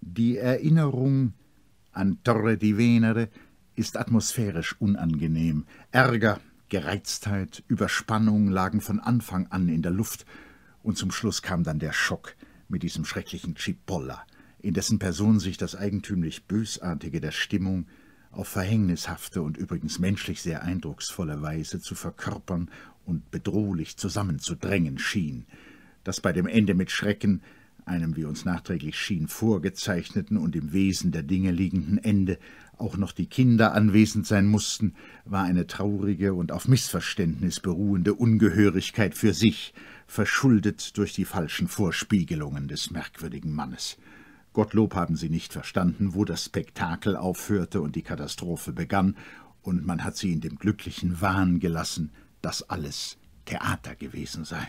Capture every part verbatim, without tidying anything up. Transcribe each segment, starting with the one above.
Die Erinnerung an Torre di Venere ist atmosphärisch unangenehm. Ärger, Gereiztheit, Überspannung lagen von Anfang an in der Luft, und zum Schluss kam dann der Schock mit diesem schrecklichen Cipolla, in dessen Person sich das eigentümlich Bösartige der Stimmung auf verhängnishafte und übrigens menschlich sehr eindrucksvolle Weise zu verkörpern und bedrohlich zusammenzudrängen schien, dass bei dem Ende mit Schrecken, einem wie uns nachträglich schien vorgezeichneten und im Wesen der Dinge liegenden Ende, auch noch die Kinder anwesend sein mussten, war eine traurige und auf Missverständnis beruhende Ungehörigkeit für sich, verschuldet durch die falschen Vorspiegelungen des merkwürdigen Mannes. Gottlob haben sie nicht verstanden, wo das Spektakel aufhörte und die Katastrophe begann, und man hat sie in dem glücklichen Wahn gelassen, dass alles Theater gewesen sei.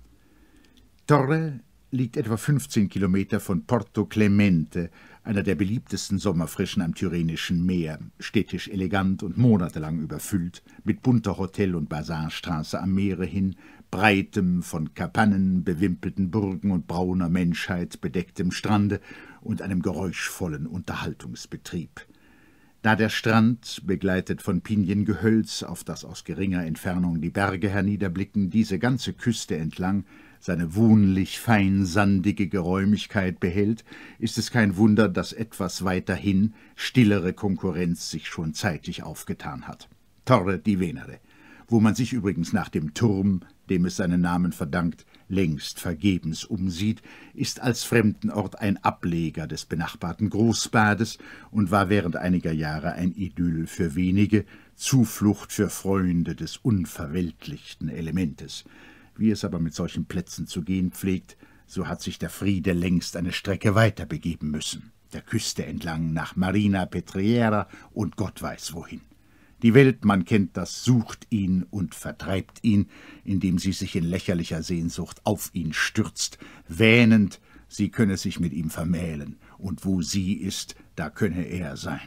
Torre liegt etwa fünfzehn Kilometer von Porto Clemente, einer der beliebtesten Sommerfrischen am Tyrrhenischen Meer, städtisch elegant und monatelang überfüllt, mit bunter Hotel- und Basarstraße am Meere hin, breitem, von Kapannen bewimpelten Burgen und brauner Menschheit bedecktem Strande und einem geräuschvollen Unterhaltungsbetrieb. Da der Strand, begleitet von Piniengehölz, auf das aus geringer Entfernung die Berge herniederblicken, diese ganze Küste entlang seine wohnlich feinsandige Geräumigkeit behält, ist es kein Wunder, dass etwas weiterhin stillere Konkurrenz sich schon zeitig aufgetan hat. Torre di Venere, wo man sich übrigens nach dem Turm, dem es seinen Namen verdankt, längst vergebens umsieht, ist als Fremdenort ein Ableger des benachbarten Großbades und war während einiger Jahre ein Idyll für wenige, Zuflucht für Freunde des unverweltlichten Elementes. Wie es aber mit solchen Plätzen zu gehen pflegt, so hat sich der Friede längst eine Strecke weiter begeben müssen, der Küste entlang nach Marina Petriera und Gott weiß wohin. Die Welt, man kennt das, sucht ihn und vertreibt ihn, indem sie sich in lächerlicher Sehnsucht auf ihn stürzt, wähnend, sie könne sich mit ihm vermählen, und wo sie ist, da könne er sein.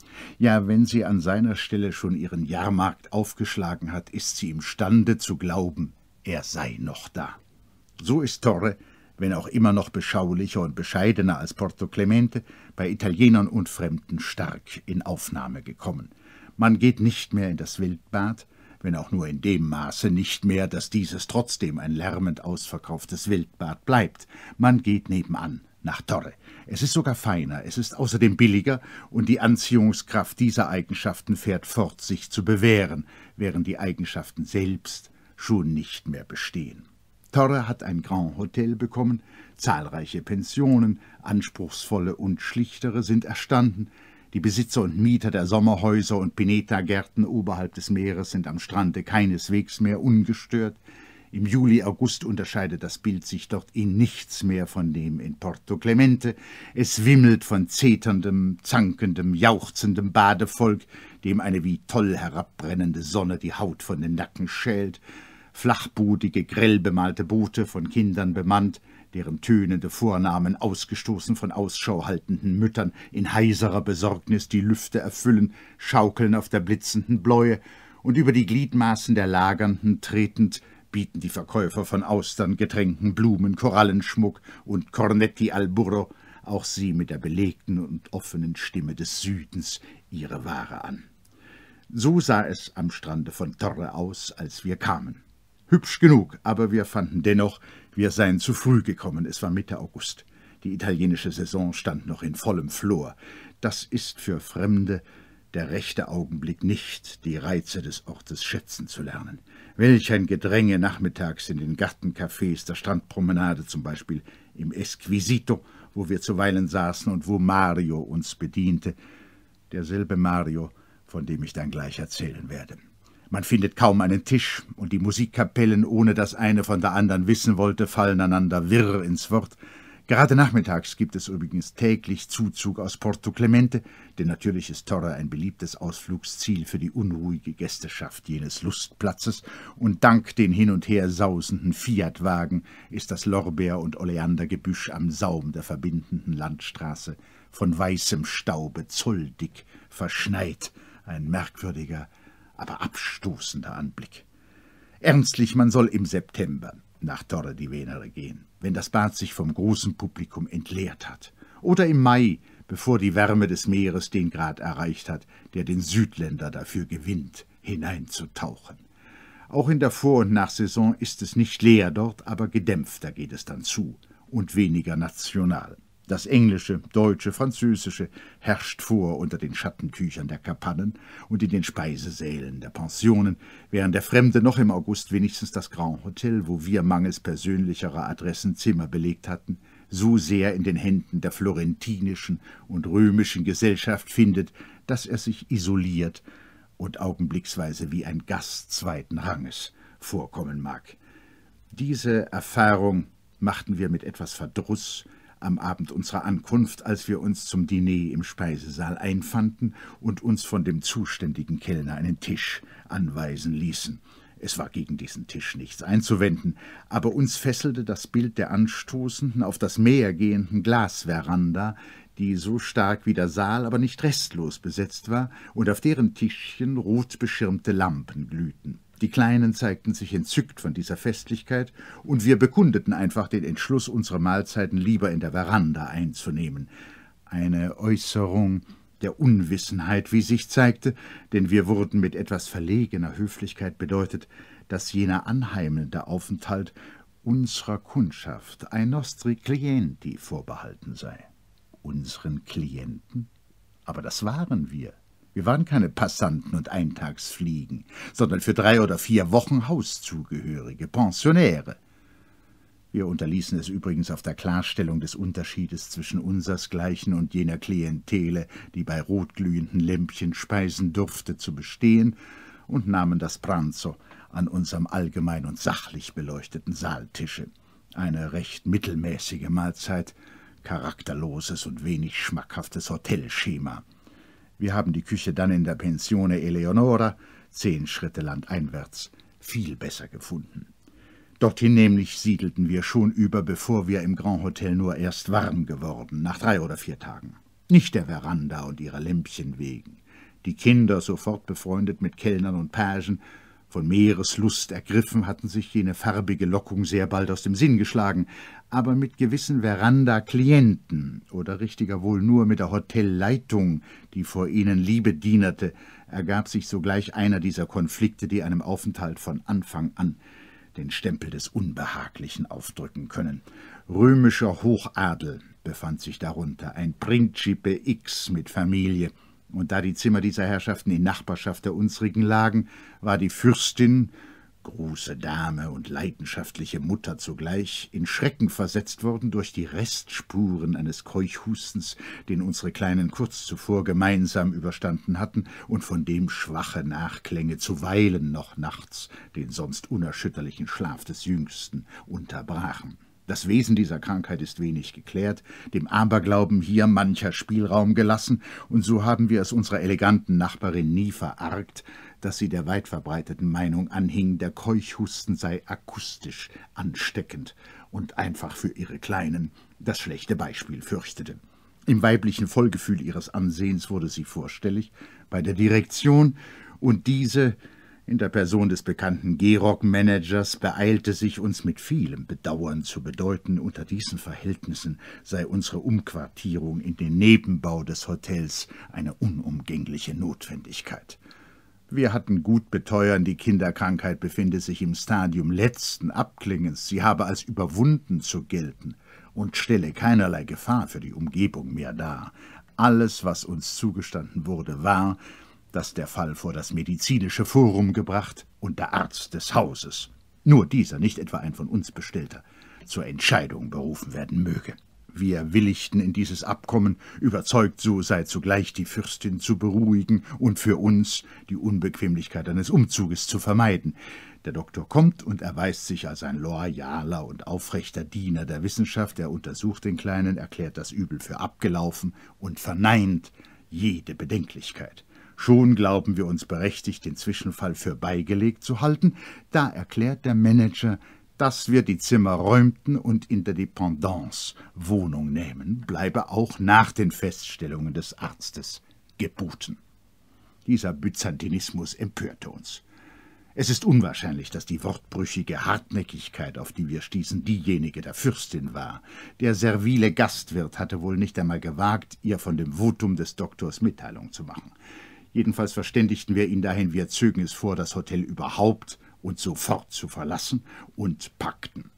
Ja, wenn sie an seiner Stelle schon ihren Jahrmarkt aufgeschlagen hat, ist sie imstande zu glauben, er sei noch da. So ist Torre, wenn auch immer noch beschaulicher und bescheidener als Porto Clemente, bei Italienern und Fremden stark in Aufnahme gekommen. Man geht nicht mehr in das Wildbad, wenn auch nur in dem Maße nicht mehr, dass dieses trotzdem ein lärmend ausverkauftes Wildbad bleibt. Man geht nebenan, nach Torre. Es ist sogar feiner, es ist außerdem billiger, und die Anziehungskraft dieser Eigenschaften fährt fort, sich zu bewähren, während die Eigenschaften selbst schon nicht mehr bestehen. Torre hat ein Grand Hotel bekommen, zahlreiche Pensionen, anspruchsvolle und schlichtere sind erstanden. Die Besitzer und Mieter der Sommerhäuser und Pineta-Gärten oberhalb des Meeres sind am Strande keineswegs mehr ungestört. Im Juli, August unterscheidet das Bild sich dort in nichts mehr von dem in Porto Clemente. Es wimmelt von zeterndem, zankendem, jauchzendem Badevolk, dem eine wie toll herabbrennende Sonne die Haut von den Nacken schält. Flachbodige, grell bemalte Boote, von Kindern bemannt, deren tönende Vornamen ausgestoßen von Ausschau haltenden Müttern in heiserer Besorgnis die Lüfte erfüllen, schaukeln auf der blitzenden Bläue, und über die Gliedmaßen der Lagernden tretend bieten die Verkäufer von Austern, Getränken, Blumen, Korallenschmuck und Cornetti al Burro, auch sie mit der belegten und offenen Stimme des Südens, ihre Ware an. So sah es am Strande von Torre aus, als wir kamen. Hübsch genug, aber wir fanden dennoch, wir seien zu früh gekommen. Es war Mitte August. Die italienische Saison stand noch in vollem Flor. Das ist für Fremde der rechte Augenblick, nicht die Reize des Ortes schätzen zu lernen. Welch ein Gedränge nachmittags in den Gartencafés der Strandpromenade, zum Beispiel im Esquisito, wo wir zuweilen saßen und wo Mario uns bediente. Derselbe Mario, von dem ich dann gleich erzählen werde. Man findet kaum einen Tisch, und die Musikkapellen, ohne dass eine von der anderen wissen wollte, fallen einander wirr ins Wort. Gerade nachmittags gibt es übrigens täglich Zuzug aus Porto Clemente, denn natürlich ist Torre ein beliebtes Ausflugsziel für die unruhige Gästeschaft jenes Lustplatzes, und dank den hin und her sausenden Fiatwagen ist das Lorbeer- und Oleandergebüsch am Saum der verbindenden Landstraße von weißem Staube zolldick verschneit, ein merkwürdiger, aber abstoßender Anblick. Ernstlich, man soll im September nach Torre di Venere gehen, wenn das Bad sich vom großen Publikum entleert hat Oder im Mai, bevor die Wärme des Meeres den Grad erreicht hat, der den Südländer dafür gewinnt, hineinzutauchen. Auch in der Vor- und Nachsaison ist es nicht leer dort, aber gedämpfter geht es dann zu und weniger national. Das Englische, Deutsche, Französische herrscht vor unter den Schattentüchern der Kapannen und in den Speisesälen der Pensionen, während der Fremde noch im August wenigstens das Grand Hotel, wo wir mangels persönlicherer Adressen Zimmer belegt hatten, so sehr in den Händen der florentinischen und römischen Gesellschaft findet, dass er sich isoliert und augenblicksweise wie ein Gast zweiten Ranges vorkommen mag. Diese Erfahrung machten wir mit etwas Verdruss am Abend unserer Ankunft, als wir uns zum Diner im Speisesaal einfanden und uns von dem zuständigen Kellner einen Tisch anweisen ließen. Es war gegen diesen Tisch nichts einzuwenden, aber uns fesselte das Bild der anstoßenden, auf das Meer gehenden Glasveranda, die so stark wie der Saal, aber nicht restlos besetzt war und auf deren Tischchen rot beschirmte Lampen glühten. Die Kleinen zeigten sich entzückt von dieser Festlichkeit, und wir bekundeten einfach den Entschluss, unsere Mahlzeiten lieber in der Veranda einzunehmen. Eine Äußerung der Unwissenheit, wie sich zeigte, denn wir wurden mit etwas verlegener Höflichkeit bedeutet, dass jener anheimelnde Aufenthalt unserer Kundschaft, ai nostri clienti, vorbehalten sei. Unseren Klienten? Aber das waren wir. Wir waren keine Passanten und Eintagsfliegen, sondern für drei oder vier Wochen Hauszugehörige, Pensionäre. Wir unterließen es übrigens auf der Klarstellung des Unterschiedes zwischen unsersgleichen und jener Klientele, die bei rotglühenden Lämpchen speisen durfte, zu bestehen, und nahmen das Pranzo an unserem allgemein und sachlich beleuchteten Saaltische. Eine recht mittelmäßige Mahlzeit, charakterloses und wenig schmackhaftes Hotelschema. Wir haben die Küche dann in der Pensione Eleonora, zehn Schritte landeinwärts, viel besser gefunden. Dorthin nämlich siedelten wir schon über, bevor wir im Grand Hotel nur erst warm geworden, nach drei oder vier Tagen. Nicht der Veranda und ihrer Lämpchen wegen. Die Kinder, sofort befreundet mit Kellnern und Pagen, von Meereslust ergriffen, hatten sich jene farbige Lockung sehr bald aus dem Sinn geschlagen, aber mit gewissen Veranda-Klienten, oder richtiger wohl nur mit der Hotelleitung, die vor ihnen Liebe dienerte, ergab sich sogleich einer dieser Konflikte, die einem Aufenthalt von Anfang an den Stempel des Unbehaglichen aufdrücken können. Römischer Hochadel befand sich darunter, ein Principe X mit Familie, und da die Zimmer dieser Herrschaften in Nachbarschaft der unsrigen lagen, war die Fürstin, große Dame und leidenschaftliche Mutter zugleich, in Schrecken versetzt worden durch die Restspuren eines Keuchhustens, den unsere Kleinen kurz zuvor gemeinsam überstanden hatten und von dem schwache Nachklänge zuweilen noch nachts den sonst unerschütterlichen Schlaf des Jüngsten unterbrachen. Das Wesen dieser Krankheit ist wenig geklärt, dem Aberglauben hier mancher Spielraum gelassen, und so haben wir es unserer eleganten Nachbarin nie verargt, dass sie der weit verbreiteten Meinung anhing, der Keuchhusten sei akustisch ansteckend und einfach für ihre Kleinen das schlechte Beispiel fürchtete. Im weiblichen Vollgefühl ihres Ansehens wurde sie vorstellig bei der Direktion, und diese in der Person des bekannten Gehrock-Managers beeilte sich, uns mit vielem Bedauern zu bedeuten, unter diesen Verhältnissen sei unsere Umquartierung in den Nebenbau des Hotels eine unumgängliche Notwendigkeit. Wir hatten gut beteuern, die Kinderkrankheit befinde sich im Stadium letzten Abklingens, sie habe als überwunden zu gelten und stelle keinerlei Gefahr für die Umgebung mehr dar. Alles, was uns zugestanden wurde, war, dass der Fall vor das medizinische Forum gebracht und der Arzt des Hauses, nur dieser, nicht etwa ein von uns bestellter, zur Entscheidung berufen werden möge. Wir willigten in dieses Abkommen, überzeugt, so sei zugleich die Fürstin zu beruhigen und für uns die Unbequemlichkeit eines Umzuges zu vermeiden. Der Doktor kommt und erweist sich als ein loyaler und aufrechter Diener der Wissenschaft. Er untersucht den Kleinen, erklärt das Übel für abgelaufen und verneint jede Bedenklichkeit. Schon glauben wir uns berechtigt, den Zwischenfall für beigelegt zu halten. Da erklärt der Manager, dass wir die Zimmer räumten und in der Dependance Wohnung nehmen, bleibe auch nach den Feststellungen des Arztes geboten. Dieser Byzantinismus empörte uns. Es ist unwahrscheinlich, dass die wortbrüchige Hartnäckigkeit, auf die wir stießen, diejenige der Fürstin war. Der servile Gastwirt hatte wohl nicht einmal gewagt, ihr von dem Votum des Doktors Mitteilung zu machen. Jedenfalls verständigten wir ihn dahin, wir zögen es vor, das Hotel überhaupt und sofort zu verlassen, und packten.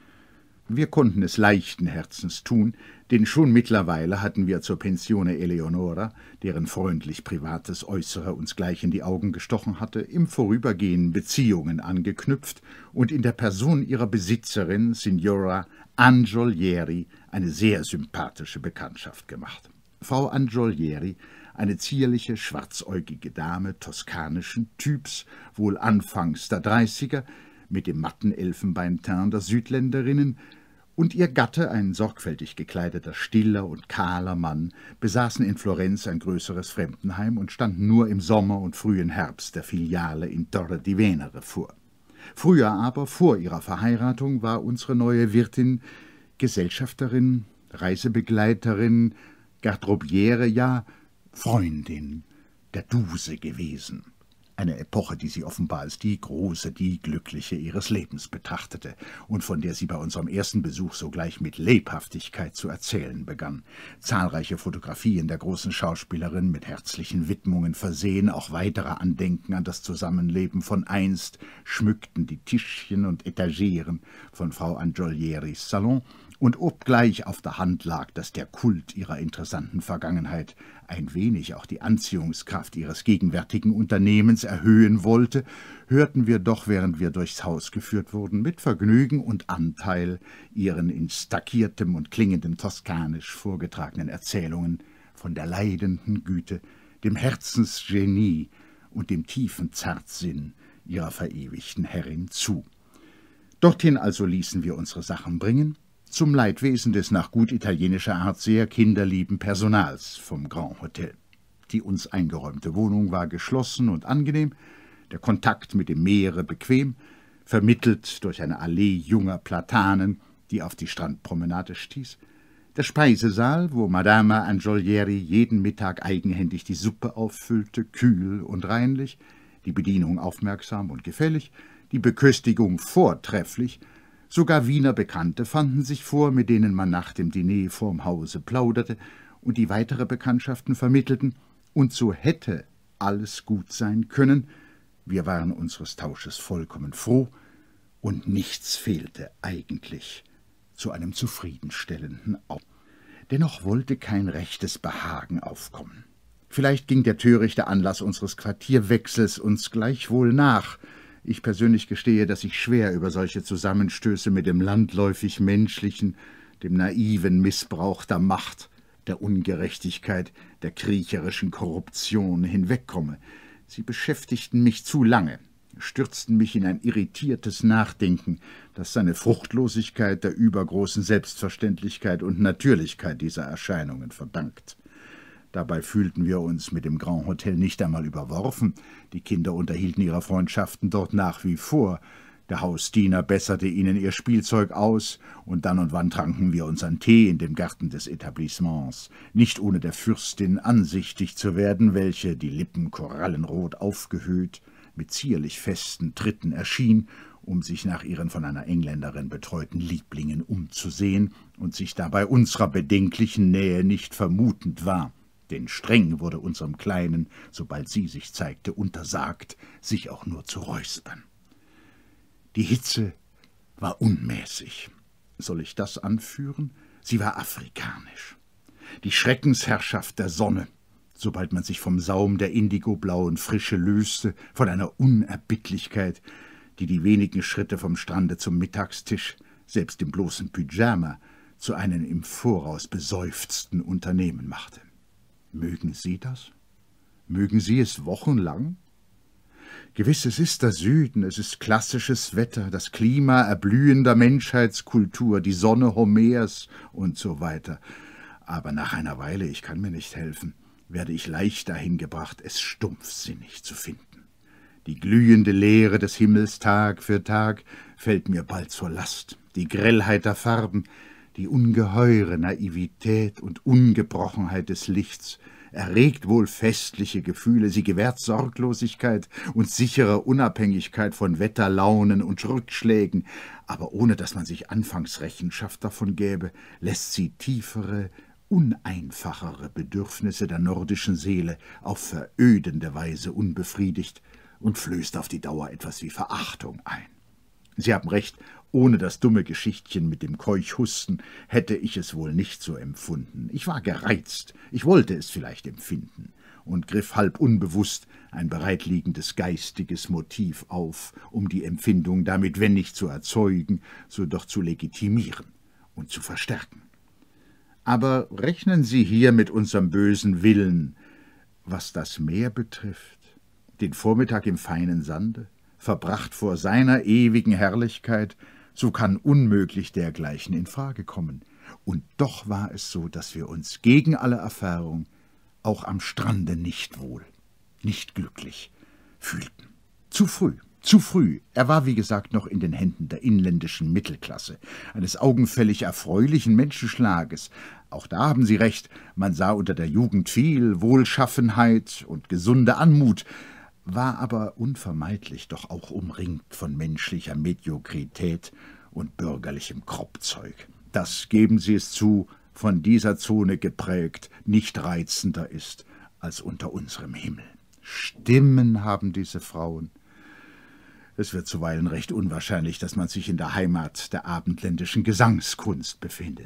Wir konnten es leichten Herzens tun, denn schon mittlerweile hatten wir zur Pensione Eleonora, deren freundlich privates Äußere uns gleich in die Augen gestochen hatte, im Vorübergehen Beziehungen angeknüpft und in der Person ihrer Besitzerin, Signora Angiolieri, eine sehr sympathische Bekanntschaft gemacht. Frau Angiolieri, eine zierliche, schwarzäugige Dame toskanischen Typs, wohl anfangs der Dreißiger, mit dem matten Elfenbeinteint der Südländerinnen, und ihr Gatte, ein sorgfältig gekleideter, stiller und kahler Mann, besaßen in Florenz ein größeres Fremdenheim und standen nur im Sommer und frühen Herbst der Filiale in Torre di Venere vor. Früher aber, vor ihrer Verheiratung, war unsere neue Wirtin Gesellschafterin, Reisebegleiterin, Garderobiere, ja Freundin der Duse gewesen. Eine Epoche, die sie offenbar als die große, die glückliche ihres Lebens betrachtete und von der sie bei unserem ersten Besuch sogleich mit Lebhaftigkeit zu erzählen begann. Zahlreiche Fotografien der großen Schauspielerin, mit herzlichen Widmungen versehen, auch weitere Andenken an das Zusammenleben von einst, schmückten die Tischchen und Etageren von Frau Angiolieris Salon, und obgleich auf der Hand lag, dass der Kult ihrer interessanten Vergangenheit ein wenig auch die Anziehungskraft ihres gegenwärtigen Unternehmens erhöhen wollte, hörten wir doch, während wir durchs Haus geführt wurden, mit Vergnügen und Anteil ihren in stackiertem und klingendem Toskanisch vorgetragenen Erzählungen von der leidenden Güte, dem Herzensgenie und dem tiefen Zartsinn ihrer verewigten Herrin zu. Dorthin also ließen wir unsere Sachen bringen, zum Leidwesen des nach gut italienischer Art sehr kinderlieben Personals vom Grand Hotel. Die uns eingeräumte Wohnung war geschlossen und angenehm, der Kontakt mit dem Meere bequem, vermittelt durch eine Allee junger Platanen, die auf die Strandpromenade stieß. Der Speisesaal, wo Madama Angiolieri jeden Mittag eigenhändig die Suppe auffüllte, kühl und reinlich, die Bedienung aufmerksam und gefällig, die Beköstigung vortrefflich. Sogar Wiener Bekannte fanden sich vor, mit denen man nach dem Diner vorm Hause plauderte und die weitere Bekanntschaften vermittelten, und so hätte alles gut sein können. Wir waren unseres Tausches vollkommen froh, und nichts fehlte eigentlich zu einem zufriedenstellenden Auf. Dennoch wollte kein rechtes Behagen aufkommen. Vielleicht ging der törichte Anlass unseres Quartierwechsels uns gleichwohl nach. Ich persönlich gestehe, dass ich schwer über solche Zusammenstöße mit dem landläufig Menschlichen, dem naiven Missbrauch der Macht, der Ungerechtigkeit, der kriecherischen Korruption hinwegkomme. Sie beschäftigten mich zu lange, stürzten mich in ein irritiertes Nachdenken, das seine Fruchtlosigkeit der übergroßen Selbstverständlichkeit und Natürlichkeit dieser Erscheinungen verdankt. Dabei fühlten wir uns mit dem Grand Hotel nicht einmal überworfen. Die Kinder unterhielten ihre Freundschaften dort nach wie vor. Der Hausdiener besserte ihnen ihr Spielzeug aus, und dann und wann tranken wir unseren Tee in dem Garten des Etablissements, nicht ohne der Fürstin ansichtig zu werden, welche, die Lippen korallenrot aufgehöht, mit zierlich festen Tritten erschien, um sich nach ihren von einer Engländerin betreuten Lieblingen umzusehen und sich dabei unserer bedenklichen Nähe nicht vermutend war. Denn streng wurde unserem Kleinen, sobald sie sich zeigte, untersagt, sich auch nur zu räuspern. Die Hitze war unmäßig. Soll ich das anführen? Sie war afrikanisch. Die Schreckensherrschaft der Sonne, sobald man sich vom Saum der indigoblauen Frische löste, von einer Unerbittlichkeit, die die wenigen Schritte vom Strande zum Mittagstisch, selbst im bloßen Pyjama, zu einem im Voraus beseufzten Unternehmen machte. Mögen Sie das? Mögen Sie es wochenlang? Gewiss, es ist der Süden, es ist klassisches Wetter, das Klima erblühender Menschheitskultur, die Sonne Homers und so weiter. Aber nach einer Weile, ich kann mir nicht helfen, werde ich leicht dahin gebracht, es stumpfsinnig zu finden. Die glühende Leere des Himmels Tag für Tag fällt mir bald zur Last, die Grellheit der Farben, die ungeheure Naivität und Ungebrochenheit des Lichts erregt wohl festliche Gefühle, sie gewährt Sorglosigkeit und sichere Unabhängigkeit von Wetterlaunen und Rückschlägen, aber ohne dass man sich anfangs Rechenschaft davon gäbe, lässt sie tiefere, uneinfachere Bedürfnisse der nordischen Seele auf verödende Weise unbefriedigt und flößt auf die Dauer etwas wie Verachtung ein. Sie haben recht, ohne das dumme Geschichtchen mit dem Keuchhusten hätte ich es wohl nicht so empfunden. Ich war gereizt, ich wollte es vielleicht empfinden und griff halb unbewusst ein bereitliegendes geistiges Motiv auf, um die Empfindung damit, wenn nicht zu erzeugen, so doch zu legitimieren und zu verstärken. Aber rechnen Sie hier mit unserem bösen Willen, was das Meer betrifft, den Vormittag im feinen Sande, verbracht vor seiner ewigen Herrlichkeit, so kann unmöglich dergleichen in Frage kommen. Und doch war es so, dass wir uns gegen alle Erfahrung auch am Strande nicht wohl, nicht glücklich fühlten. Zu früh, zu früh. Er war, wie gesagt, noch in den Händen der inländischen Mittelklasse, eines augenfällig erfreulichen Menschenschlages. Auch da haben Sie recht, man sah unter der Jugend viel Wohlschaffenheit und gesunde Anmut, war aber unvermeidlich doch auch umringt von menschlicher Mediokrität und bürgerlichem Kroppzeug, das, geben Sie es zu, von dieser Zone geprägt, nicht reizender ist als unter unserem Himmel. Stimmen haben diese Frauen. Es wird zuweilen recht unwahrscheinlich, dass man sich in der Heimat der abendländischen Gesangskunst befindet.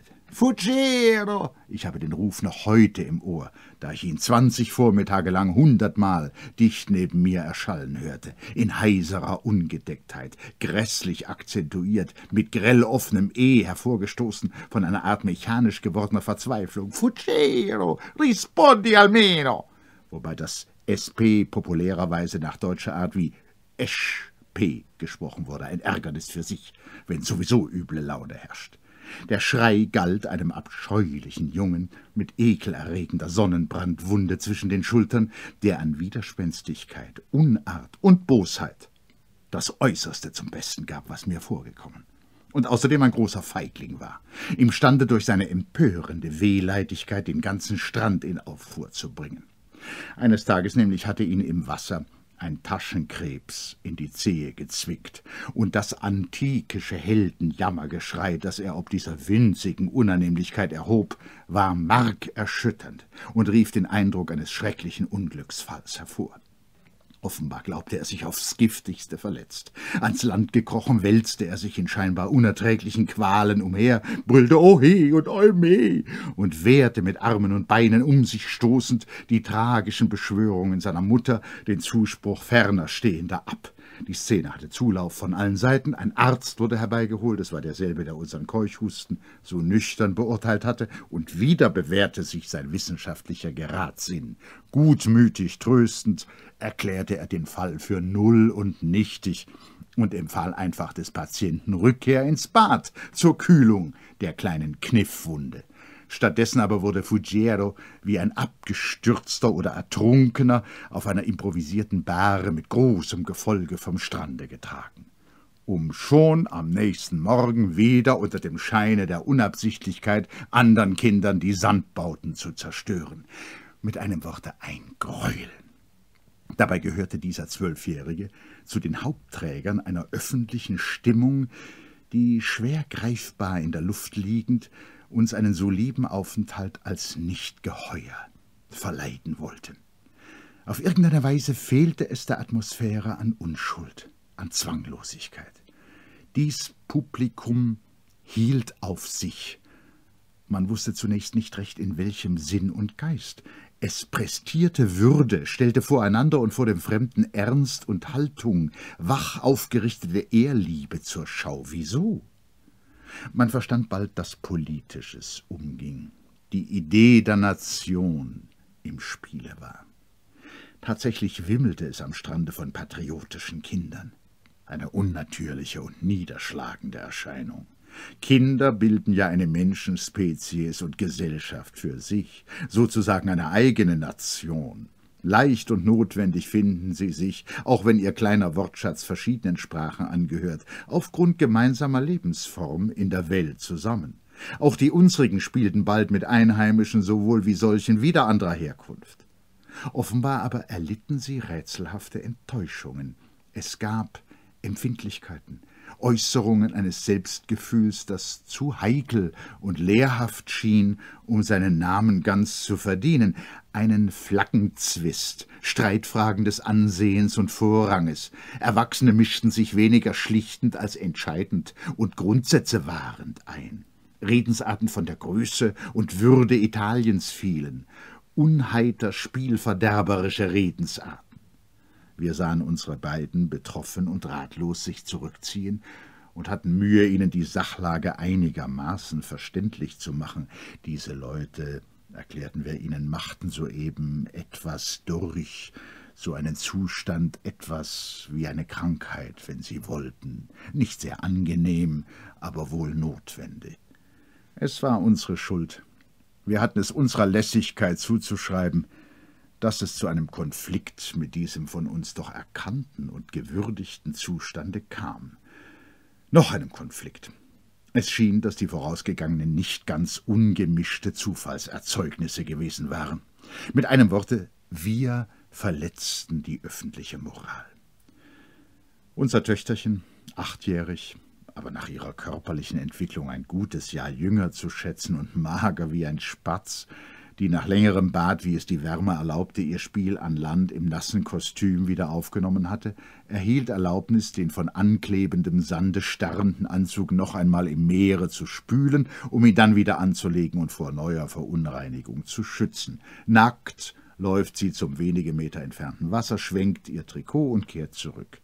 Fuggero! Ich habe den Ruf noch heute im Ohr, da ich ihn zwanzig Vormittage lang hundertmal dicht neben mir erschallen hörte, in heiserer Ungedecktheit, grässlich akzentuiert, mit grell offenem E hervorgestoßen von einer Art mechanisch gewordener Verzweiflung. Fuggero! Rispondi almeno! Wobei das S P populärerweise nach deutscher Art wie Esch P gesprochen wurde, ein Ärgernis für sich, wenn sowieso üble Laune herrscht. Der Schrei galt einem abscheulichen Jungen mit ekelerregender Sonnenbrandwunde zwischen den Schultern, der an Widerspenstigkeit, Unart und Bosheit das Äußerste zum Besten gab, was mir vorgekommen, und außerdem ein großer Feigling war, imstande durch seine empörende Wehleidigkeit den ganzen Strand in Aufruhr zu bringen. Eines Tages nämlich hatte ihn im Wasser ein Taschenkrebs in die Zehe gezwickt, und das antikische Heldenjammergeschrei, das er ob dieser winzigen Unannehmlichkeit erhob, war markerschütternd und rief den Eindruck eines schrecklichen Unglücksfalls hervor. Offenbar glaubte er sich aufs Giftigste verletzt. Ans Land gekrochen, wälzte er sich in scheinbar unerträglichen Qualen umher, brüllte Ohe und Olme und wehrte mit Armen und Beinen um sich stoßend die tragischen Beschwörungen seiner Mutter, den Zuspruch ferner Stehender ab. Die Szene hatte Zulauf von allen Seiten, ein Arzt wurde herbeigeholt, es war derselbe, der unseren Keuchhusten so nüchtern beurteilt hatte, und wieder bewährte sich sein wissenschaftlicher Geratsinn. Gutmütig, tröstend erklärte er den Fall für null und nichtig und empfahl einfach des Patienten Rückkehr ins Bad zur Kühlung der kleinen Kniffwunde. Stattdessen aber wurde Fuggero wie ein Abgestürzter oder Ertrunkener auf einer improvisierten Bahre mit großem Gefolge vom Strande getragen, um schon am nächsten Morgen wieder unter dem Scheine der Unabsichtlichkeit anderen Kindern die Sandbauten zu zerstören. Mit einem Worte ein Gräuel. Dabei gehörte dieser Zwölfjährige zu den Hauptträgern einer öffentlichen Stimmung, die schwer greifbar in der Luft liegend uns einen so lieben Aufenthalt als nicht geheuer verleiden wollte. Auf irgendeine Weise fehlte es der Atmosphäre an Unschuld, an Zwanglosigkeit. Dies Publikum hielt auf sich. Man wusste zunächst nicht recht, in welchem Sinn und Geist. Es prestierte Würde, stellte voreinander und vor dem Fremden Ernst und Haltung, wach aufgerichtete Ehrliebe zur Schau. Wieso? Man verstand bald, dass Politisches umging, die Idee der Nation im Spiele war. Tatsächlich wimmelte es am Strande von patriotischen Kindern. Eine unnatürliche und niederschlagende Erscheinung. Kinder bilden ja eine Menschenspezies und Gesellschaft für sich, sozusagen eine eigene Nation. Leicht und notwendig finden sie sich, auch wenn ihr kleiner Wortschatz verschiedenen Sprachen angehört, aufgrund gemeinsamer Lebensform in der Welt zusammen. Auch die unsrigen spielten bald mit Einheimischen sowohl wie solchen wieder anderer Herkunft. Offenbar aber erlitten sie rätselhafte Enttäuschungen. Es gab Empfindlichkeiten, Äußerungen eines Selbstgefühls, das zu heikel und lehrhaft schien, um seinen Namen ganz zu verdienen, einen Flaggenzwist, Streitfragen des Ansehens und Vorranges. Erwachsene mischten sich weniger schlichtend als entscheidend und Grundsätze wahrend ein. Redensarten von der Größe und Würde Italiens fielen, unheiter spielverderberische Redensarten. Wir sahen unsere beiden betroffen und ratlos sich zurückziehen und hatten Mühe, ihnen die Sachlage einigermaßen verständlich zu machen. Diese Leute, erklärten wir ihnen, machten soeben etwas durch, so einen Zustand, etwas wie eine Krankheit, wenn sie wollten, nicht sehr angenehm, aber wohl notwendig. Es war unsere Schuld. Wir hatten es unserer Lässigkeit zuzuschreiben, dass es zu einem Konflikt mit diesem von uns doch erkannten und gewürdigten Zustande kam. Noch einem Konflikt. Es schien, dass die vorausgegangenen nicht ganz ungemischte Zufallserzeugnisse gewesen waren. Mit einem Worte, wir verletzten die öffentliche Moral. Unser Töchterchen, achtjährig, aber nach ihrer körperlichen Entwicklung ein gutes Jahr jünger zu schätzen und mager wie ein Spatz, die nach längerem Bad, wie es die Wärme erlaubte, ihr Spiel an Land im nassen Kostüm wieder aufgenommen hatte, erhielt Erlaubnis, den von anklebendem Sande starrenden Anzug noch einmal im Meere zu spülen, um ihn dann wieder anzulegen und vor neuer Verunreinigung zu schützen. Nackt läuft sie zum wenige Meter entfernten Wasser, schwenkt ihr Trikot und kehrt zurück.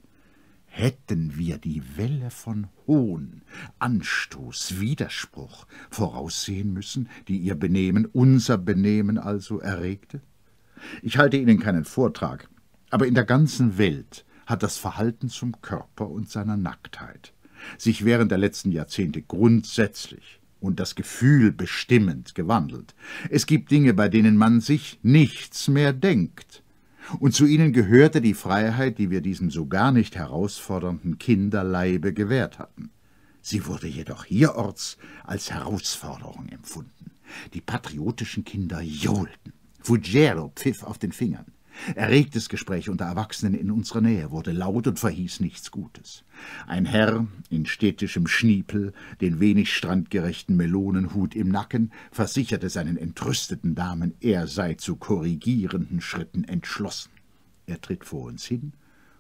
Hätten wir die Welle von Hohn, Anstoß, Widerspruch voraussehen müssen, die ihr Benehmen, unser Benehmen also, erregte? Ich halte Ihnen keinen Vortrag, aber in der ganzen Welt hat das Verhalten zum Körper und seiner Nacktheit sich während der letzten Jahrzehnte grundsätzlich und das Gefühl bestimmend gewandelt. Es gibt Dinge, bei denen man sich nichts mehr denkt. Und zu ihnen gehörte die Freiheit, die wir diesem so gar nicht herausfordernden Kinderleibe gewährt hatten. Sie wurde jedoch hierorts als Herausforderung empfunden. Die patriotischen Kinder johlten. Fugero pfiff auf den Fingern. Erregtes Gespräch unter Erwachsenen in unserer Nähe wurde laut und verhieß nichts Gutes. Ein Herr in städtischem Schniepel, den wenig strandgerechten Melonenhut im Nacken, versicherte seinen entrüsteten Damen, er sei zu korrigierenden Schritten entschlossen. Er tritt vor uns hin,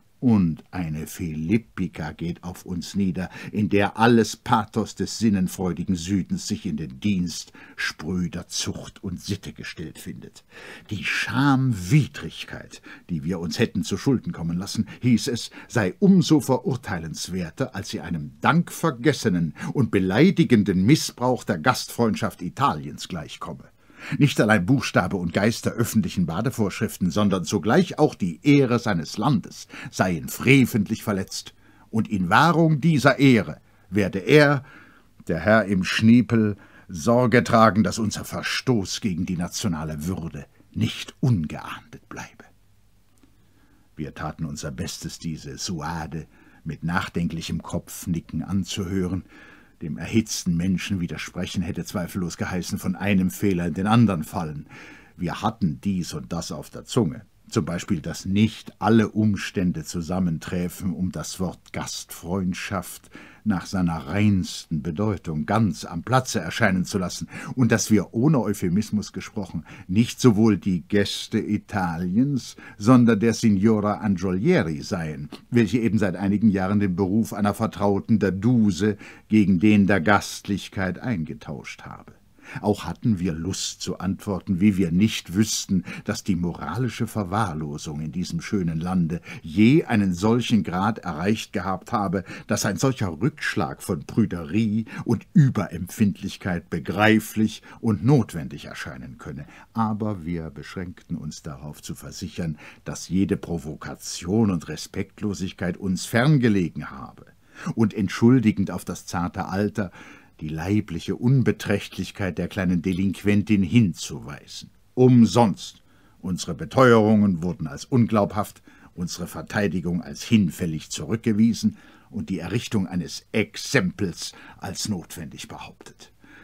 und eine Philippika geht auf uns nieder, in der alles Pathos des sinnenfreudigen Südens sich in den Dienst spröder Zucht und Sitte gestellt findet. Die Schamwidrigkeit, die wir uns hätten zu Schulden kommen lassen, hieß es, sei umso verurteilenswerter, als sie einem dankvergessenen und beleidigenden Missbrauch der Gastfreundschaft Italiens gleichkomme. Nicht allein Buchstabe und Geist der öffentlichen Badevorschriften, sondern zugleich auch die Ehre seines Landes seien freventlich verletzt, und in Wahrung dieser Ehre werde er, der Herr im Schniepel, Sorge tragen, dass unser Verstoß gegen die nationale Würde nicht ungeahndet bleibe. Wir taten unser Bestes, diese Suade mit nachdenklichem Kopfnicken anzuhören. Dem erhitzten Menschen widersprechen hätte zweifellos geheißen, von einem Fehler in den anderen fallen. Wir hatten dies und das auf der Zunge. Zum Beispiel, dass nicht alle Umstände zusammenträfen, um das Wort Gastfreundschaft nach seiner reinsten Bedeutung ganz am Platze erscheinen zu lassen, und dass wir, ohne Euphemismus gesprochen, nicht sowohl die Gäste Italiens, sondern der Signora Angiolieri seien, welche eben seit einigen Jahren den Beruf einer Vertrauten der Duse gegen den der Gastlichkeit eingetauscht habe. Auch hatten wir Lust zu antworten, wie wir nicht wüssten, dass die moralische Verwahrlosung in diesem schönen Lande je einen solchen Grad erreicht gehabt habe, dass ein solcher Rückschlag von Prüderie und Überempfindlichkeit begreiflich und notwendig erscheinen könne. Aber wir beschränkten uns darauf zu versichern, dass jede Provokation und Respektlosigkeit uns ferngelegen habe, und entschuldigend auf das zarte Alter die leibliche Unbeträchtlichkeit der kleinen Delinquentin hinzuweisen. Umsonst. Unsere Beteuerungen wurden als unglaubhaft, unsere Verteidigung als hinfällig zurückgewiesen und die Errichtung eines Exempels als notwendig behauptet.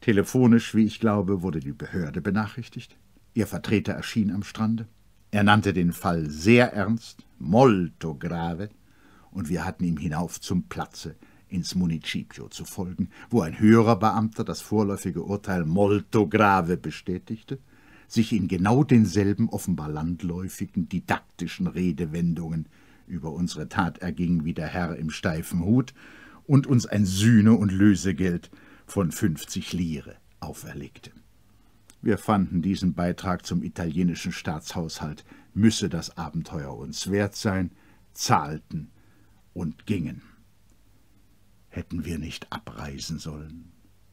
Telefonisch, wie ich glaube, wurde die Behörde benachrichtigt. Ihr Vertreter erschien am Strande. Er nannte den Fall sehr ernst, molto grave, und wir hatten ihm hinauf zum Platze ins Municipio zu folgen, wo ein höherer Beamter das vorläufige Urteil molto grave bestätigte, sich in genau denselben offenbar landläufigen, didaktischen Redewendungen über unsere Tat erging wie der Herr im steifen Hut und uns ein Sühne- und Lösegeld von fünfzig Lire auferlegte. Wir fanden diesen Beitrag zum italienischen Staatshaushalt, müsse das Abenteuer uns wert sein, zahlten und gingen. Hätten wir nicht abreisen sollen?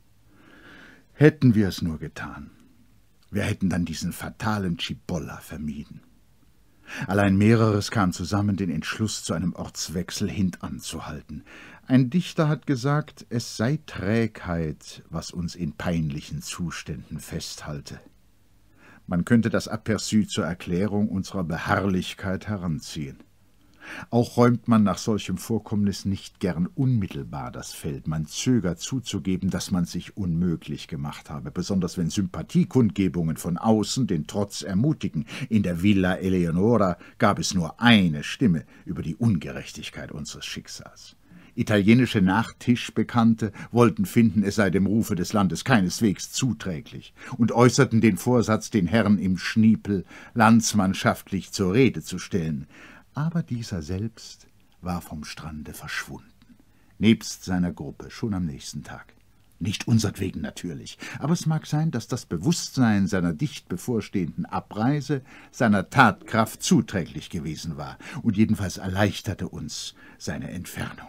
Hätten wir es nur getan. Wir hätten dann diesen fatalen Cipolla vermieden. Allein mehreres kam zusammen, den Entschluss zu einem Ortswechsel hintanzuhalten. Ein Dichter hat gesagt, es sei Trägheit, was uns in peinlichen Zuständen festhalte. Man könnte das Aperçu zur Erklärung unserer Beharrlichkeit heranziehen. Auch räumt man nach solchem Vorkommnis nicht gern unmittelbar das Feld. Man zögert zuzugeben, dass man sich unmöglich gemacht habe, besonders wenn Sympathiekundgebungen von außen den Trotz ermutigen. In der Villa Eleonora gab es nur eine Stimme über die Ungerechtigkeit unseres Schicksals. Italienische Nachtischbekannte wollten finden, es sei dem Rufe des Landes keineswegs zuträglich und äußerten den Vorsatz, den Herrn im Schniepel landsmannschaftlich zur Rede zu stellen. Aber dieser selbst war vom Strande verschwunden, nebst seiner Gruppe, schon am nächsten Tag. Nicht unsertwegen natürlich, aber es mag sein, dass das Bewusstsein seiner dicht bevorstehenden Abreise seiner Tatkraft zuträglich gewesen war, und jedenfalls erleichterte uns seine Entfernung.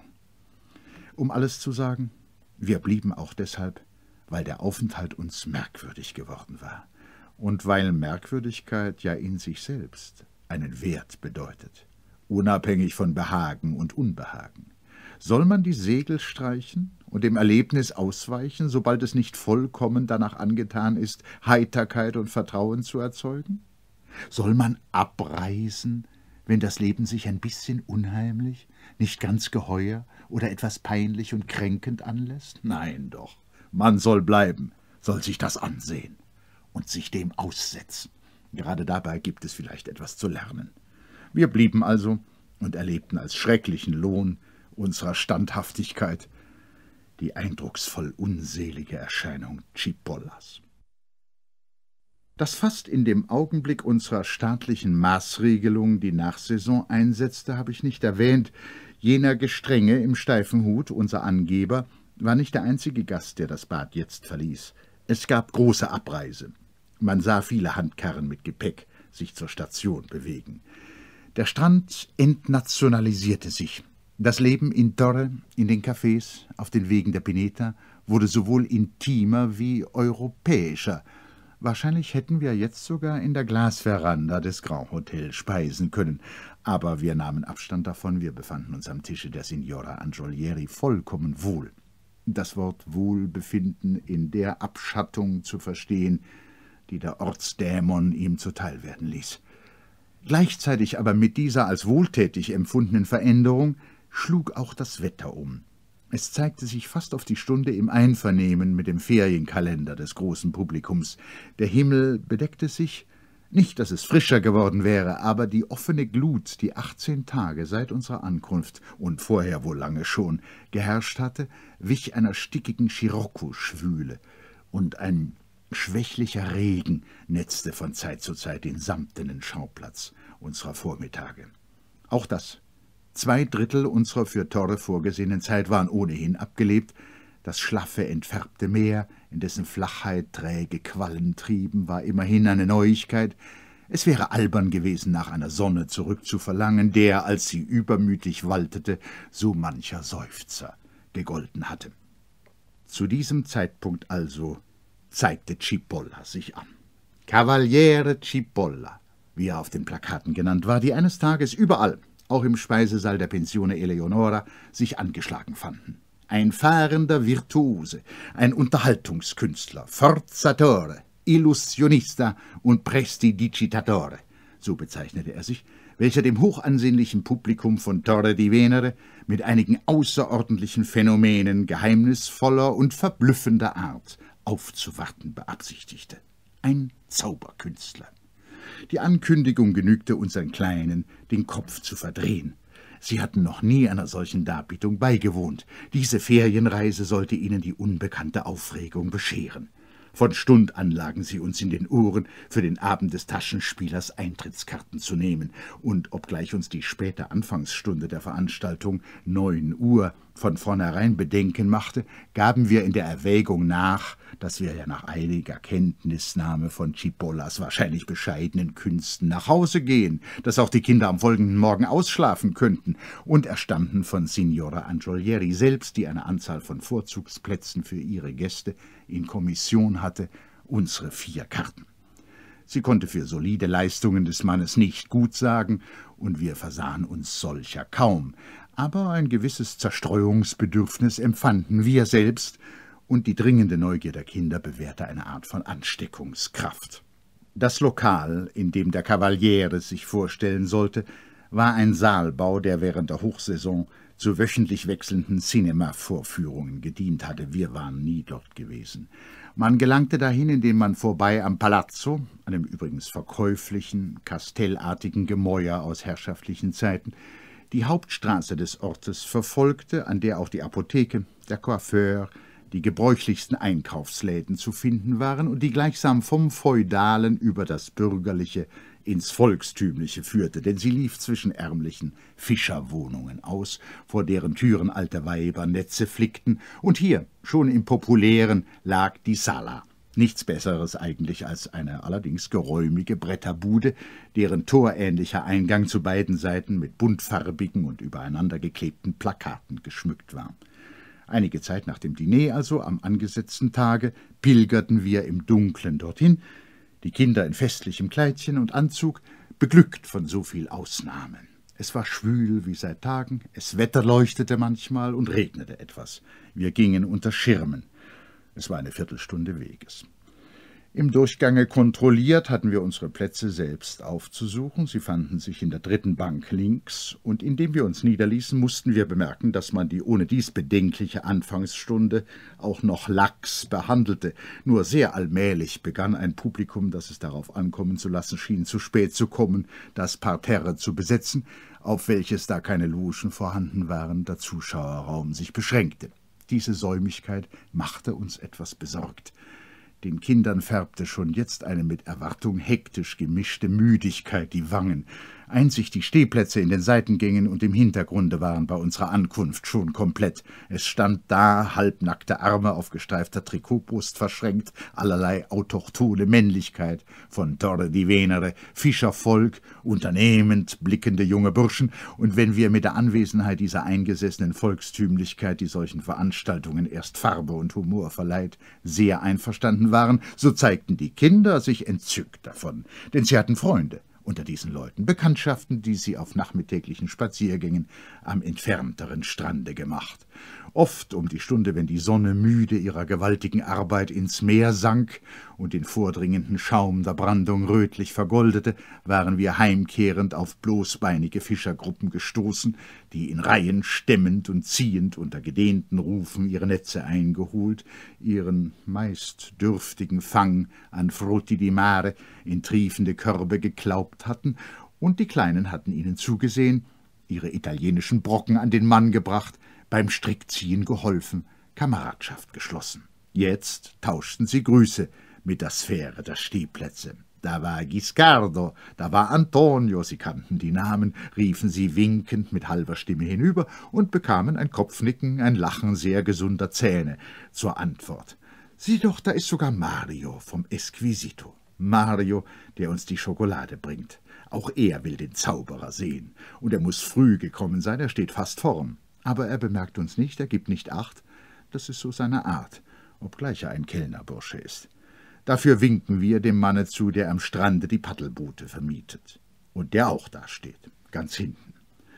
Um alles zu sagen, wir blieben auch deshalb, weil der Aufenthalt uns merkwürdig geworden war, und weil Merkwürdigkeit ja in sich selbst einen Wert bedeutet, unabhängig von Behagen und Unbehagen. Soll man die Segel streichen und dem Erlebnis ausweichen, sobald es nicht vollkommen danach angetan ist, Heiterkeit und Vertrauen zu erzeugen? Soll man abreisen, wenn das Leben sich ein bisschen unheimlich, nicht ganz geheuer oder etwas peinlich und kränkend anlässt? Nein doch, man soll bleiben, soll sich das ansehen und sich dem aussetzen. Gerade dabei gibt es vielleicht etwas zu lernen. Wir blieben also und erlebten als schrecklichen Lohn unserer Standhaftigkeit die eindrucksvoll unselige Erscheinung Cipollas. Dass fast in dem Augenblick unserer staatlichen Maßregelung die Nachsaison einsetzte, habe ich nicht erwähnt. Jener Gestrenge im steifen Hut, unser Angeber, war nicht der einzige Gast, der das Bad jetzt verließ. Es gab große Abreise. Man sah viele Handkarren mit Gepäck sich zur Station bewegen. Der Strand entnationalisierte sich. Das Leben in Torre, in den Cafés, auf den Wegen der Pineta wurde sowohl intimer wie europäischer. Wahrscheinlich hätten wir jetzt sogar in der Glasveranda des Grand Hotel speisen können, aber wir nahmen Abstand davon, wir befanden uns am Tische der Signora Angiolieri vollkommen wohl. Das Wort Wohlbefinden in der Abschattung zu verstehen, die der Ortsdämon ihm zuteil werden ließ. Gleichzeitig aber mit dieser als wohltätig empfundenen Veränderung schlug auch das Wetter um. Es zeigte sich fast auf die Stunde im Einvernehmen mit dem Ferienkalender des großen Publikums. Der Himmel bedeckte sich, nicht, dass es frischer geworden wäre, aber die offene Glut, die achtzehn Tage seit unserer Ankunft und vorher wohl lange schon geherrscht hatte, wich einer stickigen Scirocco-Schwüle, und ein schwächlicher Regen netzte von Zeit zu Zeit den samtenen Schauplatz unserer Vormittage. Auch das. Zwei Drittel unserer für Torre vorgesehenen Zeit waren ohnehin abgelebt. Das schlaffe, entfärbte Meer, in dessen Flachheit träge Quallen trieben, war immerhin eine Neuigkeit. Es wäre albern gewesen, nach einer Sonne zurückzuverlangen, der, als sie übermütig waltete, so mancher Seufzer gegolten hatte. Zu diesem Zeitpunkt also zeigte Cipolla sich an. Cavaliere Cipolla, wie er auf den Plakaten genannt war, die eines Tages überall, auch im Speisesaal der Pensione Eleonora, sich angeschlagen fanden. Ein fahrender Virtuose, ein Unterhaltungskünstler, Forzatore, Illusionista und Prestidigitatore, so bezeichnete er sich, welcher dem hochansehnlichen Publikum von Torre di Venere mit einigen außerordentlichen Phänomenen geheimnisvoller und verblüffender Art aufzuwarten beabsichtigte. Ein Zauberkünstler. Die Ankündigung genügte unseren Kleinen, den Kopf zu verdrehen. Sie hatten noch nie einer solchen Darbietung beigewohnt. Diese Ferienreise sollte ihnen die unbekannte Aufregung bescheren. Von Stund an lagen sie uns in den Ohren, für den Abend des Taschenspielers Eintrittskarten zu nehmen, und obgleich uns die späte Anfangsstunde der Veranstaltung, neun Uhr, von vornherein Bedenken machte, gaben wir in der Erwägung nach, dass wir ja nach eiliger Kenntnisnahme von Cipollas wahrscheinlich bescheidenen Künsten nach Hause gehen, dass auch die Kinder am folgenden Morgen ausschlafen könnten, und erstanden von Signora Angiolieri selbst, die eine Anzahl von Vorzugsplätzen für ihre Gäste in Kommission hatte, unsere vier Karten. Sie konnte für solide Leistungen des Mannes nicht gut sagen, und wir versahen uns solcher kaum, aber ein gewisses Zerstreuungsbedürfnis empfanden wir selbst, und die dringende Neugier der Kinder bewährte eine Art von Ansteckungskraft. Das Lokal, in dem der Cavaliere sich vorstellen sollte, war ein Saalbau, der während der Hochsaison zu wöchentlich wechselnden Cinema-Vorführungen gedient hatte. Wir waren nie dort gewesen. Man gelangte dahin, indem man vorbei am Palazzo, einem übrigens verkäuflichen, kastellartigen Gemäuer aus herrschaftlichen Zeiten, die Hauptstraße des Ortes verfolgte, an der auch die Apotheke, der Coiffeur, die gebräuchlichsten Einkaufsläden zu finden waren und die gleichsam vom Feudalen über das Bürgerliche ins Volkstümliche führte, denn sie lief zwischen ärmlichen Fischerwohnungen aus, vor deren Türen alte Weiber Netze flickten, und hier, schon im Populären, lag die Sala. Nichts Besseres eigentlich als eine allerdings geräumige Bretterbude, deren torähnlicher Eingang zu beiden Seiten mit buntfarbigen und übereinander geklebten Plakaten geschmückt war. Einige Zeit nach dem Diner, also am angesetzten Tage, pilgerten wir im Dunklen dorthin, die Kinder in festlichem Kleidchen und Anzug, beglückt von so viel Ausnahmen. Es war schwül wie seit Tagen, es wetterleuchtete manchmal und regnete etwas. Wir gingen unter Schirmen. Es war eine Viertelstunde Weges. Im Durchgange kontrolliert hatten wir unsere Plätze selbst aufzusuchen. Sie fanden sich in der dritten Bank links, und indem wir uns niederließen, mussten wir bemerken, dass man die ohnedies bedenkliche Anfangsstunde auch noch lax behandelte. Nur sehr allmählich begann ein Publikum, das es darauf ankommen zu lassen schien, zu spät zu kommen, das Parterre zu besetzen, auf welches, da keine Logen vorhanden waren, der Zuschauerraum sich beschränkte. Diese Säumigkeit machte uns etwas besorgt. Den Kindern färbte schon jetzt eine mit Erwartung hektisch gemischte Müdigkeit die Wangen. Einzig die Stehplätze in den Seitengängen und im Hintergrunde waren bei unserer Ankunft schon komplett. Es stand da, halbnackte Arme auf gesteifter Trikotbrust verschränkt, allerlei autochthone Männlichkeit, von Torre di Venere, Fischervolk, unternehmend blickende junge Burschen, und wenn wir mit der Anwesenheit dieser eingesessenen Volkstümlichkeit, die solchen Veranstaltungen erst Farbe und Humor verleiht, sehr einverstanden waren, so zeigten die Kinder sich entzückt davon, denn sie hatten Freunde unter diesen Leuten, Bekanntschaften, die sie auf nachmittäglichen Spaziergängen am entfernteren Strande gemacht. Oft um die Stunde, wenn die Sonne müde ihrer gewaltigen Arbeit ins Meer sank und den vordringenden Schaum der Brandung rötlich vergoldete, waren wir heimkehrend auf bloßbeinige Fischergruppen gestoßen, die in Reihen stemmend und ziehend unter gedehnten Rufen ihre Netze eingeholt, ihren meist dürftigen Fang an Frutti di Mare in triefende Körbe geklaubt hatten, und die Kleinen hatten ihnen zugesehen, ihre italienischen Brocken an den Mann gebracht, beim Strickziehen geholfen, Kameradschaft geschlossen. Jetzt tauschten sie Grüße mit der Sphäre der Stehplätze. Da war Giscardo, da war Antonio, sie kannten die Namen, riefen sie winkend mit halber Stimme hinüber und bekamen ein Kopfnicken, ein Lachen sehr gesunder Zähne zur Antwort. Sieh doch, da ist sogar Mario vom Esquisito. Mario, der uns die Schokolade bringt. Auch er will den Zauberer sehen, und er muß früh gekommen sein, er steht fast vorn. Aber er bemerkt uns nicht, er gibt nicht acht, das ist so seine Art, obgleich er ein Kellnerbursche ist. Dafür winken wir dem Manne zu, der am Strande die Paddelboote vermietet, und der auch dasteht, ganz hinten.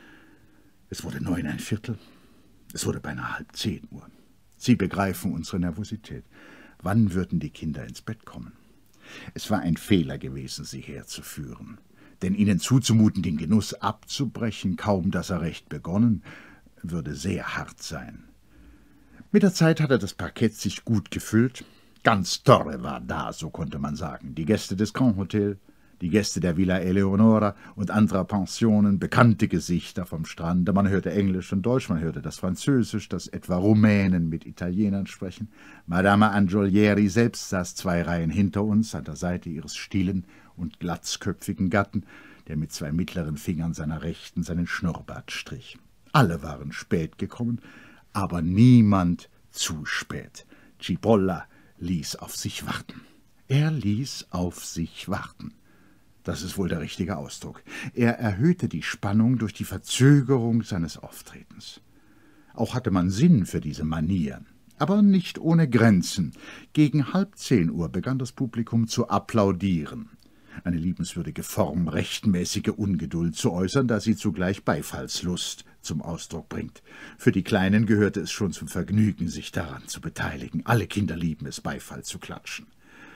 Es wurde neun ein Viertel, es wurde beinahe halb zehn Uhr. Sie begreifen unsere Nervosität. Wann würden die Kinder ins Bett kommen? Es war ein Fehler gewesen, sie herzuführen, denn ihnen zuzumuten, den Genuss abzubrechen, kaum dass er recht begonnen, würde sehr hart sein. Mit der Zeit hatte das Parkett sich gut gefüllt, Ganz Torre war da, so konnte man sagen. Die Gäste des Grand Hotel, die Gäste der Villa Eleonora und anderer Pensionen, bekannte Gesichter vom Strande. Man hörte Englisch und Deutsch, man hörte das Französisch, das etwa Rumänen mit Italienern sprechen. Madame Angiolieri selbst saß zwei Reihen hinter uns, an der Seite ihres stillen und glatzköpfigen Gatten, der mit zwei mittleren Fingern seiner Rechten seinen Schnurrbart strich. Alle waren spät gekommen, aber niemand zu spät. Cipolla ließ auf sich warten. Er ließ auf sich warten. Das ist wohl der richtige Ausdruck. Er erhöhte die Spannung durch die Verzögerung seines Auftretens. Auch hatte man Sinn für diese Manier, aber nicht ohne Grenzen. Gegen halb zehn Uhr begann das Publikum zu applaudieren. Eine liebenswürdige Form, rechtmäßige Ungeduld zu äußern, da sie zugleich Beifallslust zum Ausdruck bringt. Für die Kleinen gehörte es schon zum Vergnügen, sich daran zu beteiligen. Alle Kinder lieben es, Beifall zu klatschen.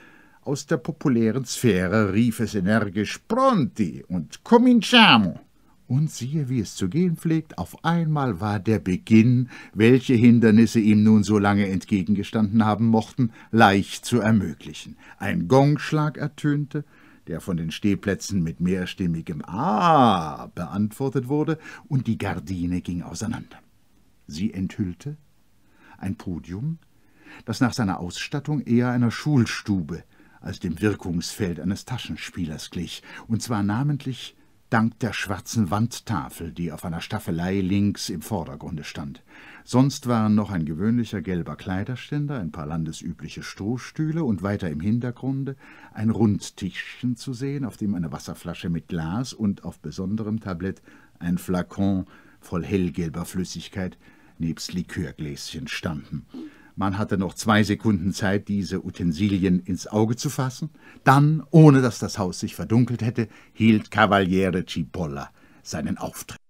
Aus der populären Sphäre rief es energisch »Pronti« und »Cominciamo«. Und siehe, wie es zu gehen pflegt, auf einmal war der Beginn, welche Hindernisse ihm nun so lange entgegengestanden haben mochten, leicht zu ermöglichen. Ein Gongschlag ertönte, der von den Stehplätzen mit mehrstimmigem »Ah« beantwortet wurde, und die Gardine ging auseinander. Sie enthüllte ein Podium, das nach seiner Ausstattung eher einer Schulstube als dem Wirkungsfeld eines Taschenspielers glich, und zwar namentlich dank der schwarzen Wandtafel, die auf einer Staffelei links im Vordergrunde stand. Sonst waren noch ein gewöhnlicher gelber Kleiderständer, ein paar landesübliche Strohstühle und weiter im Hintergrunde ein Rundtischchen zu sehen, auf dem eine Wasserflasche mit Glas und auf besonderem Tablett ein Flakon voll hellgelber Flüssigkeit nebst Likörgläschen standen. Man hatte noch zwei Sekunden Zeit, diese Utensilien ins Auge zu fassen. Dann, ohne dass das Haus sich verdunkelt hätte, hielt Cavaliere Cipolla seinen Auftritt.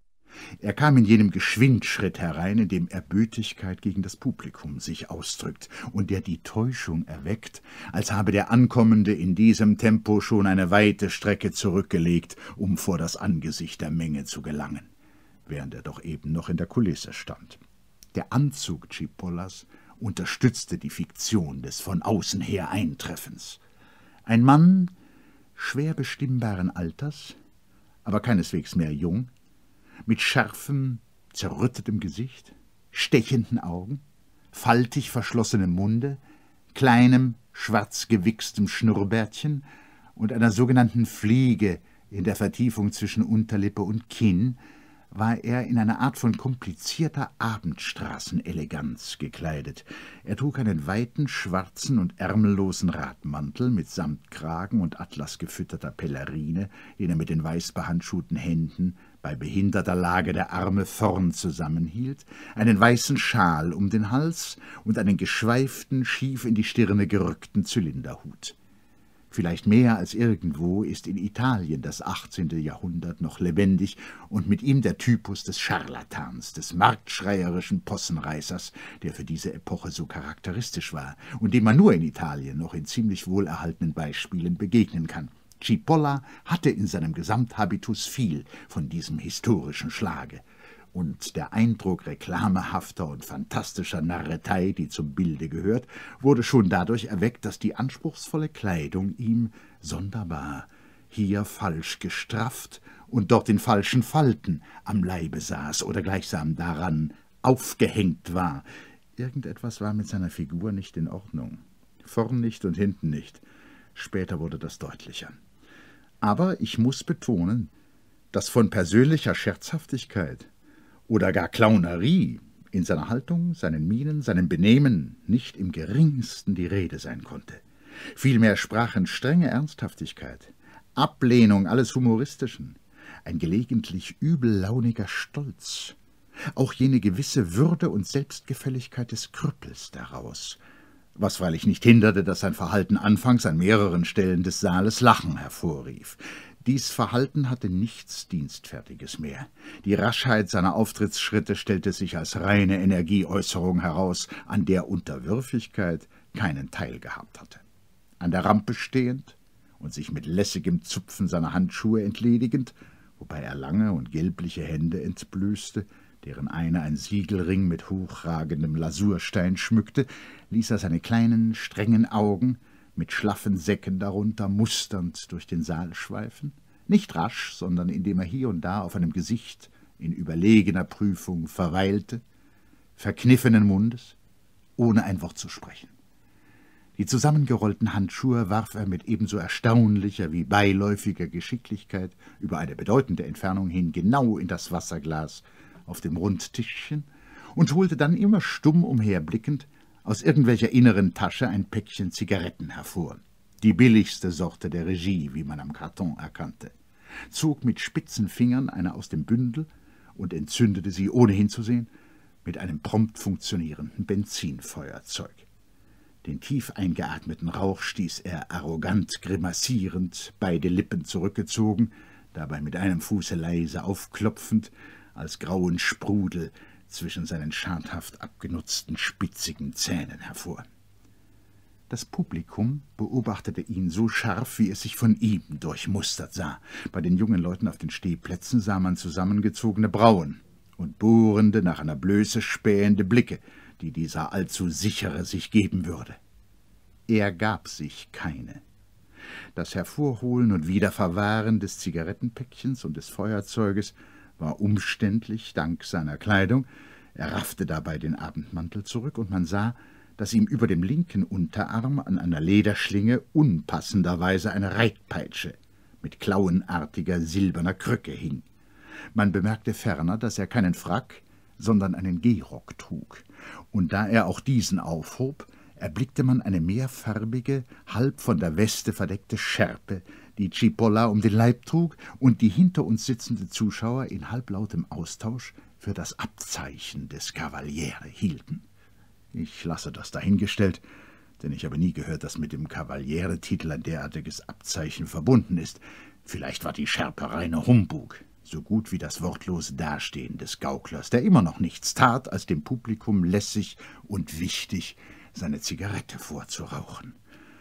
Er kam in jenem Geschwindschritt herein, in dem Erbötigkeit gegen das Publikum sich ausdrückt und der die Täuschung erweckt, als habe der Ankommende in diesem Tempo schon eine weite Strecke zurückgelegt, um vor das Angesicht der Menge zu gelangen, während er doch eben noch in der Kulisse stand. Der Anzug Cipollas unterstützte die Fiktion des von außen her Eintreffens. Ein Mann schwer bestimmbaren Alters, aber keineswegs mehr jung, mit scharfem, zerrüttetem Gesicht, stechenden Augen, faltig verschlossenem Munde, kleinem, schwarz gewichstem Schnurrbärtchen und einer sogenannten Fliege in der Vertiefung zwischen Unterlippe und Kinn, war er in einer Art von komplizierter Abendstraßeneleganz gekleidet. Er trug einen weiten, schwarzen und ärmellosen Radmantel mit Samtkragen und atlasgefütterter Pellerine, den er mit den weiß behandschuhten Händen bei behinderter Lage der Arme vorn zusammenhielt, einen weißen Schal um den Hals und einen geschweiften, schief in die Stirne gerückten Zylinderhut. Vielleicht mehr als irgendwo ist in Italien das achtzehnte Jahrhundert noch lebendig und mit ihm der Typus des Scharlatans, des marktschreierischen Possenreißers, der für diese Epoche so charakteristisch war und dem man nur in Italien noch in ziemlich wohlerhaltenen Beispielen begegnen kann. Cipolla hatte in seinem Gesamthabitus viel von diesem historischen Schlage. Und der Eindruck reklamehafter und fantastischer Narretei, die zum Bilde gehört, wurde schon dadurch erweckt, dass die anspruchsvolle Kleidung ihm sonderbar hier falsch gestrafft und dort in falschen Falten am Leibe saß oder gleichsam daran aufgehängt war. Irgendetwas war mit seiner Figur nicht in Ordnung. Vorn nicht und hinten nicht. Später wurde das deutlicher. Aber ich muss betonen, dass von persönlicher Scherzhaftigkeit oder gar Clownerie in seiner Haltung, seinen Mienen, seinem Benehmen nicht im geringsten die Rede sein konnte. Vielmehr sprachen strenge Ernsthaftigkeit, Ablehnung alles Humoristischen, ein gelegentlich übellauniger Stolz, auch jene gewisse Würde und Selbstgefälligkeit des Krüppels daraus, was freilich nicht hinderte, dass sein Verhalten anfangs an mehreren Stellen des Saales Lachen hervorrief. Dies Verhalten hatte nichts Dienstfertiges mehr. Die Raschheit seiner Auftrittsschritte stellte sich als reine Energieäußerung heraus, an der Unterwürfigkeit keinen Teil gehabt hatte. An der Rampe stehend und sich mit lässigem Zupfen seiner Handschuhe entledigend, wobei er lange und gelbliche Hände entblößte, deren eine ein Siegelring mit hochragendem Lasurstein schmückte, ließ er seine kleinen, strengen Augen mit schlaffen Säcken darunter musternd durch den Saal schweifen, nicht rasch, sondern indem er hier und da auf einem Gesicht in überlegener Prüfung verweilte, verkniffenen Mundes, ohne ein Wort zu sprechen. Die zusammengerollten Handschuhe warf er mit ebenso erstaunlicher wie beiläufiger Geschicklichkeit über eine bedeutende Entfernung hin genau in das Wasserglas auf dem Rundtischchen und holte dann immer stumm umherblickend aus irgendwelcher inneren Tasche ein Päckchen Zigaretten hervor, die billigste Sorte der Regie, wie man am Karton erkannte, zog mit spitzen Fingern eine aus dem Bündel und entzündete sie, ohne hinzusehen, mit einem prompt funktionierenden Benzinfeuerzeug. Den tief eingeatmeten Rauch stieß er arrogant grimassierend, beide Lippen zurückgezogen, dabei mit einem Fuße leise aufklopfend, als grauen Sprudel zwischen seinen schadhaft abgenutzten, spitzigen Zähnen hervor. Das Publikum beobachtete ihn so scharf, wie es sich von ihm durchmustert sah. Bei den jungen Leuten auf den Stehplätzen sah man zusammengezogene Brauen und bohrende, nach einer Blöße spähende Blicke, die dieser allzu sichere sich geben würde. Er gab sich keine. Das Hervorholen und Wiederverwahren des Zigarettenpäckchens und des Feuerzeuges war umständlich, dank seiner Kleidung. Er raffte dabei den Abendmantel zurück, und man sah, dass ihm über dem linken Unterarm an einer Lederschlinge unpassenderweise eine Reitpeitsche mit klauenartiger silberner Krücke hing. Man bemerkte ferner, dass er keinen Frack, sondern einen Gehrock trug, und da er auch diesen aufhob, erblickte man eine mehrfarbige, halb von der Weste verdeckte Schärpe, die Cipolla um den Leib trug und die hinter uns sitzende Zuschauer in halblautem Austausch für das Abzeichen des Cavaliere hielten. Ich lasse das dahingestellt, denn ich habe nie gehört, dass mit dem Cavaliere-Titel ein derartiges Abzeichen verbunden ist. Vielleicht war die Schärpe reiner Humbug, so gut wie das wortlose Dastehen des Gauklers, der immer noch nichts tat, als dem Publikum lässig und wichtig seine Zigarette vorzurauchen.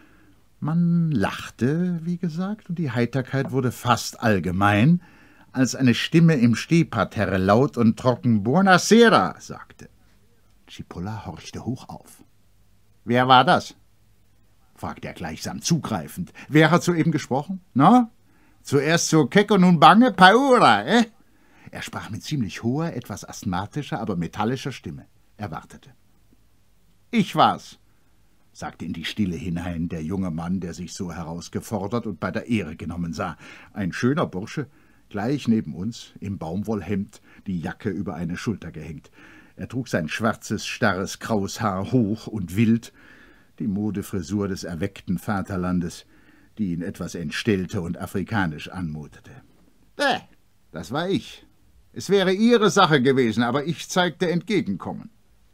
Man lachte, wie gesagt, und die Heiterkeit wurde fast allgemein, als eine Stimme im Stehparterre laut und trocken »Buonasera« sagte. Cipolla horchte hoch auf. »Wer war das?« fragte er gleichsam zugreifend. »Wer hat soeben gesprochen? Na? Zuerst so keck und nun bange? Paura, eh?« Er sprach mit ziemlich hoher, etwas asthmatischer, aber metallischer Stimme. Er wartete. »Ich war's«, sagte in die Stille hinein der junge Mann, der sich so herausgefordert und bei der Ehre genommen sah. Ein schöner Bursche, gleich neben uns, im Baumwollhemd, die Jacke über eine Schulter gehängt. Er trug sein schwarzes, starres, graues Haar hoch und wild, die Modefrisur des erweckten Vaterlandes, die ihn etwas entstellte und afrikanisch anmutete. »Bäh, das war ich. Es wäre Ihre Sache gewesen, aber ich zeigte Entgegenkommen.«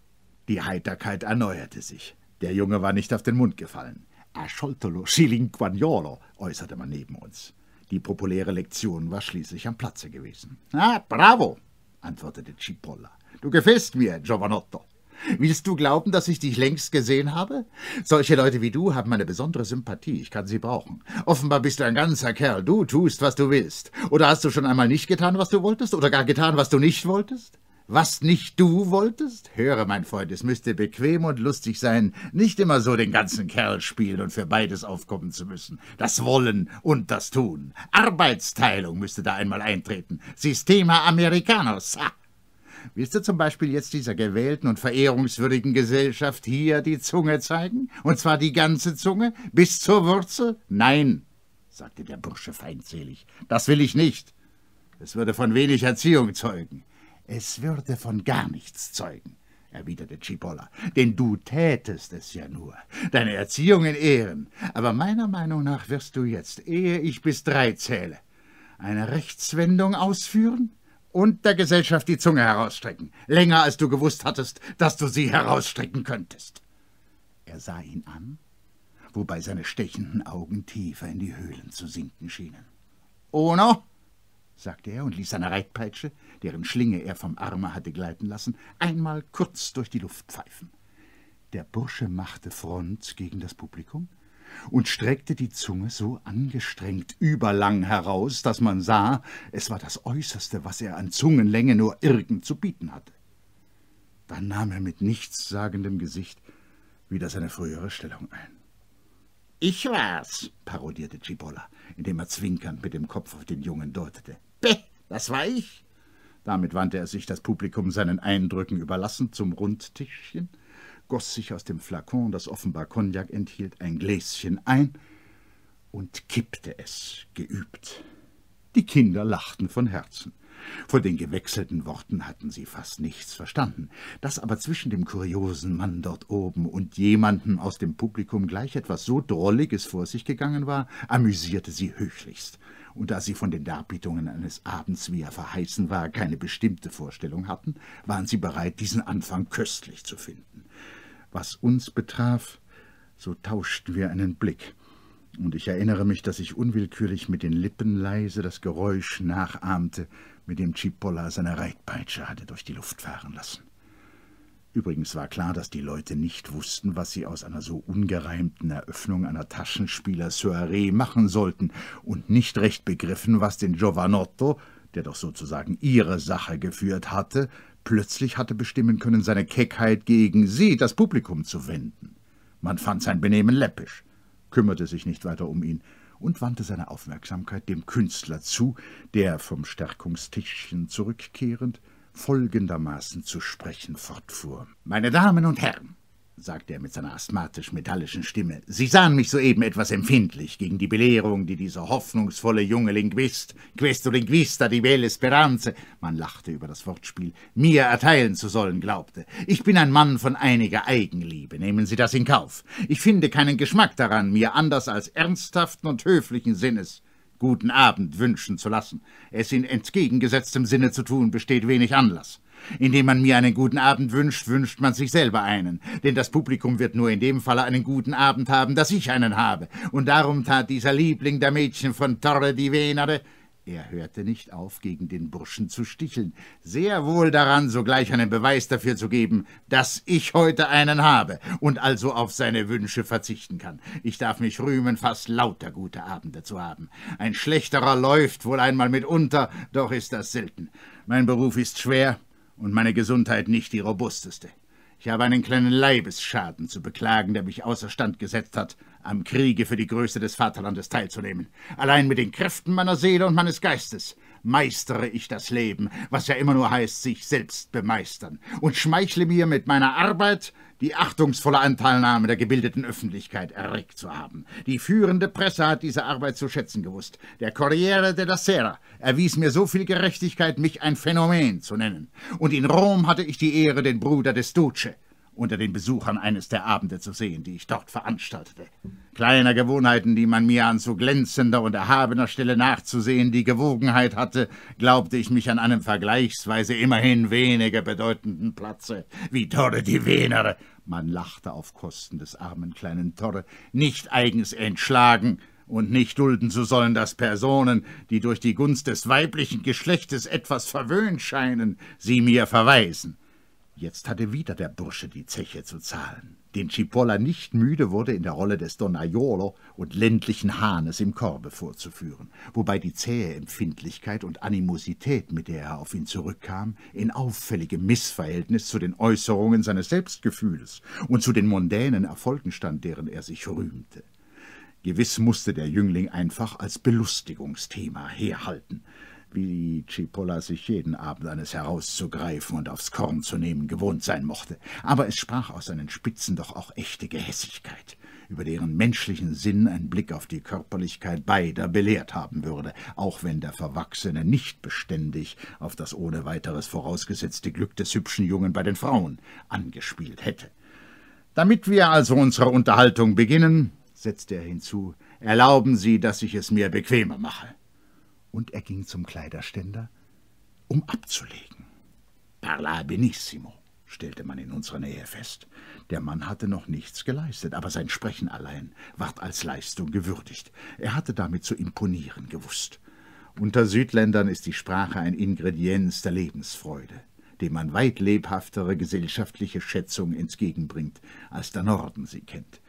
Die Heiterkeit erneuerte sich. Der Junge war nicht auf den Mund gefallen. »Ascoltolo scilinquagnolo«, äußerte man neben uns. Die populäre Lektion war schließlich am Platze gewesen. »Ah, bravo«, antwortete Cipolla. »Du gefällst mir, Giovanotto. Willst du glauben, dass ich dich längst gesehen habe? Solche Leute wie du haben eine besondere Sympathie. Ich kann sie brauchen. Offenbar bist du ein ganzer Kerl. Du tust, was du willst. Oder hast du schon einmal nicht getan, was du wolltest? Oder gar getan, was du nicht wolltest? Was nicht du wolltest? Höre, mein Freund, es müsste bequem und lustig sein, nicht immer so den ganzen Kerl spielen und für beides aufkommen zu müssen. Das Wollen und das Tun. Arbeitsteilung müsste da einmal eintreten. Sistema Americanos. Ha! Willst du zum Beispiel jetzt dieser gewählten und verehrungswürdigen Gesellschaft hier die Zunge zeigen? Und zwar die ganze Zunge? Bis zur Wurzel? Nein, sagte der Bursche feindselig. Das will ich nicht. Es würde von wenig Erziehung zeugen. Es würde von gar nichts zeugen, erwiderte Cipolla, denn du tätest es ja nur, deine Erziehung in Ehren. Aber meiner Meinung nach wirst du jetzt, ehe ich bis drei zähle, eine Rechtswendung ausführen und der Gesellschaft die Zunge herausstrecken, länger als du gewusst hattest, dass du sie herausstrecken könntest. Er sah ihn an, wobei seine stechenden Augen tiefer in die Höhlen zu sinken schienen. »Uno«, sagte er und ließ seine Reitpeitsche, deren Schlinge er vom Arme hatte gleiten lassen, einmal kurz durch die Luft pfeifen. Der Bursche machte Front gegen das Publikum, und streckte die Zunge so angestrengt überlang heraus, dass man sah, es war das Äußerste, was er an Zungenlänge nur irgend zu bieten hatte. Dann nahm er mit nichtssagendem Gesicht wieder seine frühere Stellung ein. »Ich war's«, parodierte Cipolla, indem er zwinkernd mit dem Kopf auf den Jungen deutete. »Bäh, das war ich.« Damit wandte er sich, das Publikum seinen Eindrücken überlassend, zum Rundtischchen, goss sich aus dem Flakon, das offenbar Cognac enthielt, ein Gläschen ein und kippte es geübt. Die Kinder lachten von Herzen. Von den gewechselten Worten hatten sie fast nichts verstanden. Dass aber zwischen dem kuriosen Mann dort oben und jemandem aus dem Publikum gleich etwas so Drolliges vor sich gegangen war, amüsierte sie höchlichst. Und da sie von den Darbietungen eines Abends, wie er verheißen war, keine bestimmte Vorstellung hatten, waren sie bereit, diesen Anfang köstlich zu finden. Was uns betraf, so tauschten wir einen Blick, und ich erinnere mich, dass ich unwillkürlich mit den Lippen leise das Geräusch nachahmte, mit dem Cipolla seine Reitpeitsche hatte durch die Luft fahren lassen. Übrigens war klar, dass die Leute nicht wussten, was sie aus einer so ungereimten Eröffnung einer Taschenspieler-Soiree machen sollten und nicht recht begriffen, was den Giovanotto, der doch sozusagen ihre Sache geführt hatte, plötzlich hatte bestimmen können, seine Keckheit gegen sie, das Publikum, zu wenden. Man fand sein Benehmen läppisch, kümmerte sich nicht weiter um ihn und wandte seine Aufmerksamkeit dem Künstler zu, der, vom Stärkungstischchen zurückkehrend, folgendermaßen zu sprechen fortfuhr. »Meine Damen und Herren«, sagte er mit seiner asthmatisch-metallischen Stimme, »Sie sahen mich soeben etwas empfindlich gegen die Belehrung, die dieser hoffnungsvolle junge Linguist, questo linguista di belle speranze, man lachte über das Wortspiel, mir erteilen zu sollen glaubte. Ich bin ein Mann von einiger Eigenliebe, nehmen Sie das in Kauf. Ich finde keinen Geschmack daran, mir anders als ernsthaften und höflichen Sinnes guten Abend wünschen zu lassen. Es in entgegengesetztem Sinne zu tun, besteht wenig Anlass. Indem man mir einen guten Abend wünscht, wünscht man sich selber einen, denn das Publikum wird nur in dem Falle einen guten Abend haben, dass ich einen habe, und darum tat dieser Liebling der Mädchen von Torre di Venere, er hörte nicht auf, gegen den Burschen zu sticheln, sehr wohl daran, sogleich einen Beweis dafür zu geben, dass ich heute einen habe und also auf seine Wünsche verzichten kann. Ich darf mich rühmen, fast lauter gute Abende zu haben. Ein schlechterer läuft wohl einmal mitunter, doch ist das selten. Mein Beruf ist schwer und meine Gesundheit nicht die robusteste. Ich habe einen kleinen Leibesschaden zu beklagen, der mich außerstand gesetzt hat, am Kriege für die Größe des Vaterlandes teilzunehmen. Allein mit den Kräften meiner Seele und meines Geistes meistere ich das Leben, was ja immer nur heißt, sich selbst bemeistern, und schmeichle mir mit meiner Arbeit die achtungsvolle Anteilnahme der gebildeten Öffentlichkeit erregt zu haben. Die führende Presse hat diese Arbeit zu schätzen gewusst. Der Corriere della Sera erwies mir so viel Gerechtigkeit, mich ein Phänomen zu nennen. Und in Rom hatte ich die Ehre, den Bruder des Duce unter den Besuchern eines der Abende zu sehen, die ich dort veranstaltete. Kleiner Gewohnheiten, die man mir an so glänzender und erhabener Stelle nachzusehen die Gewogenheit hatte, glaubte ich mich an einem vergleichsweise immerhin weniger bedeutenden Platze, wie Torre di Venere, man lachte auf Kosten des armen kleinen Torre, nicht eigens entschlagen und nicht dulden zu sollen, dass Personen, die durch die Gunst des weiblichen Geschlechtes etwas verwöhnt scheinen, sie mir verweisen. Jetzt hatte wieder der Bursche die Zeche zu zahlen, den Cipolla nicht müde wurde, in der Rolle des Donaiolo und ländlichen Hahnes im Korbe vorzuführen, wobei die zähe Empfindlichkeit und Animosität, mit der er auf ihn zurückkam, in auffälligem Missverhältnis zu den Äußerungen seines Selbstgefühls und zu den mondänen Erfolgen stand, deren er sich rühmte. Gewiss musste der Jüngling einfach als Belustigungsthema herhalten, wie Cipolla sich jeden Abend eines herauszugreifen und aufs Korn zu nehmen gewohnt sein mochte. Aber es sprach aus seinen Spitzen doch auch echte Gehässigkeit, über deren menschlichen Sinn ein Blick auf die Körperlichkeit beider belehrt haben würde, auch wenn der Verwachsene nicht beständig auf das ohne weiteres vorausgesetzte Glück des hübschen Jungen bei den Frauen angespielt hätte. »Damit wir also unsere Unterhaltung beginnen«, setzte er hinzu, »erlauben Sie, dass ich es mir bequemer mache.« Und er ging zum Kleiderständer, um abzulegen. »Parla benissimo«, stellte man in unserer Nähe fest. Der Mann hatte noch nichts geleistet, aber sein Sprechen allein ward als Leistung gewürdigt. Er hatte damit zu imponieren gewusst. Unter Südländern ist die Sprache ein Ingredienz der Lebensfreude, dem man weit lebhaftere gesellschaftliche Schätzung entgegenbringt, als der Norden sie kennt.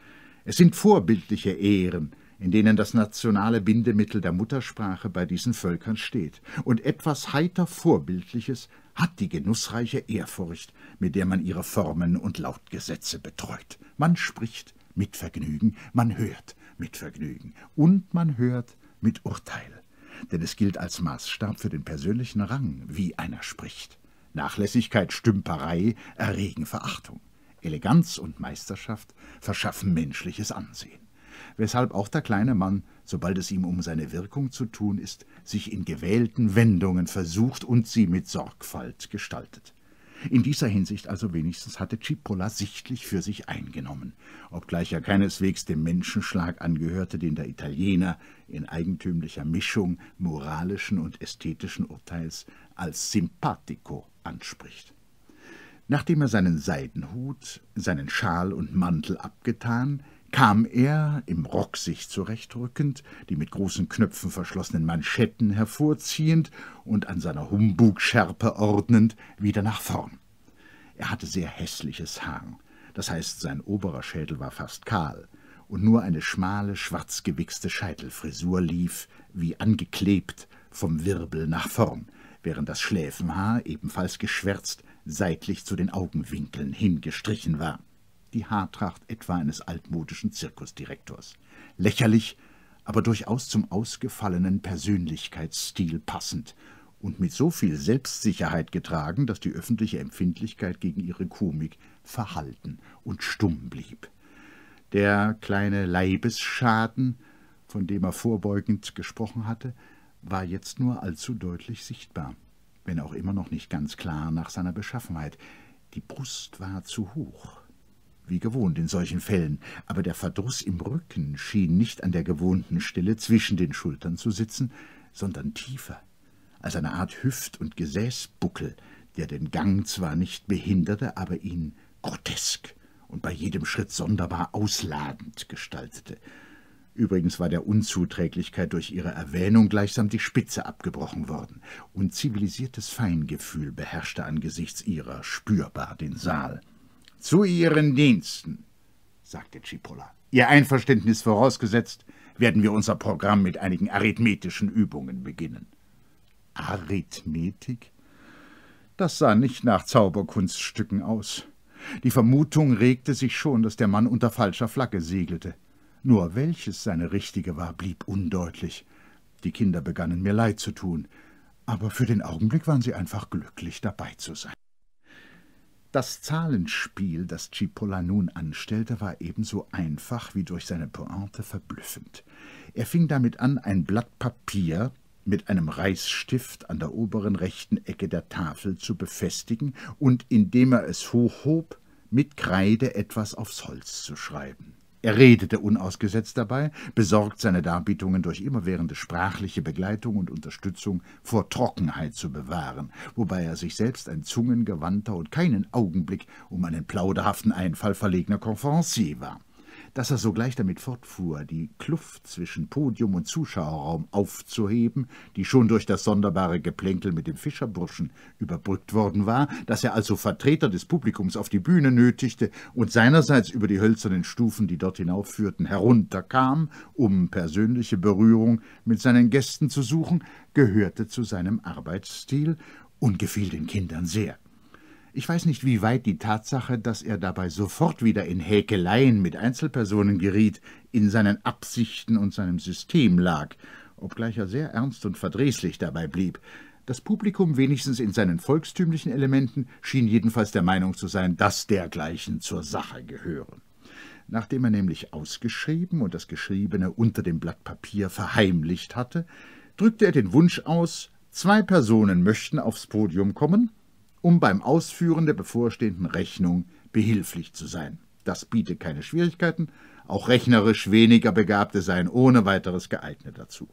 Es sind vorbildliche Ehren, in denen das nationale Bindemittel der Muttersprache bei diesen Völkern steht. Und etwas heiter Vorbildliches hat die genussreiche Ehrfurcht, mit der man ihre Formen und Lautgesetze betreut. Man spricht mit Vergnügen, man hört mit Vergnügen und man hört mit Urteil. Denn es gilt als Maßstab für den persönlichen Rang, wie einer spricht. Nachlässigkeit, Stümperei erregen Verachtung. Eleganz und Meisterschaft verschaffen menschliches Ansehen. Weshalb auch der kleine Mann, sobald es ihm um seine Wirkung zu tun ist, sich in gewählten Wendungen versucht und sie mit Sorgfalt gestaltet. In dieser Hinsicht also wenigstens hatte Cipolla sichtlich für sich eingenommen, obgleich er keineswegs dem Menschenschlag angehörte, den der Italiener in eigentümlicher Mischung moralischen und ästhetischen Urteils als simpatico anspricht. Nachdem er seinen Seidenhut, seinen Schal und Mantel abgetan, kam er, im Rock sich zurechtrückend, die mit großen Knöpfen verschlossenen Manschetten hervorziehend und an seiner Humbugschärpe ordnend, wieder nach vorn. Er hatte sehr hässliches Haar, das heißt, sein oberer Schädel war fast kahl, und nur eine schmale, schwarz gewichste Scheitelfrisur lief, wie angeklebt, vom Wirbel nach vorn, während das Schläfenhaar, ebenfalls geschwärzt, seitlich zu den Augenwinkeln hingestrichen war. Die Haartracht etwa eines altmodischen Zirkusdirektors. Lächerlich, aber durchaus zum ausgefallenen Persönlichkeitsstil passend und mit so viel Selbstsicherheit getragen, dass die öffentliche Empfindlichkeit gegen ihre Komik verhalten und stumm blieb. Der kleine Leibesschaden, von dem er vorbeugend gesprochen hatte, war jetzt nur allzu deutlich sichtbar, wenn auch immer noch nicht ganz klar nach seiner Beschaffenheit. Die Brust war zu hoch, wie gewohnt in solchen Fällen, aber der Verdruss im Rücken schien nicht an der gewohnten Stelle zwischen den Schultern zu sitzen, sondern tiefer, als eine Art Hüft- und Gesäßbuckel, der den Gang zwar nicht behinderte, aber ihn grotesk und bei jedem Schritt sonderbar ausladend gestaltete. Übrigens war der Unzuträglichkeit durch ihre Erwähnung gleichsam die Spitze abgebrochen worden, und zivilisiertes Feingefühl beherrschte angesichts ihrer spürbar den Saal. »Zu Ihren Diensten«, sagte Cipolla. »Ihr Einverständnis vorausgesetzt, werden wir unser Programm mit einigen arithmetischen Übungen beginnen.« Arithmetik? Das sah nicht nach Zauberkunststücken aus. Die Vermutung regte sich schon, dass der Mann unter falscher Flagge segelte. Nur welches seine richtige war, blieb undeutlich. Die Kinder begannen mir leid zu tun, aber für den Augenblick waren sie einfach glücklich, dabei zu sein. Das Zahlenspiel, das Cipolla nun anstellte, war ebenso einfach wie durch seine Pointe verblüffend. Er fing damit an, ein Blatt Papier mit einem Reißstift an der oberen rechten Ecke der Tafel zu befestigen und, indem er es hochhob, mit Kreide etwas aufs Holz zu schreiben. Er redete unausgesetzt dabei, besorgt, seine Darbietungen durch immerwährende sprachliche Begleitung und Unterstützung vor Trockenheit zu bewahren, wobei er sich selbst ein zungengewandter und keinen Augenblick um einen plauderhaften Einfall verlegener Conférencier war. Dass er sogleich damit fortfuhr, die Kluft zwischen Podium und Zuschauerraum aufzuheben, die schon durch das sonderbare Geplänkel mit dem Fischerburschen überbrückt worden war, dass er also Vertreter des Publikums auf die Bühne nötigte und seinerseits über die hölzernen Stufen, die dort hinaufführten, herunterkam, um persönliche Berührung mit seinen Gästen zu suchen, gehörte zu seinem Arbeitsstil und gefiel den Kindern sehr. Ich weiß nicht, wie weit die Tatsache, dass er dabei sofort wieder in Häkeleien mit Einzelpersonen geriet, in seinen Absichten und seinem System lag, obgleich er sehr ernst und verdrießlich dabei blieb. Das Publikum, wenigstens in seinen volkstümlichen Elementen, schien jedenfalls der Meinung zu sein, dass dergleichen zur Sache gehören. Nachdem er nämlich ausgeschrieben und das Geschriebene unter dem Blatt Papier verheimlicht hatte, drückte er den Wunsch aus, zwei Personen möchten aufs Podium kommen, um beim Ausführen der bevorstehenden Rechnung behilflich zu sein. Das bietet keine Schwierigkeiten, auch rechnerisch weniger Begabte seien ohne weiteres geeignet dazu.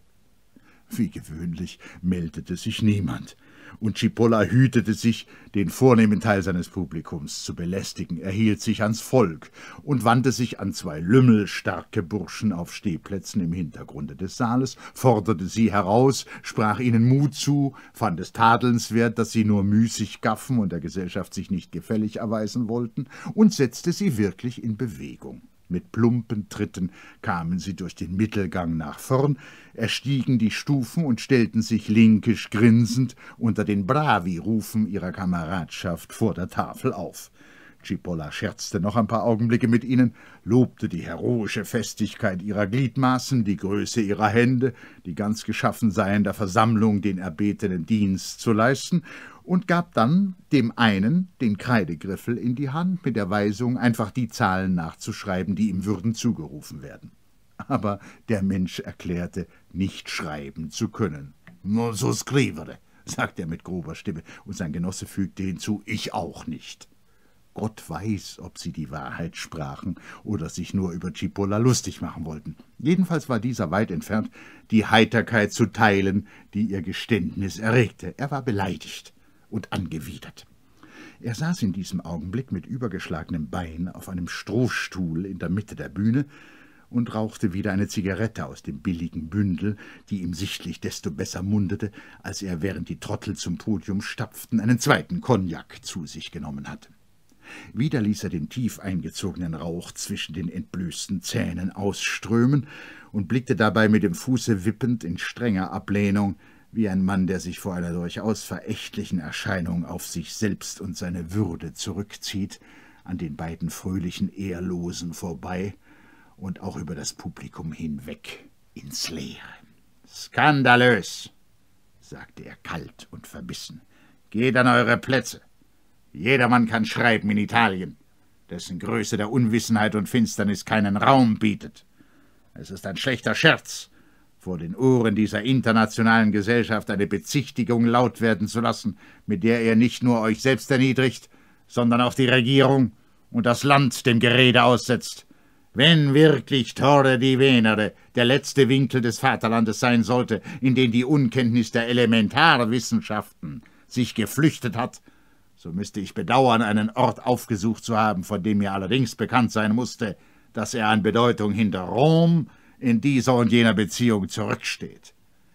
Wie gewöhnlich meldete sich niemand, und Cipolla hütete sich, den vornehmen Teil seines Publikums zu belästigen. Er hielt sich ans Volk und wandte sich an zwei lümmelstarke Burschen auf Stehplätzen im Hintergrunde des Saales, forderte sie heraus, sprach ihnen Mut zu, fand es tadelnswert, dass sie nur müßig gaffen und der Gesellschaft sich nicht gefällig erweisen wollten, und setzte sie wirklich in Bewegung. Mit plumpen Tritten kamen sie durch den Mittelgang nach vorn, erstiegen die Stufen und stellten sich linkisch grinsend unter den Bravi-Rufen ihrer Kameradschaft vor der Tafel auf. Cipolla scherzte noch ein paar Augenblicke mit ihnen, lobte die heroische Festigkeit ihrer Gliedmaßen, die Größe ihrer Hände, die ganz geschaffen seien, der Versammlung den erbetenen Dienst zu leisten, und gab dann dem einen den Kreidegriffel in die Hand mit der Weisung, einfach die Zahlen nachzuschreiben, die ihm würden zugerufen werden. Aber der Mensch erklärte, nicht schreiben zu können. »Non so scrivere«, sagte er mit grober Stimme, und sein Genosse fügte hinzu, »ich auch nicht.« Gott weiß, ob sie die Wahrheit sprachen oder sich nur über Cipolla lustig machen wollten. Jedenfalls war dieser weit entfernt, die Heiterkeit zu teilen, die ihr Geständnis erregte. Er war beleidigt und angewidert. Er saß in diesem Augenblick mit übergeschlagenem Bein auf einem Strohstuhl in der Mitte der Bühne und rauchte wieder eine Zigarette aus dem billigen Bündel, die ihm sichtlich desto besser mundete, als er, während die Trottel zum Podium stapften, einen zweiten Cognac zu sich genommen hatte. Wieder ließ er den tief eingezogenen Rauch zwischen den entblößten Zähnen ausströmen und blickte dabei mit dem Fuße wippend in strenger Ablehnung, wie ein Mann, der sich vor einer durchaus verächtlichen Erscheinung auf sich selbst und seine Würde zurückzieht, an den beiden fröhlichen Ehrlosen vorbei und auch über das Publikum hinweg ins Leere. »Skandalös«, sagte er kalt und verbissen. »Geht an eure Plätze. Jedermann kann schreiben in Italien, dessen Größe der Unwissenheit und Finsternis keinen Raum bietet. Es ist ein schlechter Scherz, vor den Ohren dieser internationalen Gesellschaft eine Bezichtigung laut werden zu lassen, mit der ihr nicht nur euch selbst erniedrigt, sondern auch die Regierung und das Land dem Gerede aussetzt. Wenn wirklich Torre di Venere der letzte Winkel des Vaterlandes sein sollte, in den die Unkenntnis der Elementarwissenschaften sich geflüchtet hat, so müsste ich bedauern, einen Ort aufgesucht zu haben, von dem mir allerdings bekannt sein musste, dass er an Bedeutung hinter Rom in dieser und jener Beziehung zurücksteht.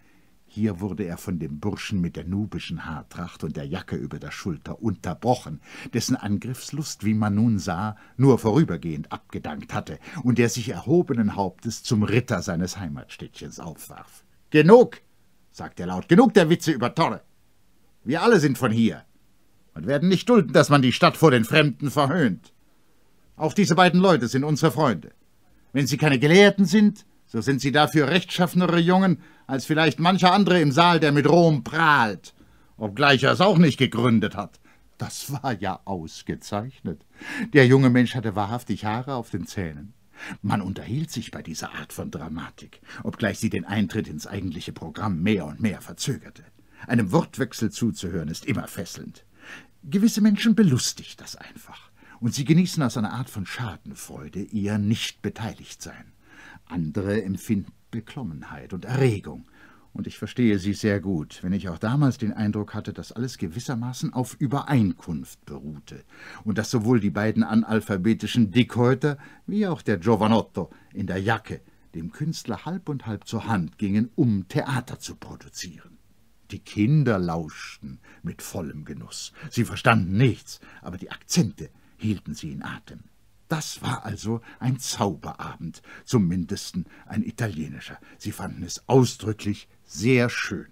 Hier wurde er von dem Burschen mit der nubischen Haartracht und der Jacke über der Schulter unterbrochen, dessen Angriffslust, wie man nun sah, nur vorübergehend abgedankt hatte und der sich erhobenen Hauptes zum Ritter seines Heimatstädtchens aufwarf. »Genug«, sagte er laut, »genug der Witze über Torre. Wir alle sind von hier und werden nicht dulden, dass man die Stadt vor den Fremden verhöhnt. Auch diese beiden Leute sind unsere Freunde. Wenn sie keine Gelehrten sind, so sind sie dafür rechtschaffenere Jungen als vielleicht mancher andere im Saal, der mit Rom prahlt, obgleich er es auch nicht gegründet hat. Das war ja ausgezeichnet. Der junge Mensch hatte wahrhaftig Haare auf den Zähnen. Man unterhielt sich bei dieser Art von Dramatik, obgleich sie den Eintritt ins eigentliche Programm mehr und mehr verzögerte. Einem Wortwechsel zuzuhören ist immer fesselnd. Gewisse Menschen belustigt das einfach, und sie genießen aus einer Art von Schadenfreude ihr Nicht-Beteiligt-Sein. Andere empfinden Beklommenheit und Erregung, und ich verstehe sie sehr gut, wenn ich auch damals den Eindruck hatte, dass alles gewissermaßen auf Übereinkunft beruhte und dass sowohl die beiden analphabetischen Dickhäuter wie auch der Giovanotto in der Jacke dem Künstler halb und halb zur Hand gingen, um Theater zu produzieren. Die Kinder lauschten mit vollem Genuss. Sie verstanden nichts, aber die Akzente hielten sie in Atem. Das war also ein Zauberabend, zum Mindesten ein italienischer. Sie fanden es ausdrücklich sehr schön.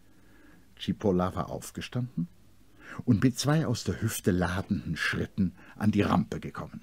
Cipolla war aufgestanden und mit zwei aus der Hüfte ladenden Schritten an die Rampe gekommen.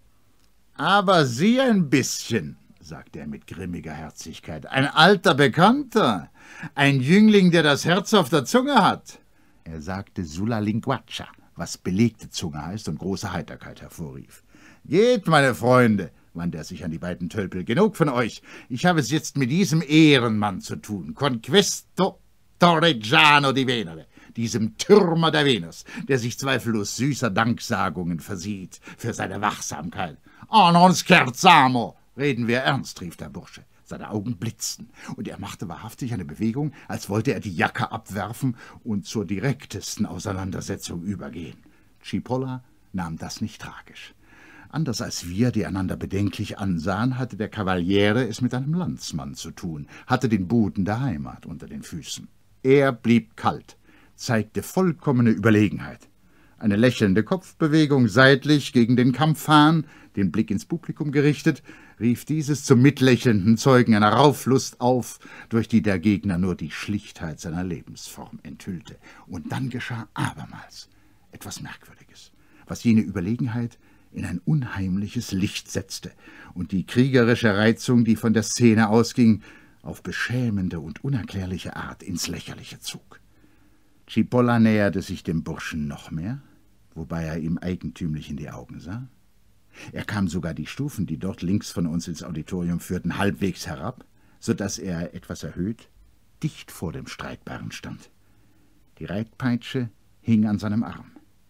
»Aber Sie ein bisschen«, sagte er mit grimmiger Herzlichkeit, »ein alter Bekannter, ein Jüngling, der das Herz auf der Zunge hat.« Er sagte sulla linguaccia, was belegte Zunge heißt und große Heiterkeit hervorrief. »Geht, meine Freunde«, wandte er sich an die beiden Tölpel, »genug von euch. Ich habe es jetzt mit diesem Ehrenmann zu tun, con questo Torreggiano di Venere, diesem Türmer der Venus, der sich zweifellos süßer Danksagungen versieht für seine Wachsamkeit. »Oh, non scherzamo«, »Reden wir ernst«, rief der Bursche. Seine Augen blitzten, und er machte wahrhaftig eine Bewegung, als wollte er die Jacke abwerfen und zur direktesten Auseinandersetzung übergehen. Cipolla nahm das nicht tragisch. Anders als wir, die einander bedenklich ansahen, hatte der Cavaliere es mit einem Landsmann zu tun, hatte den Boden der Heimat unter den Füßen. Er blieb kalt, zeigte vollkommene Überlegenheit. Eine lächelnde Kopfbewegung seitlich gegen den Kampfhahn, den Blick ins Publikum gerichtet, rief dieses zum mitlächelnden Zeugen einer Rauflust auf, durch die der Gegner nur die Schlichtheit seiner Lebensform enthüllte. Und dann geschah abermals etwas Merkwürdiges, was jene Überlegenheit in ein unheimliches Licht setzte und die kriegerische Reizung, die von der Szene ausging, auf beschämende und unerklärliche Art ins Lächerliche zog. Cipolla näherte sich dem Burschen noch mehr, wobei er ihm eigentümlich in die Augen sah. Er kam sogar die Stufen, die dort links von uns ins Auditorium führten, halbwegs herab, so dass er, etwas erhöht, dicht vor dem Streitbaren stand. Die Reitpeitsche hing an seinem Arm.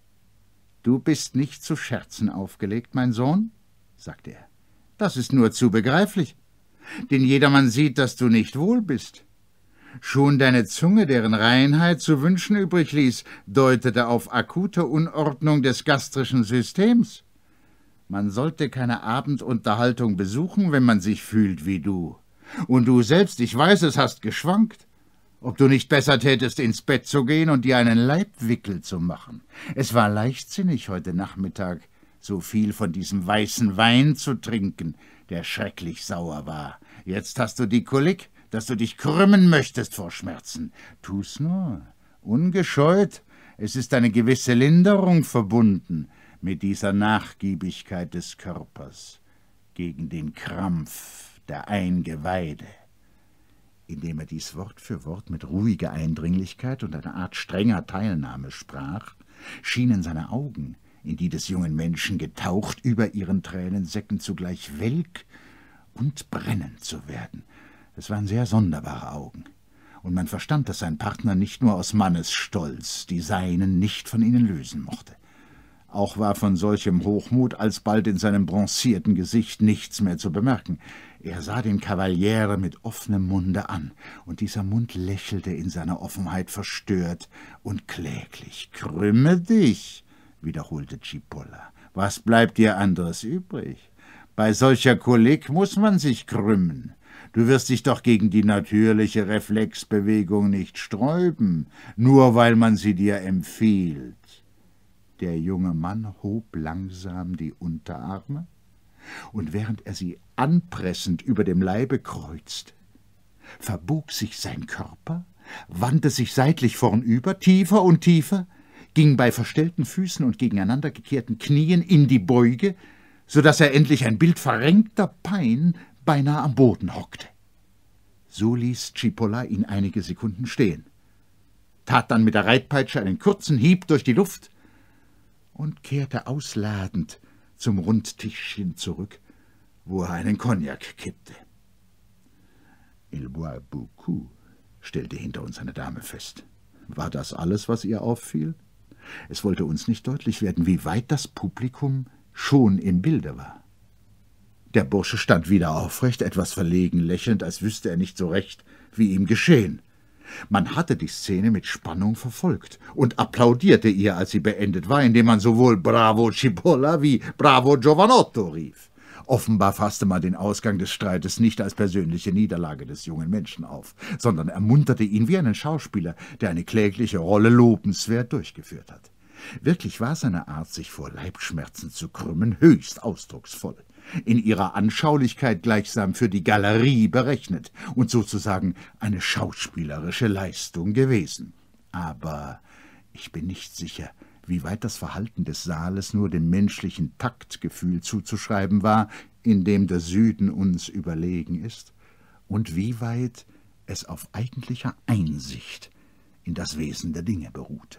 »Du bist nicht zu Scherzen aufgelegt, mein Sohn?« sagte er. »Das ist nur zu begreiflich, denn jedermann sieht, dass du nicht wohl bist. Schon deine Zunge, deren Reinheit zu wünschen übrig ließ, deutete auf akute Unordnung des gastrischen Systems. Man sollte keine Abendunterhaltung besuchen, wenn man sich fühlt wie du. Und du selbst, ich weiß es, hast geschwankt, ob du nicht besser tätest, ins Bett zu gehen und dir einen Leibwickel zu machen. Es war leichtsinnig, heute Nachmittag so viel von diesem weißen Wein zu trinken, der schrecklich sauer war. Jetzt hast du die Kolik, dass du dich krümmen möchtest vor Schmerzen. Tu's nur, ungescheut. Es ist eine gewisse Linderung verbunden mit dieser Nachgiebigkeit des Körpers gegen den Krampf der Eingeweide.« Indem er dies Wort für Wort mit ruhiger Eindringlichkeit und einer Art strenger Teilnahme sprach, schienen seine Augen, in die des jungen Menschen getaucht, über ihren Tränensäcken zugleich welk und brennend zu werden. Es waren sehr sonderbare Augen, und man verstand, dass sein Partner nicht nur aus Mannesstolz die seinen nicht von ihnen lösen mochte. Auch war von solchem Hochmut alsbald in seinem bronzierten Gesicht nichts mehr zu bemerken. Er sah den Kavaliere mit offenem Munde an, und dieser Mund lächelte in seiner Offenheit verstört und kläglich. »Krümme dich«, wiederholte Cipolla. »Was bleibt dir anderes übrig? Bei solcher Kolik muß man sich krümmen. Du wirst dich doch gegen die natürliche Reflexbewegung nicht sträuben, nur weil man sie dir empfiehlt.« Der junge Mann hob langsam die Unterarme, und während er sie anpressend über dem Leibe kreuzte, verbog sich sein Körper, wandte sich seitlich vornüber, tiefer und tiefer, ging bei verstellten Füßen und gegeneinander gekehrten Knien in die Beuge, so daß er endlich ein Bild verrenkter Pein beinahe am Boden hockte. So ließ Cipolla ihn einige Sekunden stehen, tat dann mit der Reitpeitsche einen kurzen Hieb durch die Luft und kehrte ausladend zum Rundtischchen zurück, wo er einen Cognac kippte. »Il boit beaucoup«, stellte hinter uns eine Dame fest. War das alles, was ihr auffiel? Es wollte uns nicht deutlich werden, wie weit das Publikum schon im Bilde war. Der Bursche stand wieder aufrecht, etwas verlegen lächelnd, als wüsste er nicht so recht, wie ihm geschehen. Man hatte die Szene mit Spannung verfolgt und applaudierte ihr, als sie beendet war, indem man sowohl »Bravo Cipolla« wie »Bravo Giovanotto« rief. Offenbar fasste man den Ausgang des Streites nicht als persönliche Niederlage des jungen Menschen auf, sondern ermunterte ihn wie einen Schauspieler, der eine klägliche Rolle lobenswert durchgeführt hat. Wirklich war seine Art, sich vor Leibschmerzen zu krümmen, höchst ausdrucksvoll, in ihrer Anschaulichkeit gleichsam für die Galerie berechnet und sozusagen eine schauspielerische Leistung gewesen. Aber ich bin nicht sicher, wie weit das Verhalten des Saales nur dem menschlichen Taktgefühl zuzuschreiben war, in dem der Süden uns überlegen ist, und wie weit es auf eigentlicher Einsicht in das Wesen der Dinge beruhte.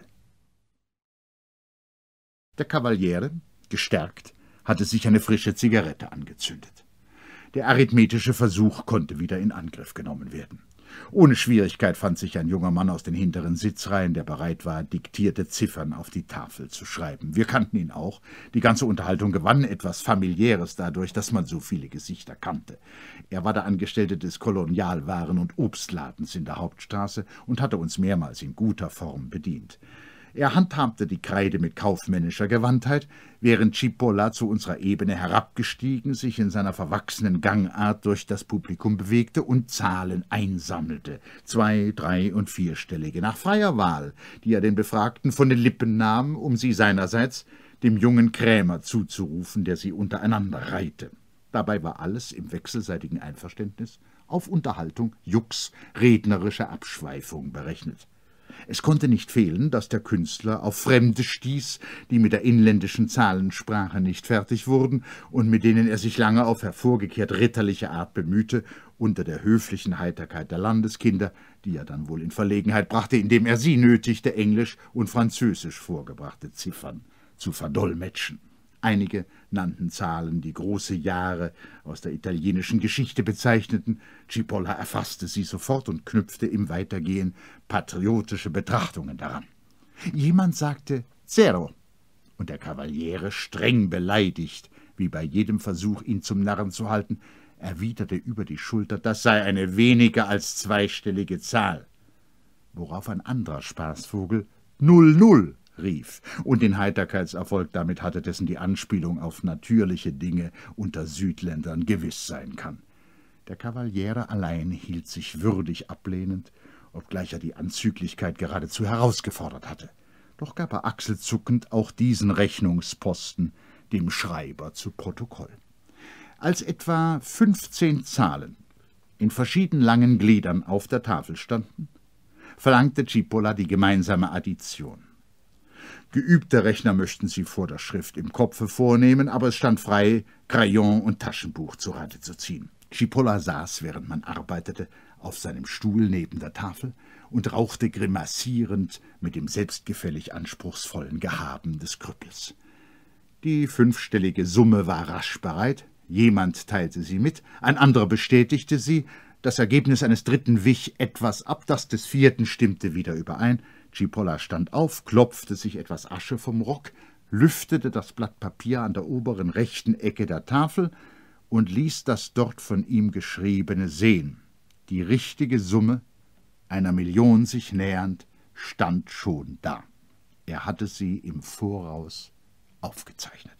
Der Kavaliere, gestärkt, hatte sich eine frische Zigarette angezündet. Der arithmetische Versuch konnte wieder in Angriff genommen werden. Ohne Schwierigkeit fand sich ein junger Mann aus den hinteren Sitzreihen, der bereit war, diktierte Ziffern auf die Tafel zu schreiben. Wir kannten ihn auch. Die ganze Unterhaltung gewann etwas Familiäres dadurch, dass man so viele Gesichter kannte. Er war der Angestellte des Kolonialwaren- und Obstladens in der Hauptstraße und hatte uns mehrmals in guter Form bedient. Er handhabte die Kreide mit kaufmännischer Gewandtheit, während Cipolla, zu unserer Ebene herabgestiegen, sich in seiner verwachsenen Gangart durch das Publikum bewegte und Zahlen einsammelte, zwei-, drei- und vierstellige, nach freier Wahl, die er den Befragten von den Lippen nahm, um sie seinerseits dem jungen Krämer zuzurufen, der sie untereinander reihte. Dabei war alles im wechselseitigen Einverständnis auf Unterhaltung, Jux, rednerische Abschweifung berechnet. Es konnte nicht fehlen, dass der Künstler auf Fremde stieß, die mit der inländischen Zahlensprache nicht fertig wurden und mit denen er sich lange auf hervorgekehrt ritterliche Art bemühte, unter der höflichen Heiterkeit der Landeskinder, die er dann wohl in Verlegenheit brachte, indem er sie nötigte, Englisch und Französisch vorgebrachte Ziffern zu verdolmetschen. Einige nannten Zahlen, die große Jahre aus der italienischen Geschichte bezeichneten. Cipolla erfasste sie sofort und knüpfte im Weitergehen patriotische Betrachtungen daran. Jemand sagte Zero, und der Kavaliere, streng beleidigt, wie bei jedem Versuch, ihn zum Narren zu halten, erwiderte über die Schulter, das sei eine weniger als zweistellige Zahl, worauf ein anderer Spaßvogel Null Null rief und den Heiterkeitserfolg damit hatte, dessen die Anspielung auf natürliche Dinge unter Südländern gewiss sein kann. Der Kavaliere allein hielt sich würdig ablehnend, obgleich er die Anzüglichkeit geradezu herausgefordert hatte. Doch gab er achselzuckend auch diesen Rechnungsposten dem Schreiber zu Protokoll. Als etwa fünfzehn Zahlen in verschieden langen Gliedern auf der Tafel standen, verlangte Cipolla die gemeinsame Addition. Geübte Rechner möchten sie vor der Schrift im Kopfe vornehmen, aber es stand frei, Crayon und Taschenbuch zu Rate zu ziehen. Cipolla saß, während man arbeitete, auf seinem Stuhl neben der Tafel und rauchte grimassierend mit dem selbstgefällig anspruchsvollen Gehaben des Krüppels. Die fünfstellige Summe war rasch bereit, jemand teilte sie mit, ein anderer bestätigte sie, das Ergebnis eines dritten wich etwas ab, das des vierten stimmte wieder überein. Cipolla stand auf, klopfte sich etwas Asche vom Rock, lüftete das Blatt Papier an der oberen rechten Ecke der Tafel und ließ das dort von ihm Geschriebene sehen. Die richtige Summe, einer Million sich nähernd, stand schon da. Er hatte sie im Voraus aufgezeichnet.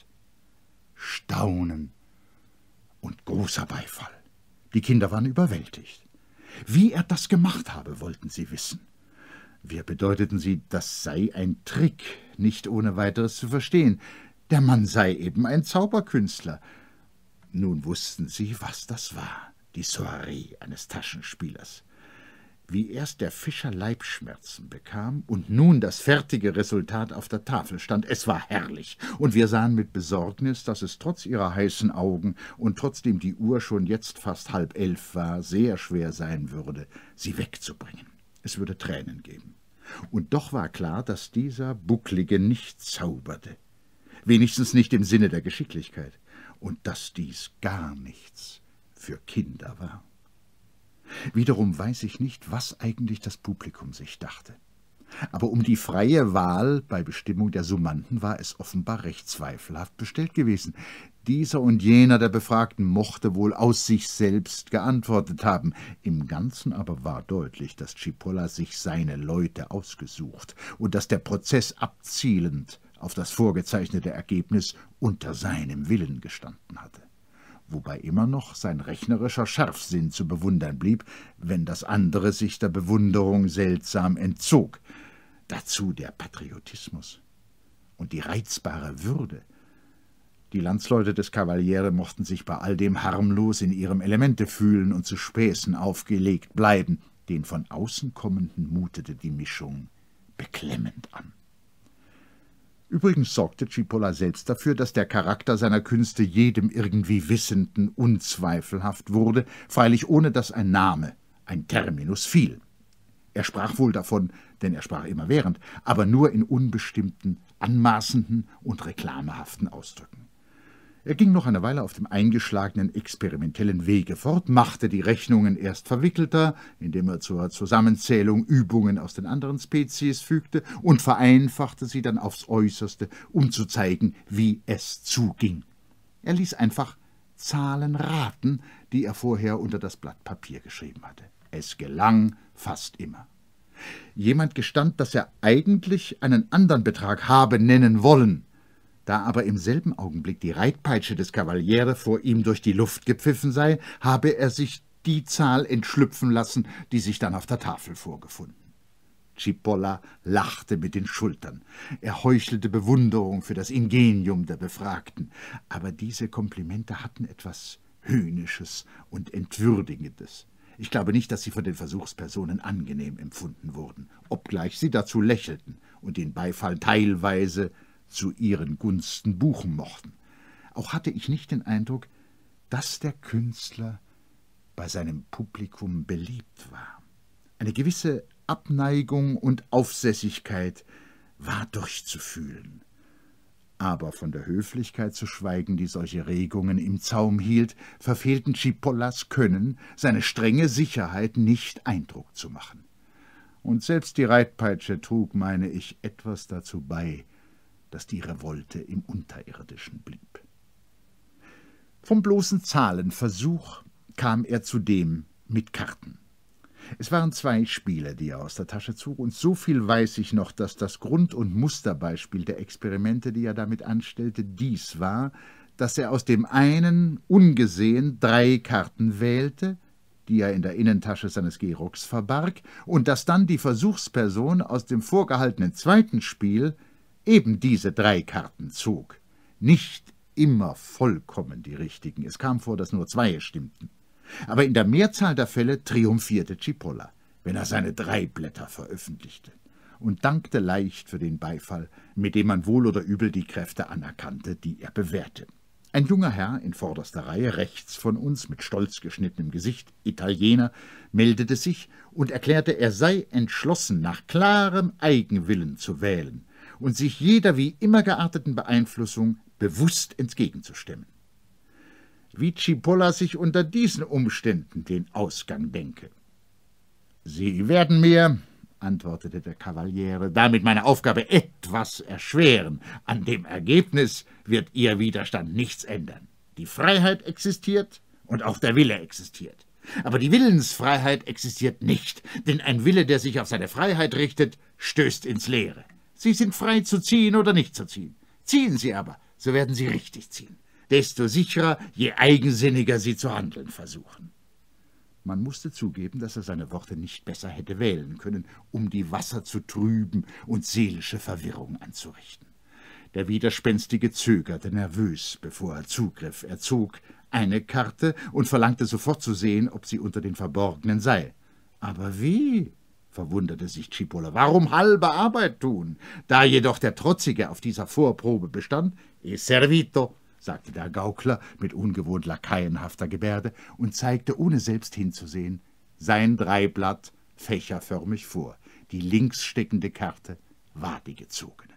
Staunen und großer Beifall. Die Kinder waren überwältigt. Wie er das gemacht habe, wollten sie wissen. Wir bedeuteten sie, das sei ein Trick, nicht ohne weiteres zu verstehen. Der Mann sei eben ein Zauberkünstler. Nun wussten sie, was das war, die Soiree eines Taschenspielers. Wie erst der Fischer Leibschmerzen bekam und nun das fertige Resultat auf der Tafel stand, es war herrlich, und wir sahen mit Besorgnis, dass es trotz ihrer heißen Augen und trotzdem die Uhr schon jetzt fast halb elf war, sehr schwer sein würde, sie wegzubringen. Es würde Tränen geben. Und doch war klar, dass dieser Bucklige nicht zauberte, wenigstens nicht im Sinne der Geschicklichkeit, und dass dies gar nichts für Kinder war. Wiederum weiß ich nicht, was eigentlich das Publikum sich dachte. Aber um die freie Wahl bei Bestimmung der Summanden war es offenbar recht zweifelhaft bestellt gewesen. Dieser und jener der Befragten mochte wohl aus sich selbst geantwortet haben. Im Ganzen aber war deutlich, dass Cipolla sich seine Leute ausgesucht und dass der Prozess abzielend auf das vorgezeichnete Ergebnis unter seinem Willen gestanden hatte. Wobei immer noch sein rechnerischer Scharfsinn zu bewundern blieb, wenn das andere sich der Bewunderung seltsam entzog. Dazu der Patriotismus und die reizbare Würde. Die Landsleute des Kavaliere mochten sich bei all dem harmlos in ihrem Elemente fühlen und zu Späßen aufgelegt bleiben. Den von außen kommenden mutete die Mischung beklemmend an. Übrigens sorgte Cipolla selbst dafür, dass der Charakter seiner Künste jedem irgendwie Wissenden unzweifelhaft wurde, freilich ohne dass ein Name, ein Terminus fiel. Er sprach wohl davon, denn er sprach immerwährend, aber nur in unbestimmten, anmaßenden und reklamehaften Ausdrücken. Er ging noch eine Weile auf dem eingeschlagenen experimentellen Wege fort, machte die Rechnungen erst verwickelter, indem er zur Zusammenzählung Übungen aus den anderen Spezies fügte, und vereinfachte sie dann aufs Äußerste, um zu zeigen, wie es zuging. Er ließ einfach Zahlen raten, die er vorher unter das Blatt Papier geschrieben hatte. Es gelang fast immer. Jemand gestand, dass er eigentlich einen anderen Betrag habe nennen wollen. Da aber im selben Augenblick die Reitpeitsche des Cavaliere vor ihm durch die Luft gepfiffen sei, habe er sich die Zahl entschlüpfen lassen, die sich dann auf der Tafel vorgefunden. Cipolla lachte mit den Schultern. Er heuchelte Bewunderung für das Ingenium der Befragten. Aber diese Komplimente hatten etwas Höhnisches und Entwürdigendes. Ich glaube nicht, dass sie von den Versuchspersonen angenehm empfunden wurden, obgleich sie dazu lächelten und den Beifall teilweise zu ihren Gunsten buchen mochten. Auch hatte ich nicht den Eindruck, dass der Künstler bei seinem Publikum beliebt war. Eine gewisse Abneigung und Aufsässigkeit war durchzufühlen. Aber von der Höflichkeit zu schweigen, die solche Regungen im Zaum hielt, verfehlten Cipollas Können, seine strenge Sicherheit nicht Eindruck zu machen. Und selbst die Reitpeitsche trug, meine ich, etwas dazu bei, dass die Revolte im Unterirdischen blieb. Vom bloßen Zahlenversuch kam er zudem mit Karten. Es waren zwei Spiele, die er aus der Tasche zog, und so viel weiß ich noch, dass das Grund- und Musterbeispiel der Experimente, die er damit anstellte, dies war, dass er aus dem einen ungesehen drei Karten wählte, die er in der Innentasche seines Gehrocks verbarg, und dass dann die Versuchsperson aus dem vorgehaltenen zweiten Spiel eben diese drei Karten zog. Nicht immer vollkommen die richtigen, es kam vor, dass nur zwei stimmten. Aber in der Mehrzahl der Fälle triumphierte Cipolla, wenn er seine drei Blätter veröffentlichte, und dankte leicht für den Beifall, mit dem man wohl oder übel die Kräfte anerkannte, die er bewährte. Ein junger Herr in vorderster Reihe, rechts von uns, mit stolz geschnittenem Gesicht, Italiener, meldete sich und erklärte, er sei entschlossen, nach klarem Eigenwillen zu wählen und sich jeder wie immer gearteten Beeinflussung bewusst entgegenzustemmen. Wie Cipolla sich unter diesen Umständen den Ausgang denke. »Sie werden mir«, antwortete der Cavaliere, »damit meine Aufgabe etwas erschweren. An dem Ergebnis wird Ihr Widerstand nichts ändern. Die Freiheit existiert und auch der Wille existiert. Aber die Willensfreiheit existiert nicht, denn ein Wille, der sich auf seine Freiheit richtet, stößt ins Leere. Sie sind frei zu ziehen oder nicht zu ziehen. Ziehen Sie aber, so werden Sie richtig ziehen. Desto sicherer, je eigensinniger Sie zu handeln versuchen.« Man musste zugeben, dass er seine Worte nicht besser hätte wählen können, um die Wasser zu trüben und seelische Verwirrung anzurichten. Der Widerspenstige zögerte nervös, bevor er zugriff. Er zog eine Karte und verlangte sofort zu sehen, ob sie unter den Verborgenen sei. »Aber wie?« verwunderte sich Cipolla. »Warum halbe Arbeit tun?« Da jedoch der Trotzige auf dieser Vorprobe bestand, »E servito«, sagte der Gaukler mit ungewohnt lakaienhafter Gebärde und zeigte, ohne selbst hinzusehen, sein Dreiblatt fächerförmig vor. Die links steckende Karte war die gezogene.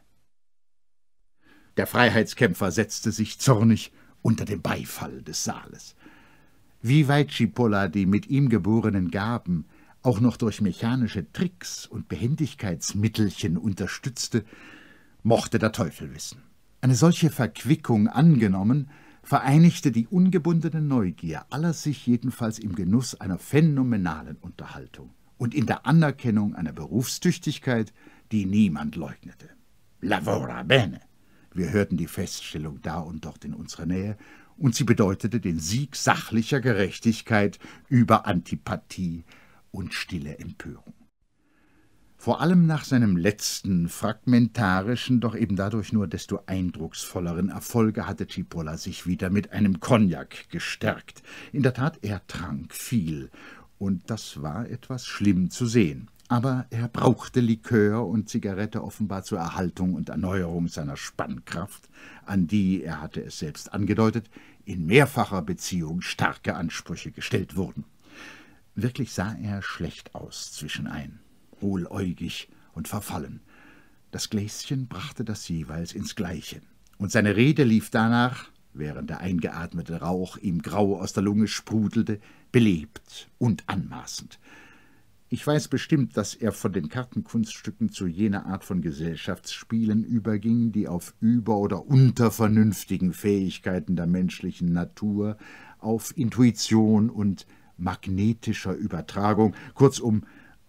Der Freiheitskämpfer setzte sich zornig unter dem Beifall des Saales. Wie weit Cipolla die mit ihm geborenen Gaben auch noch durch mechanische Tricks und Behendigkeitsmittelchen unterstützte, mochte der Teufel wissen. Eine solche Verquickung angenommen, vereinigte die ungebundene Neugier aller sich jedenfalls im Genuss einer phänomenalen Unterhaltung und in der Anerkennung einer Berufstüchtigkeit, die niemand leugnete. »Lavora bene«, wir hörten die Feststellung da und dort in unserer Nähe, und sie bedeutete den Sieg sachlicher Gerechtigkeit über Antipathie und stille Empörung. Vor allem nach seinem letzten, fragmentarischen, doch eben dadurch nur desto eindrucksvolleren Erfolge hatte Cipolla sich wieder mit einem Cognac gestärkt. In der Tat, er trank viel, und das war etwas schlimm zu sehen. Aber er brauchte Likör und Zigarette offenbar zur Erhaltung und Erneuerung seiner Spannkraft, an die, er hatte es selbst angedeutet, in mehrfacher Beziehung starke Ansprüche gestellt wurden. Wirklich sah er schlecht aus zwischenein, hohläugig und verfallen. Das Gläschen brachte das jeweils ins Gleiche, und seine Rede lief danach, während der eingeatmete Rauch ihm grau aus der Lunge sprudelte, belebt und anmaßend. Ich weiß bestimmt, dass er von den Kartenkunststücken zu jener Art von Gesellschaftsspielen überging, die auf über- oder untervernünftigen Fähigkeiten der menschlichen Natur, auf Intuition und magnetischer Übertragung, kurzum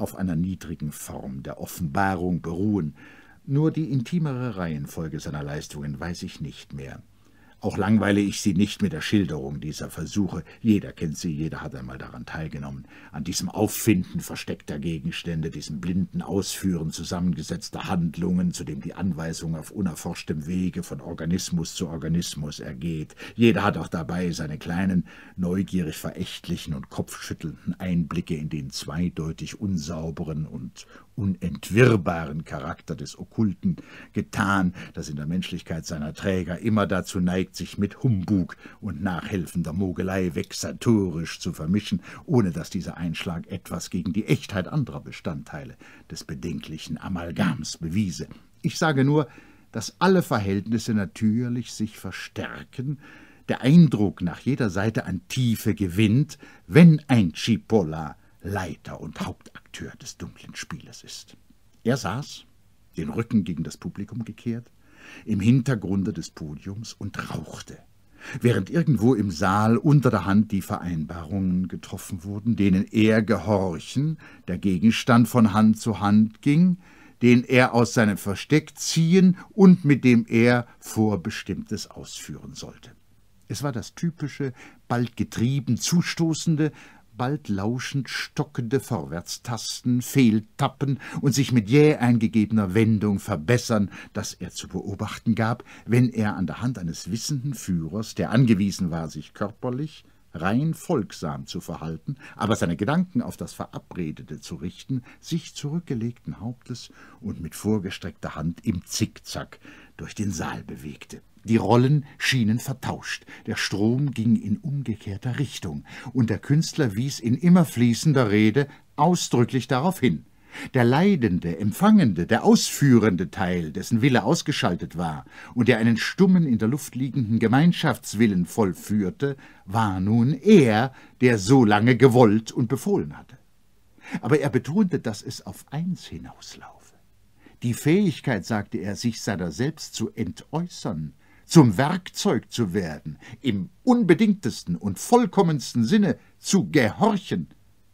auf einer niedrigen Form der Offenbarung beruhen. Nur die intimere Reihenfolge seiner Leistungen weiß ich nicht mehr. Auch langweile ich Sie nicht mit der Schilderung dieser Versuche. Jeder kennt sie, jeder hat einmal daran teilgenommen. An diesem Auffinden versteckter Gegenstände, diesem blinden Ausführen zusammengesetzter Handlungen, zu dem die Anweisung auf unerforschtem Wege von Organismus zu Organismus ergeht. Jeder hat auch dabei seine kleinen, neugierig verächtlichen und kopfschüttelnden Einblicke in den zweideutig unsauberen und unentwirrbaren Charakter des Okkulten getan, das in der Menschlichkeit seiner Träger immer dazu neigt, sich mit Humbug und nachhelfender Mogelei vexatorisch zu vermischen, ohne dass dieser Einschlag etwas gegen die Echtheit anderer Bestandteile des bedenklichen Amalgams bewiese. Ich sage nur, dass alle Verhältnisse natürlich sich verstärken, der Eindruck nach jeder Seite an Tiefe gewinnt, wenn ein Cipolla Leiter und Hauptakteur des dunklen Spieles ist. Er saß, den Rücken gegen das Publikum gekehrt, im Hintergrunde des Podiums und rauchte, während irgendwo im Saal unter der Hand die Vereinbarungen getroffen wurden, denen er gehorchen, der Gegenstand von Hand zu Hand ging, den er aus seinem Versteck ziehen und mit dem er Vorbestimmtes ausführen sollte. Es war das typische, bald getrieben zustoßende, bald lauschend stockende Vorwärtstasten, Fehltappen und sich mit jäh eingegebener Wendung verbessern, das er zu beobachten gab, wenn er an der Hand eines wissenden Führers, der angewiesen war, sich körperlich rein folgsam zu verhalten, aber seine Gedanken auf das Verabredete zu richten, sich zurückgelegten Hauptes und mit vorgestreckter Hand im Zickzack durch den Saal bewegte. Die Rollen schienen vertauscht, der Strom ging in umgekehrter Richtung, und der Künstler wies in immer fließender Rede ausdrücklich darauf hin. Der leidende, empfangende, der ausführende Teil, dessen Wille ausgeschaltet war und der einen stummen, in der Luft liegenden Gemeinschaftswillen vollführte, war nun er, der so lange gewollt und befohlen hatte. Aber er betonte, dass es auf eins hinauslaufe. Die Fähigkeit, sagte er, sich seiner selbst zu entäußern, zum Werkzeug zu werden, im unbedingtesten und vollkommensten Sinne zu gehorchen,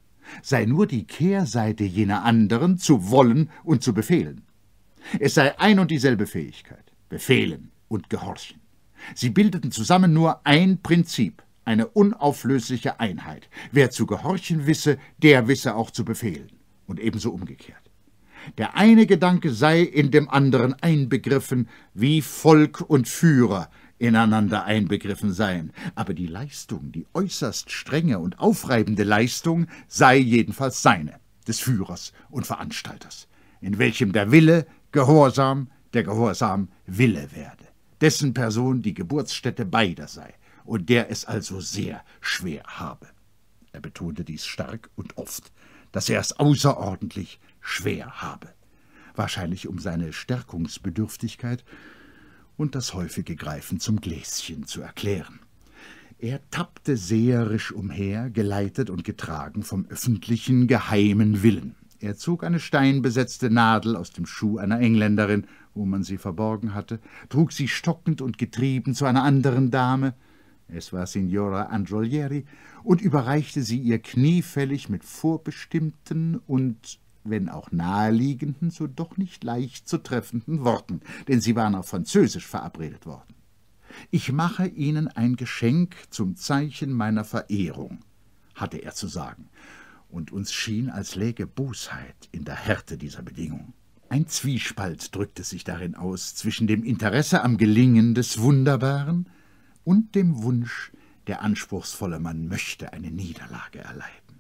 sei nur die Kehrseite jener anderen, zu wollen und zu befehlen. Es sei ein und dieselbe Fähigkeit, befehlen und gehorchen. Sie bildeten zusammen nur ein Prinzip, eine unauflösliche Einheit. Wer zu gehorchen wisse, der wisse auch zu befehlen, und ebenso umgekehrt. Der eine Gedanke sei in dem anderen einbegriffen, wie Volk und Führer ineinander einbegriffen seien, aber die Leistung, die äußerst strenge und aufreibende Leistung, sei jedenfalls seine, des Führers und Veranstalters, in welchem der Wille Gehorsam, der Gehorsam Wille werde, dessen Person die Geburtsstätte beider sei und der es also sehr schwer habe. Er betonte dies stark und oft, dass er es außerordentlich schwer habe, wahrscheinlich um seine Stärkungsbedürftigkeit und das häufige Greifen zum Gläschen zu erklären. Er tappte seherisch umher, geleitet und getragen vom öffentlichen, geheimen Willen. Er zog eine steinbesetzte Nadel aus dem Schuh einer Engländerin, wo man sie verborgen hatte, trug sie stockend und getrieben zu einer anderen Dame, es war Signora Androlieri, und überreichte sie ihr kniefällig mit vorbestimmten und, wenn auch naheliegenden, so doch nicht leicht zu treffenden Worten, denn sie waren auf Französisch verabredet worden. »Ich mache Ihnen ein Geschenk zum Zeichen meiner Verehrung«, hatte er zu sagen, und uns schien, als läge Bosheit in der Härte dieser Bedingung. Ein Zwiespalt drückte sich darin aus zwischen dem Interesse am Gelingen des Wunderbaren und dem Wunsch, der anspruchsvolle Mann möchte eine Niederlage erleiden.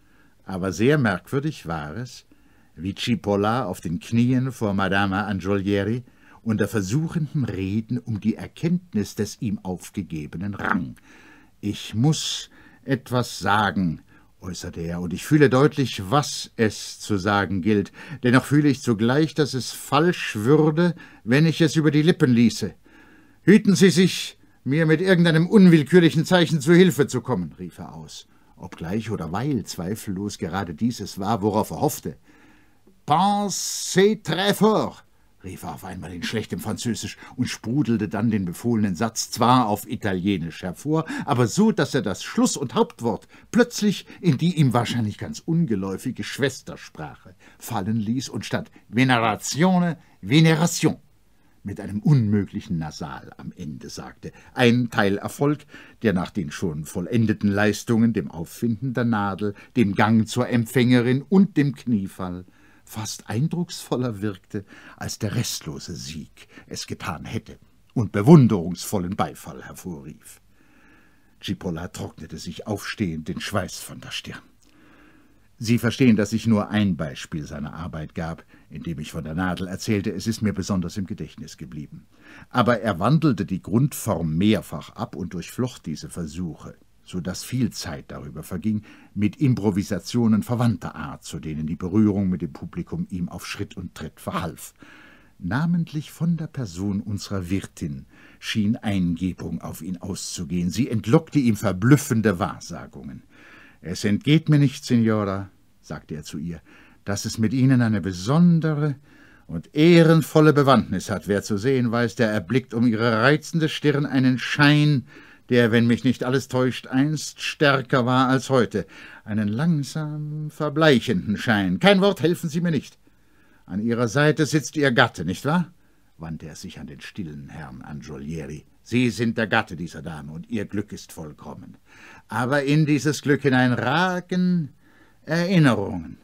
Aber sehr merkwürdig war es, wie Cipolla auf den Knien vor Madama Androlieri unter versuchendem Reden um die Erkenntnis des ihm aufgegebenen rang. »Ich muß etwas sagen«, äußerte er, »und ich fühle deutlich, was es zu sagen gilt. Dennoch fühle ich zugleich, dass es falsch würde, wenn ich es über die Lippen ließe. Hüten Sie sich, mir mit irgendeinem unwillkürlichen Zeichen zu Hilfe zu kommen«, rief er aus, obgleich oder weil zweifellos gerade dieses war, worauf er hoffte. »Pensez très fort«, rief er auf einmal in schlechtem Französisch und sprudelte dann den befohlenen Satz zwar auf Italienisch hervor, aber so, dass er das Schluss- und Hauptwort plötzlich in die ihm wahrscheinlich ganz ungeläufige Schwestersprache fallen ließ und statt Veneratione Veneration mit einem unmöglichen Nasal am Ende sagte. Ein Teilerfolg, der nach den schon vollendeten Leistungen, dem Auffinden der Nadel, dem Gang zur Empfängerin und dem Kniefall fast eindrucksvoller wirkte, als der restlose Sieg es getan hätte und bewunderungsvollen Beifall hervorrief. Cipolla trocknete sich aufstehend den Schweiß von der Stirn. Sie verstehen, dass ich nur ein Beispiel seiner Arbeit gab, indem ich von der Nadel erzählte. Es ist mir besonders im Gedächtnis geblieben. Aber er wandelte die Grundform mehrfach ab und durchflocht diese Versuche, so dass viel Zeit darüber verging, mit Improvisationen verwandter Art, zu denen die Berührung mit dem Publikum ihm auf Schritt und Tritt verhalf. Namentlich von der Person unserer Wirtin schien Eingebung auf ihn auszugehen. Sie entlockte ihm verblüffende Wahrsagungen. »Es entgeht mir nicht, Signora«, sagte er zu ihr, »dass es mit Ihnen eine besondere und ehrenvolle Bewandtnis hat. Wer zu sehen weiß, der erblickt um Ihre reizende Stirn einen Schein, der, wenn mich nicht alles täuscht, einst stärker war als heute, einen langsam verbleichenden Schein. Kein Wort, helfen Sie mir nicht. An Ihrer Seite sitzt Ihr Gatte, nicht wahr?« wandte er sich an den stillen Herrn Angiolieri. »Sie sind der Gatte dieser Dame, und Ihr Glück ist vollkommen. Aber in dieses Glück hinein ragen Erinnerungen,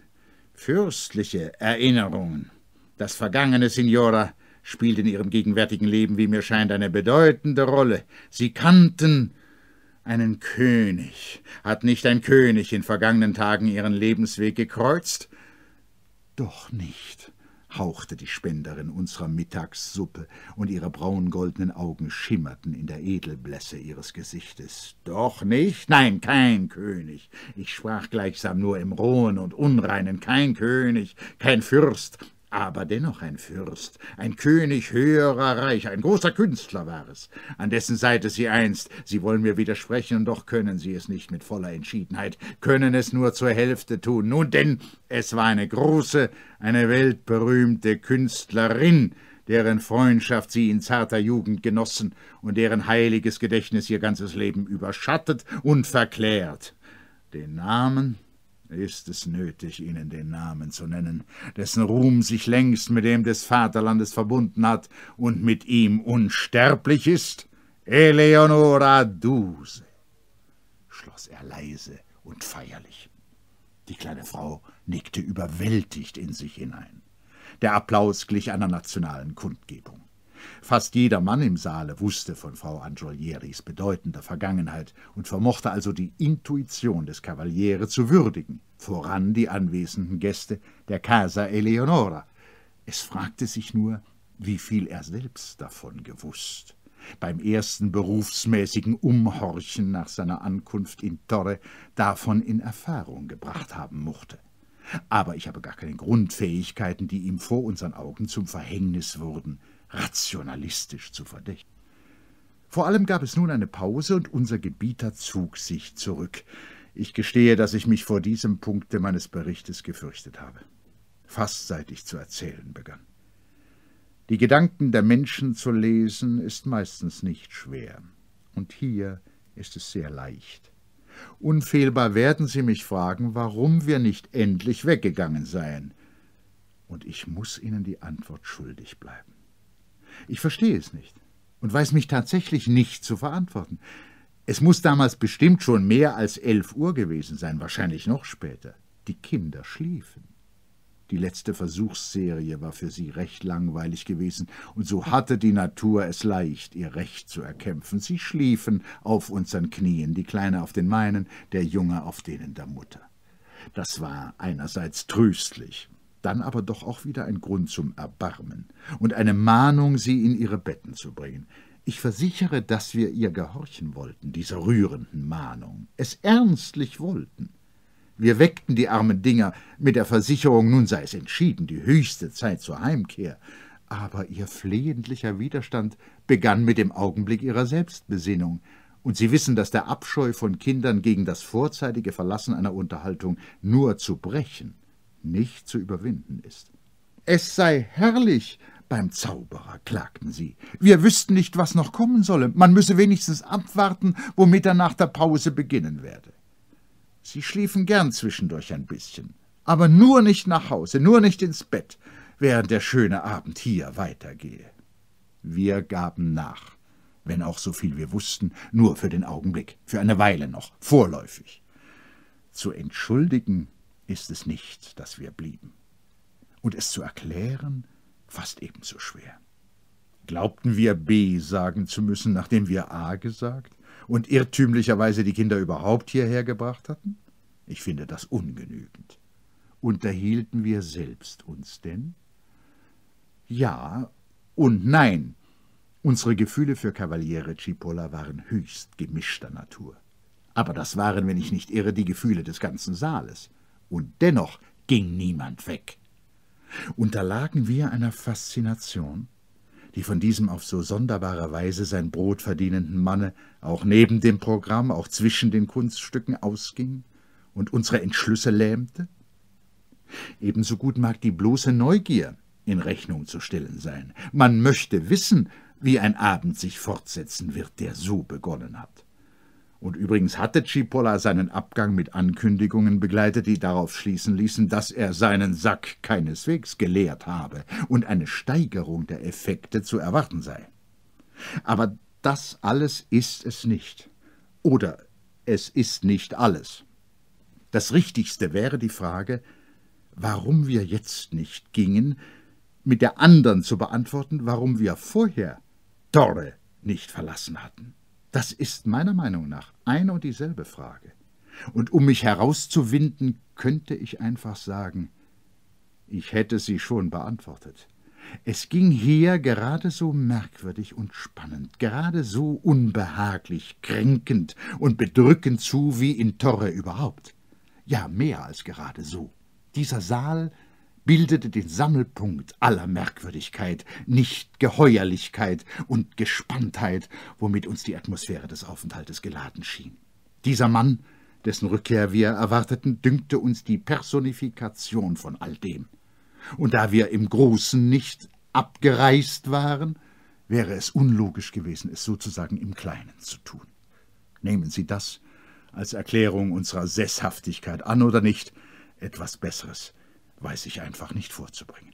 fürstliche Erinnerungen. Das Vergangene, Signora, spielt in Ihrem gegenwärtigen Leben, wie mir scheint, eine bedeutende Rolle. Sie kannten einen König. Hat nicht ein König in vergangenen Tagen Ihren Lebensweg gekreuzt?« »Doch nicht«, hauchte die Spenderin unserer Mittagssuppe, und ihre braungoldenen Augen schimmerten in der Edelblässe ihres Gesichtes. »Doch nicht? Nein, kein König. Ich sprach gleichsam nur im Rohen und Unreinen. Kein König, kein Fürst, aber dennoch ein Fürst, ein König höherer Reich, ein großer Künstler war es, an dessen Seite Sie einst, Sie wollen mir widersprechen, und doch können Sie es nicht mit voller Entschiedenheit, können es nur zur Hälfte tun. Nun denn, es war eine große, eine weltberühmte Künstlerin, deren Freundschaft Sie in zarter Jugend genossen und deren heiliges Gedächtnis Ihr ganzes Leben überschattet und verklärt. Den Namen... Ist es nötig, Ihnen den Namen zu nennen, dessen Ruhm sich längst mit dem des Vaterlandes verbunden hat und mit ihm unsterblich ist? Eleonora Duse, schloss er leise und feierlich. Die kleine Frau nickte überwältigt in sich hinein. Der Applaus glich einer nationalen Kundgebung. Fast jeder Mann im Saale wusste von Frau Angiolieris bedeutender Vergangenheit und vermochte also die Intuition des Kavaliere zu würdigen, voran die anwesenden Gäste der Casa Eleonora. Es fragte sich nur, wie viel er selbst davon gewusst. Beim ersten berufsmäßigen Umhorchen nach seiner Ankunft in Torre davon in Erfahrung gebracht haben mochte. Aber ich habe gar keine Grundfähigkeiten, die ihm vor unseren Augen zum Verhängnis wurden, rationalistisch zu verdächtigen. Vor allem gab es nun eine Pause, und unser Gebieter zog sich zurück. Ich gestehe, dass ich mich vor diesem Punkte meines Berichtes gefürchtet habe, fast seit ich zu erzählen begann. Die Gedanken der Menschen zu lesen, ist meistens nicht schwer, und hier ist es sehr leicht. Unfehlbar werden Sie mich fragen, warum wir nicht endlich weggegangen seien, und ich muß Ihnen die Antwort schuldig bleiben. Ich verstehe es nicht und weiß mich tatsächlich nicht zu verantworten. Es muss damals bestimmt schon mehr als elf Uhr gewesen sein, wahrscheinlich noch später. Die Kinder schliefen. Die letzte Versuchsserie war für sie recht langweilig gewesen, und so hatte die Natur es leicht, ihr Recht zu erkämpfen. Sie schliefen auf unseren Knien, die Kleine auf den meinen, der Junge auf denen der Mutter. Das war einerseits tröstlich, dann aber doch auch wieder ein Grund zum Erbarmen und eine Mahnung, sie in ihre Betten zu bringen. Ich versichere, dass wir ihr gehorchen wollten, dieser rührenden Mahnung, es ernstlich wollten. Wir weckten die armen Dinger mit der Versicherung, nun sei es entschieden, die höchste Zeit zur Heimkehr. Aber ihr flehentlicher Widerstand begann mit dem Augenblick ihrer Selbstbesinnung, und Sie wissen, dass der Abscheu von Kindern gegen das vorzeitige Verlassen einer Unterhaltung nur zu brechen, nicht zu überwinden ist. »Es sei herrlich«, Beim Zauberer, klagten sie. Wir wüssten nicht, was noch kommen solle. Man müsse wenigstens abwarten, womit er nach der Pause beginnen werde. Sie schliefen gern zwischendurch ein bisschen, aber nur nicht nach Hause, nur nicht ins Bett, während der schöne Abend hier weitergehe. Wir gaben nach, wenn auch so viel wir wussten, nur für den Augenblick, für eine Weile noch, vorläufig. Zu entschuldigen ist es nicht, dass wir blieben. Und es zu erklären, fast ebenso schwer. Glaubten wir B sagen zu müssen, nachdem wir A gesagt und irrtümlicherweise die Kinder überhaupt hierher gebracht hatten? Ich finde das ungenügend. Unterhielten wir selbst uns denn? Ja und nein. Unsere Gefühle für Cavaliere Cipolla waren höchst gemischter Natur. Aber das waren, wenn ich nicht irre, die Gefühle des ganzen Saales. Und dennoch ging niemand weg. Unterlagen wir einer Faszination, die von diesem auf so sonderbare Weise sein Brot verdienenden Manne auch neben dem Programm, auch zwischen den Kunststücken ausging und unsere Entschlüsse lähmte? Ebenso gut mag die bloße Neugier in Rechnung zu stellen sein. Man möchte wissen, wie ein Abend sich fortsetzen wird, der so begonnen hat. Und übrigens hatte Cipolla seinen Abgang mit Ankündigungen begleitet, die darauf schließen ließen, dass er seinen Sack keineswegs geleert habe und eine Steigerung der Effekte zu erwarten sei. Aber das alles ist es nicht. Oder es ist nicht alles. Das Richtigste wäre die Frage, warum wir jetzt nicht gingen, mit der anderen zu beantworten, warum wir vorher Torre nicht verlassen hatten. Das ist meiner Meinung nach eine und dieselbe Frage. Und um mich herauszuwinden, könnte ich einfach sagen, ich hätte sie schon beantwortet. Es ging hier gerade so merkwürdig und spannend, gerade so unbehaglich, kränkend und bedrückend zu wie in Torre überhaupt. Ja, mehr als gerade so. Dieser Saal bildete den Sammelpunkt aller Merkwürdigkeit, Nichtgeheuerlichkeit und Gespanntheit, womit uns die Atmosphäre des Aufenthaltes geladen schien. Dieser Mann, dessen Rückkehr wir erwarteten, dünkte uns die Personifikation von all dem. Und da wir im Großen nicht abgereist waren, wäre es unlogisch gewesen, es sozusagen im Kleinen zu tun. Nehmen Sie das als Erklärung unserer Sesshaftigkeit an oder nicht, etwas Besseres weiß ich einfach nicht vorzubringen.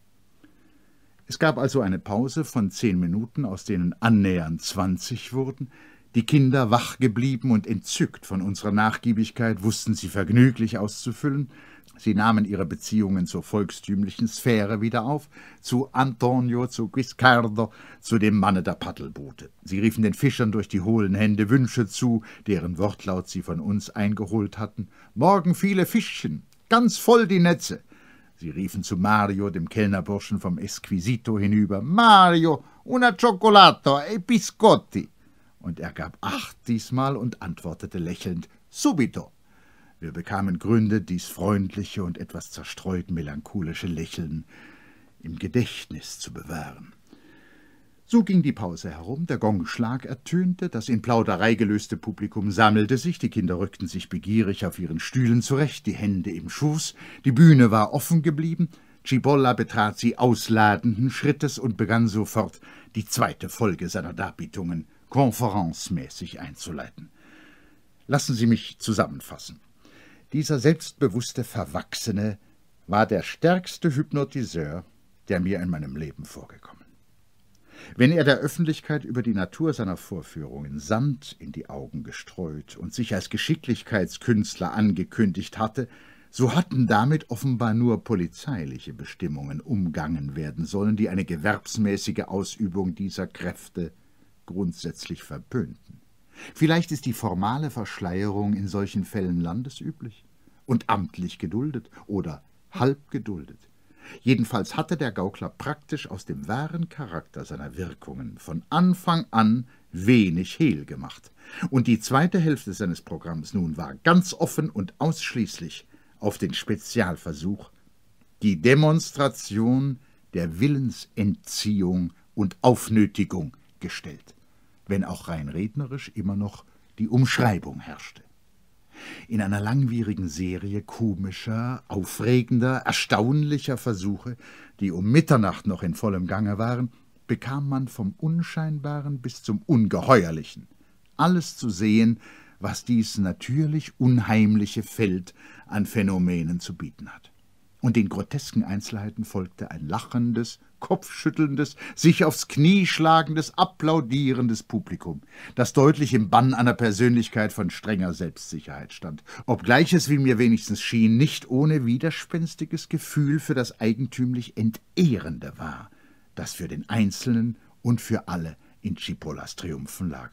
Es gab also eine Pause von zehn Minuten, aus denen annähernd zwanzig wurden. Die Kinder, wach geblieben und entzückt von unserer Nachgiebigkeit, wussten sie vergnüglich auszufüllen. Sie nahmen ihre Beziehungen zur volkstümlichen Sphäre wieder auf, zu Antonio, zu Guiscardo, zu dem Manne der Paddelboote. Sie riefen den Fischern durch die hohlen Hände Wünsche zu, deren Wortlaut sie von uns eingeholt hatten. »Morgen viele Fischchen, ganz voll die Netze!« Sie riefen zu Mario, dem Kellnerburschen vom Esquisito, hinüber, »Mario, una cioccolato e biscotti!« Und er gab acht diesmal und antwortete lächelnd, »Subito!« Wir bekamen Gründe, dies freundliche und etwas zerstreut melancholische Lächeln im Gedächtnis zu bewahren. So ging die Pause herum, der Gongschlag ertönte, das in Plauderei gelöste Publikum sammelte sich, die Kinder rückten sich begierig auf ihren Stühlen zurecht, die Hände im Schoß, die Bühne war offen geblieben, Cipolla betrat sie ausladenden Schrittes und begann sofort, die zweite Folge seiner Darbietungen konferenzmäßig einzuleiten. Lassen Sie mich zusammenfassen. Dieser selbstbewusste Verwachsene war der stärkste Hypnotiseur, der mir in meinem Leben vorgekommen. Wenn er der Öffentlichkeit über die Natur seiner Vorführungen Sand in die Augen gestreut und sich als Geschicklichkeitskünstler angekündigt hatte, so hatten damit offenbar nur polizeiliche Bestimmungen umgangen werden sollen, die eine gewerbsmäßige Ausübung dieser Kräfte grundsätzlich verpönten. Vielleicht ist die formale Verschleierung in solchen Fällen landesüblich und amtlich geduldet oder halb geduldet. Jedenfalls hatte der Gaukler praktisch aus dem wahren Charakter seiner Wirkungen von Anfang an wenig Hehl gemacht. Und die zweite Hälfte seines Programms nun war ganz offen und ausschließlich auf den Spezialversuch, die Demonstration der Willensentziehung und Aufnötigung gestellt, wenn auch rein rednerisch immer noch die Umschreibung herrschte. In einer langwierigen Serie komischer, aufregender, erstaunlicher Versuche, die um Mitternacht noch in vollem Gange waren, bekam man vom Unscheinbaren bis zum Ungeheuerlichen alles zu sehen, was dies natürlich unheimliche Feld an Phänomenen zu bieten hat. Und den grotesken Einzelheiten folgte ein lachendes, kopfschüttelndes, sich aufs Knie schlagendes, applaudierendes Publikum, das deutlich im Bann einer Persönlichkeit von strenger Selbstsicherheit stand, obgleich es, wie mir wenigstens schien, nicht ohne widerspenstiges Gefühl für das eigentümlich Entehrende war, das für den Einzelnen und für alle in Cipollas Triumphen lag.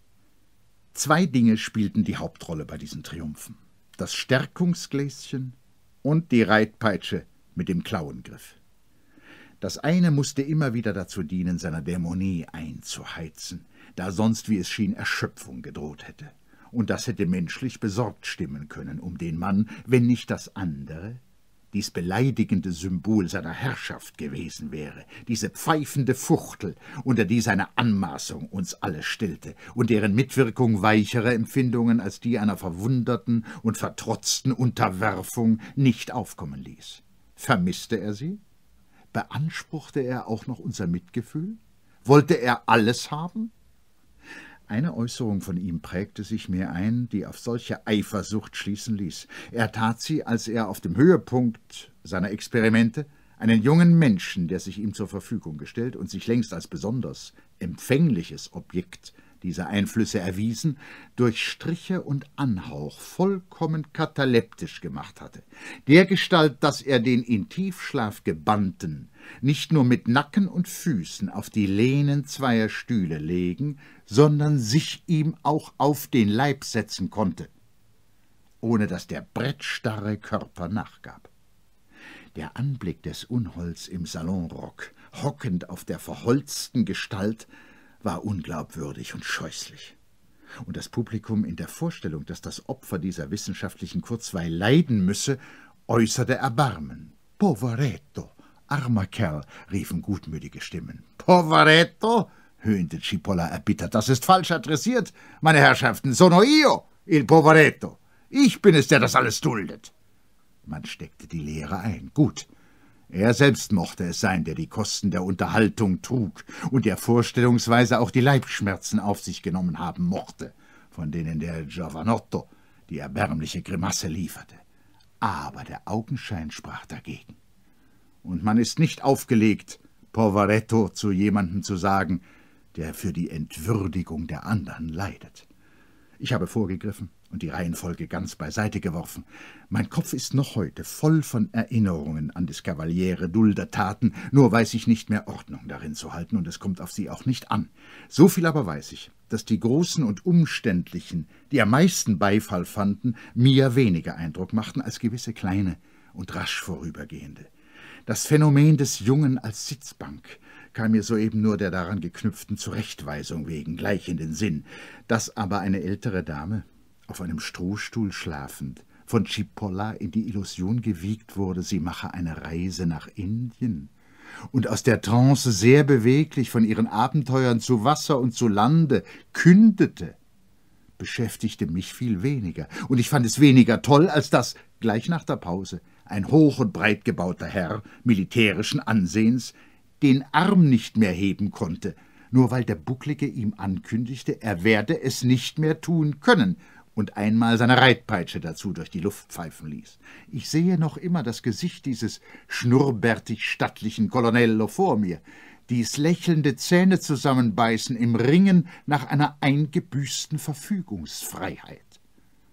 Zwei Dinge spielten die Hauptrolle bei diesen Triumphen: das Stärkungsgläschen und die Reitpeitsche mit dem Klauengriff. Das eine musste immer wieder dazu dienen, seiner Dämonie einzuheizen, da sonst, wie es schien, Erschöpfung gedroht hätte. Und das hätte menschlich besorgt stimmen können, um den Mann, wenn nicht das andere, dies beleidigende Symbol seiner Herrschaft gewesen wäre, diese pfeifende Fuchtel, unter die seine Anmaßung uns alle stellte und deren Mitwirkung weichere Empfindungen als die einer verwunderten und vertrotzten Unterwerfung nicht aufkommen ließ. Vermisste er sie? Beanspruchte er auch noch unser Mitgefühl? Wollte er alles haben? Eine Äußerung von ihm prägte sich mir ein, die auf solche Eifersucht schließen ließ. Er tat sie, als er auf dem Höhepunkt seiner Experimente einen jungen Menschen, der sich ihm zur Verfügung gestellt und sich längst als besonders empfängliches Objekt dieser Einflüsse erwiesen, durch Striche und Anhauch vollkommen kataleptisch gemacht hatte, dergestalt, dass er den in Tiefschlaf gebannten nicht nur mit Nacken und Füßen auf die Lehnen zweier Stühle legen, sondern sich ihm auch auf den Leib setzen konnte, ohne dass der brettstarre Körper nachgab. Der Anblick des Unholds im Salonrock, hockend auf der verholzten Gestalt, war unglaubwürdig und scheußlich. Und das Publikum in der Vorstellung, dass das Opfer dieser wissenschaftlichen Kurzweil leiden müsse, äußerte Erbarmen. »Poveretto, armer Kerl«, riefen gutmütige Stimmen. »Poveretto«, höhnte Cipolla erbittert, »das ist falsch adressiert, meine Herrschaften. Sono io, il Poveretto. Ich bin es, der das alles duldet.« Man steckte die Lehre ein. Gut. Er selbst mochte es sein, der die Kosten der Unterhaltung trug und der vorstellungsweise auch die Leibschmerzen auf sich genommen haben mochte, von denen der Giovanotto die erbärmliche Grimasse lieferte. Aber der Augenschein sprach dagegen. Und man ist nicht aufgelegt, Poveretto zu jemandem zu sagen, der für die Entwürdigung der anderen leidet. Ich habe vorgegriffen und die Reihenfolge ganz beiseite geworfen. Mein Kopf ist noch heute voll von Erinnerungen an des Cavaliere Dulder-Taten, nur weiß ich nicht mehr Ordnung darin zu halten, und es kommt auf sie auch nicht an. So viel aber weiß ich, dass die großen und umständlichen, die am meisten Beifall fanden, mir weniger Eindruck machten als gewisse kleine und rasch vorübergehende. Das Phänomen des Jungen als Sitzbank kam mir soeben nur der daran geknüpften Zurechtweisung wegen gleich in den Sinn, dass aber eine ältere Dame, auf einem Strohstuhl schlafend, von Cipolla in die Illusion gewiegt wurde, sie mache eine Reise nach Indien und aus der Trance sehr beweglich von ihren Abenteuern zu Wasser und zu Lande kündete, beschäftigte mich viel weniger, und ich fand es weniger toll, als dass, gleich nach der Pause, ein hoch und breit gebauter Herr militärischen Ansehens den Arm nicht mehr heben konnte, nur weil der Bucklige ihm ankündigte, er werde es nicht mehr tun können, und einmal seine Reitpeitsche dazu durch die Luft pfeifen ließ. Ich sehe noch immer das Gesicht dieses schnurrbärtig stattlichen Colonnello vor mir, dies lächelnde Zähne zusammenbeißen im Ringen nach einer eingebüßten Verfügungsfreiheit.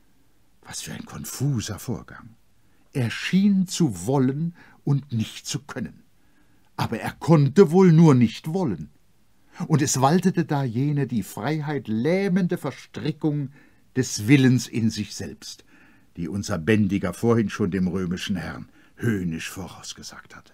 Was für ein konfuser Vorgang. Er schien zu wollen und nicht zu können. Aber er konnte wohl nur nicht wollen. Und es waltete da jene die Freiheit lähmende Verstrickung des Willens in sich selbst, die unser Bändiger vorhin schon dem römischen Herrn höhnisch vorausgesagt hatte.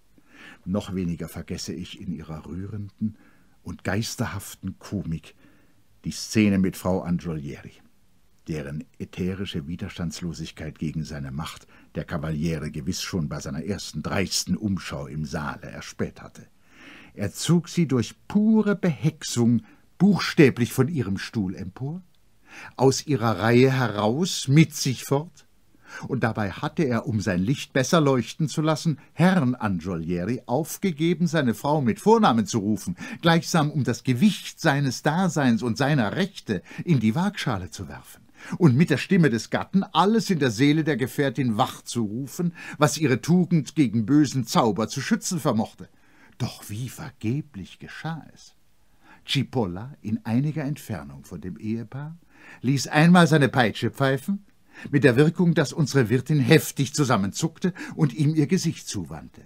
Noch weniger vergesse ich in ihrer rührenden und geisterhaften Komik die Szene mit Frau Angiolieri, deren ätherische Widerstandslosigkeit gegen seine Macht der Cavaliere gewiss schon bei seiner ersten dreisten Umschau im Saale erspäht hatte. Er zog sie durch pure Behexung buchstäblich von ihrem Stuhl empor, aus ihrer Reihe heraus, mit sich fort. Und dabei hatte er, um sein Licht besser leuchten zu lassen, Herrn Angiolieri aufgegeben, seine Frau mit Vornamen zu rufen, gleichsam um das Gewicht seines Daseins und seiner Rechte in die Waagschale zu werfen, und mit der Stimme des Gatten alles in der Seele der Gefährtin wachzurufen, was ihre Tugend gegen bösen Zauber zu schützen vermochte. Doch wie vergeblich geschah es! Cipolla, in einiger Entfernung von dem Ehepaar, ließ einmal seine Peitsche pfeifen, mit der Wirkung, dass unsere Wirtin heftig zusammenzuckte und ihm ihr Gesicht zuwandte.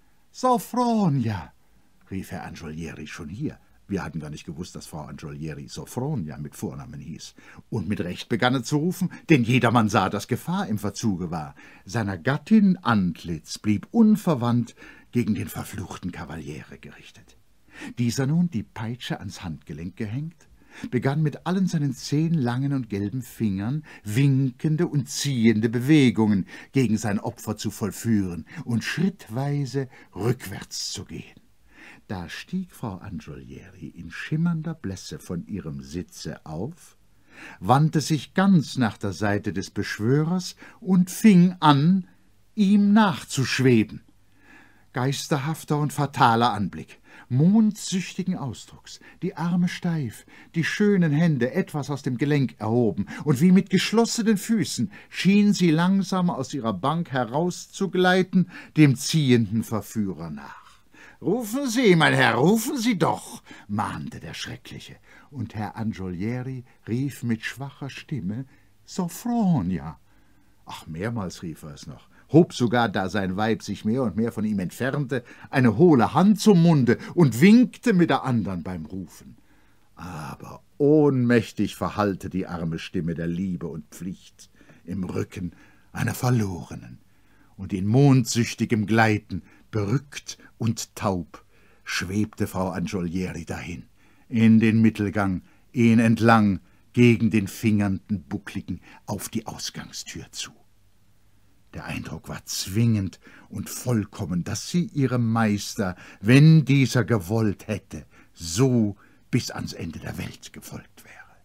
»Sophronia«, rief Herr Angiolieri schon hier. Wir hatten gar nicht gewusst, dass Frau Angiolieri Sophronia mit Vornamen hieß. Und mit Recht begann er zu rufen, denn jedermann sah, dass Gefahr im Verzuge war. Seiner Gattin Antlitz blieb unverwandt gegen den verfluchten Kavaliere gerichtet. Dieser nun, die Peitsche ans Handgelenk gehängt, begann mit allen seinen zehn langen und gelben Fingern winkende und ziehende Bewegungen gegen sein Opfer zu vollführen und schrittweise rückwärts zu gehen. Da stieg Frau Angiolieri in schimmernder Blässe von ihrem Sitze auf, wandte sich ganz nach der Seite des Beschwörers und fing an, ihm nachzuschweben. Geisterhafter und fataler Anblick, mondsüchtigen Ausdrucks, die Arme steif, die schönen Hände etwas aus dem Gelenk erhoben, und wie mit geschlossenen Füßen schien sie langsam aus ihrer Bank herauszugleiten, dem ziehenden Verführer nach. »Rufen Sie, mein Herr, rufen Sie doch«, mahnte der Schreckliche, und Herr Angiolieri rief mit schwacher Stimme »Sophronia«. Ach, mehrmals rief er es noch, hob sogar, da sein Weib sich mehr und mehr von ihm entfernte, eine hohle Hand zum Munde und winkte mit der andern beim Rufen. Aber ohnmächtig verhallte die arme Stimme der Liebe und Pflicht im Rücken einer Verlorenen, und in mondsüchtigem Gleiten, berückt und taub, schwebte Frau Angiolieri dahin, in den Mittelgang, ihn entlang, gegen den fingernden Buckligen auf die Ausgangstür zu. Der Eindruck war zwingend und vollkommen, dass sie ihrem Meister, wenn dieser gewollt hätte, so bis ans Ende der Welt gefolgt wäre.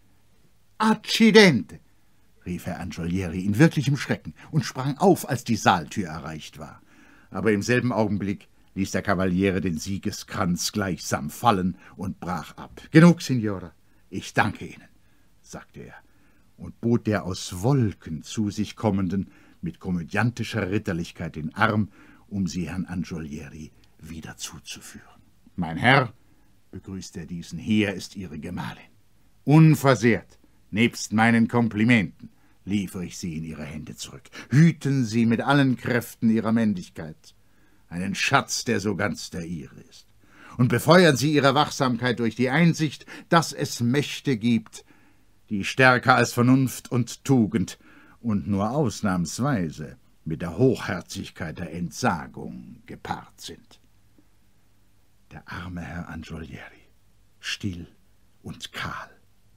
»Accidente«, rief Herr Angiolieri in wirklichem Schrecken und sprang auf, als die Saaltür erreicht war. Aber im selben Augenblick ließ der Kavaliere den Siegeskranz gleichsam fallen und brach ab. »Genug, Signora, ich danke Ihnen«, sagte er und bot der aus Wolken zu sich kommenden, mit komödiantischer Ritterlichkeit den Arm, um sie Herrn Angiolieri wieder zuzuführen. »Mein Herr«, begrüßte er diesen, »hier ist Ihre Gemahlin. Unversehrt, nebst meinen Komplimenten, liefere ich sie in Ihre Hände zurück. Hüten Sie mit allen Kräften Ihrer Männlichkeit einen Schatz, der so ganz der Ihre ist. Und befeuern Sie Ihre Wachsamkeit durch die Einsicht, dass es Mächte gibt, die stärker als Vernunft und Tugend und nur ausnahmsweise mit der Hochherzigkeit der Entsagung gepaart sind.« Der arme Herr Angiolieri, still und kahl.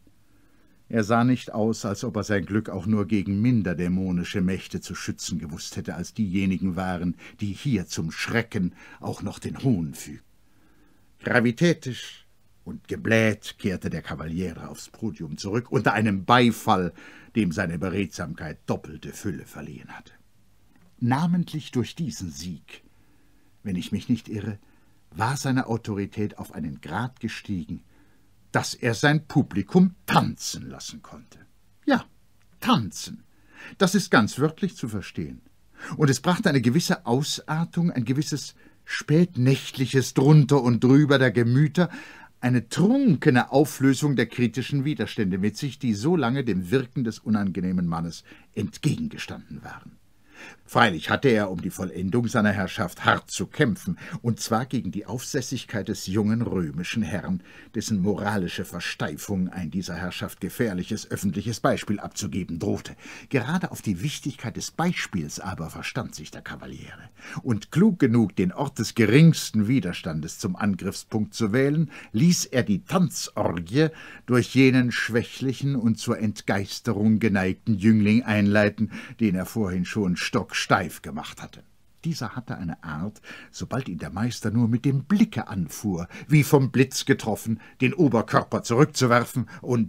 Er sah nicht aus, als ob er sein Glück auch nur gegen minder dämonische Mächte zu schützen gewusst hätte, als diejenigen waren, die hier zum Schrecken auch noch den Hohn fügen. Gravitätisch und gebläht kehrte der Kavaliere aufs Podium zurück, unter einem Beifall, dem seine Beredsamkeit doppelte Fülle verliehen hatte. Namentlich durch diesen Sieg, wenn ich mich nicht irre, war seine Autorität auf einen Grad gestiegen, dass er sein Publikum tanzen lassen konnte. Ja, tanzen, das ist ganz wörtlich zu verstehen. Und es brachte eine gewisse Ausartung, ein gewisses spätnächtliches Drunter und Drüber der Gemüter, eine trunkene Auflösung der kritischen Widerstände mit sich, die so lange dem Wirken des unangenehmen Mannes entgegengestanden waren. Freilich hatte er um die Vollendung seiner Herrschaft hart zu kämpfen, und zwar gegen die Aufsässigkeit des jungen römischen Herrn, dessen moralische Versteifung ein dieser Herrschaft gefährliches öffentliches Beispiel abzugeben drohte. Gerade auf die Wichtigkeit des Beispiels aber verstand sich der Kavaliere, und klug genug, den Ort des geringsten Widerstandes zum Angriffspunkt zu wählen, ließ er die Tanzorgie durch jenen schwächlichen und zur Entgeisterung geneigten Jüngling einleiten, den er vorhin schon stocksteif gemacht hatte. Dieser hatte eine Art, sobald ihn der Meister nur mit dem Blicke anfuhr, wie vom Blitz getroffen, den Oberkörper zurückzuwerfen und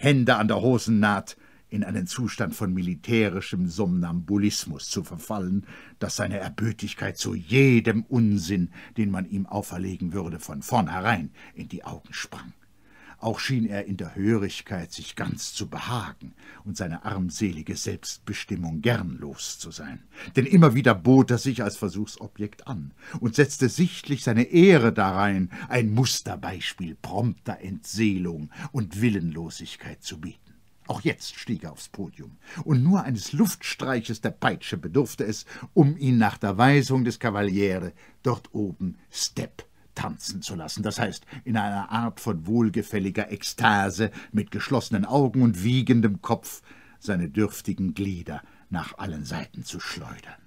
Hände an der Hosennaht, in einen Zustand von militärischem Somnambulismus zu verfallen, dass seine Erbötigkeit zu jedem Unsinn, den man ihm auferlegen würde, von vornherein in die Augen sprang. Auch schien er in der Hörigkeit sich ganz zu behagen und seine armselige Selbstbestimmung gern los zu sein. Denn immer wieder bot er sich als Versuchsobjekt an und setzte sichtlich seine Ehre darein, ein Musterbeispiel prompter Entseelung und Willenlosigkeit zu bieten. Auch jetzt stieg er aufs Podium, und nur eines Luftstreiches der Peitsche bedurfte es, um ihn nach der Weisung des Cavaliere dort oben Step tanzen zu lassen, das heißt in einer Art von wohlgefälliger Ekstase mit geschlossenen Augen und wiegendem Kopf seine dürftigen Glieder nach allen Seiten zu schleudern.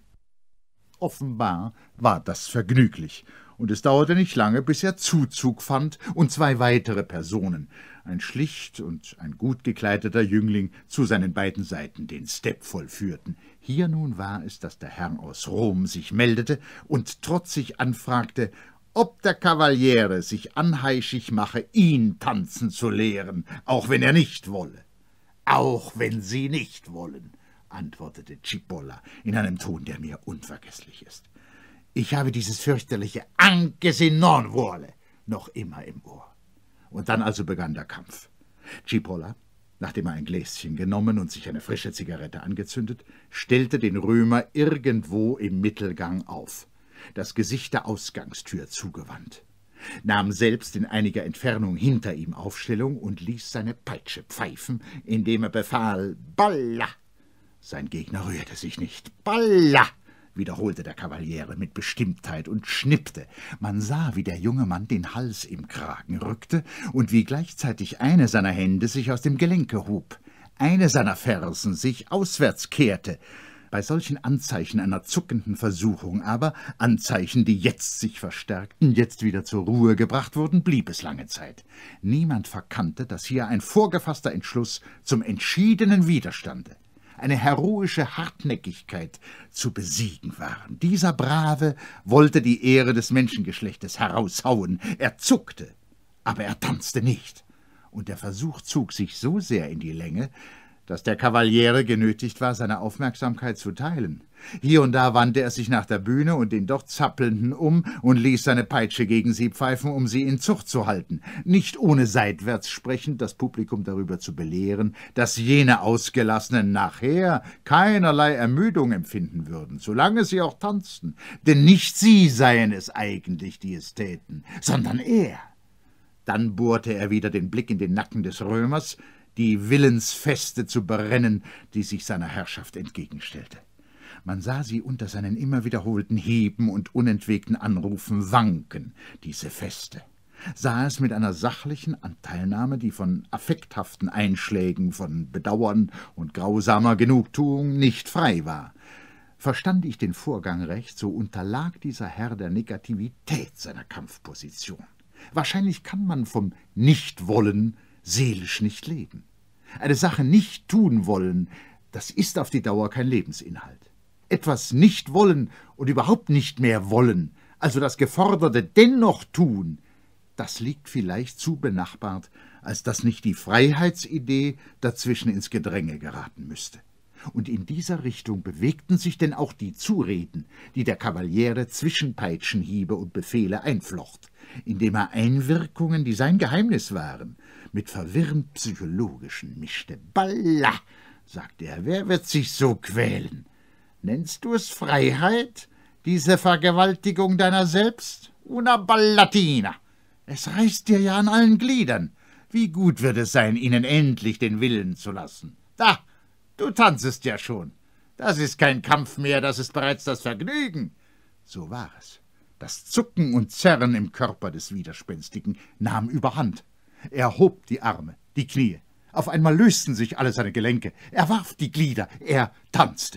Offenbar war das vergnüglich, und es dauerte nicht lange, bis er Zuzug fand und zwei weitere Personen, ein schlicht und ein gut gekleideter Jüngling, zu seinen beiden Seiten den Step vollführten. Hier nun war es, dass der Herr aus Rom sich meldete und trotzig anfragte, ob der Cavaliere sich anheischig mache, ihn tanzen zu lehren, auch wenn er nicht wolle. »Auch wenn Sie nicht wollen«, antwortete Cipolla in einem Ton, der mir unvergesslich ist. »Ich habe dieses fürchterliche »Anche se non vuole« noch immer im Ohr.« Und dann also begann der Kampf. Cipolla, nachdem er ein Gläschen genommen und sich eine frische Zigarette angezündet, stellte den Römer irgendwo im Mittelgang auf, das Gesicht der Ausgangstür zugewandt, nahm selbst in einiger Entfernung hinter ihm Aufstellung und ließ seine Peitsche pfeifen, indem er befahl, »Balla!« Sein Gegner rührte sich nicht. »Balla!«, wiederholte der Kavaliere mit Bestimmtheit und schnippte. Man sah, wie der junge Mann den Hals im Kragen rückte und wie gleichzeitig eine seiner Hände sich aus dem Gelenke hob, eine seiner Fersen sich auswärts kehrte. Bei solchen Anzeichen einer zuckenden Versuchung aber, Anzeichen, die jetzt sich verstärkten, jetzt wieder zur Ruhe gebracht wurden, blieb es lange Zeit. Niemand verkannte, dass hier ein vorgefasster Entschluss zum entschiedenen Widerstande, eine heroische Hartnäckigkeit zu besiegen waren. Dieser Brave wollte die Ehre des Menschengeschlechtes heraushauen. Er zuckte, aber er tanzte nicht. Und der Versuch zog sich so sehr in die Länge, dass der Kavaliere genötigt war, seine Aufmerksamkeit zu teilen. Hier und da wandte er sich nach der Bühne und den dort Zappelnden um und ließ seine Peitsche gegen sie pfeifen, um sie in Zucht zu halten, nicht ohne seitwärts sprechend das Publikum darüber zu belehren, dass jene Ausgelassenen nachher keinerlei Ermüdung empfinden würden, solange sie auch tanzten, denn nicht sie seien es eigentlich, die es täten, sondern er. Dann bohrte er wieder den Blick in den Nacken des Römers, die Willensfeste zu berennen, die sich seiner Herrschaft entgegenstellte. Man sah sie unter seinen immer wiederholten Hieben und unentwegten Anrufen wanken, diese Feste, sah es mit einer sachlichen Anteilnahme, die von affekthaften Einschlägen, von Bedauern und grausamer Genugtuung nicht frei war. Verstand ich den Vorgang recht, so unterlag dieser Herr der Negativität seiner Kampfposition. Wahrscheinlich kann man vom Nichtwollen seelisch nicht leben. Eine Sache nicht tun wollen, das ist auf die Dauer kein Lebensinhalt. Etwas nicht wollen und überhaupt nicht mehr wollen, also das Geforderte dennoch tun, das liegt vielleicht zu benachbart, als dass nicht die Freiheitsidee dazwischen ins Gedränge geraten müsste. Und in dieser Richtung bewegten sich denn auch die Zureden, die der Kavaliere zwischen Peitschenhiebe und Befehle einflocht, indem er Einwirkungen, die sein Geheimnis waren, mit verwirrend psychologischen mischte. »Balla«, sagte er, »wer wird sich so quälen? Nennst du es Freiheit, diese Vergewaltigung deiner selbst? Una ballatina! Es reißt dir ja an allen Gliedern. Wie gut wird es sein, ihnen endlich den Willen zu lassen. Da, du tanzest ja schon. Das ist kein Kampf mehr, das ist bereits das Vergnügen.« So war es. Das Zucken und Zerren im Körper des Widerspenstigen nahm überhand. Er hob die Arme, die Knie. Auf einmal lösten sich alle seine Gelenke. Er warf die Glieder. Er tanzte.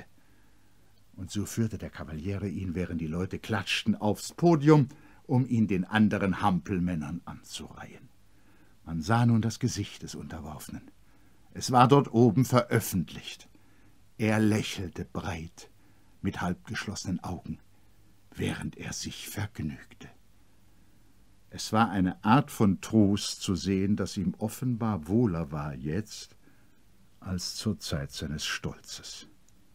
Und so führte der Kavaliere ihn, während die Leute klatschten, aufs Podium, um ihn den anderen Hampelmännern anzureihen. Man sah nun das Gesicht des Unterworfenen. Es war dort oben veröffentlicht. Er lächelte breit, mit halbgeschlossenen Augen, während er sich vergnügte. Es war eine Art von Trost zu sehen, dass ihm offenbar wohler war jetzt als zur Zeit seines Stolzes.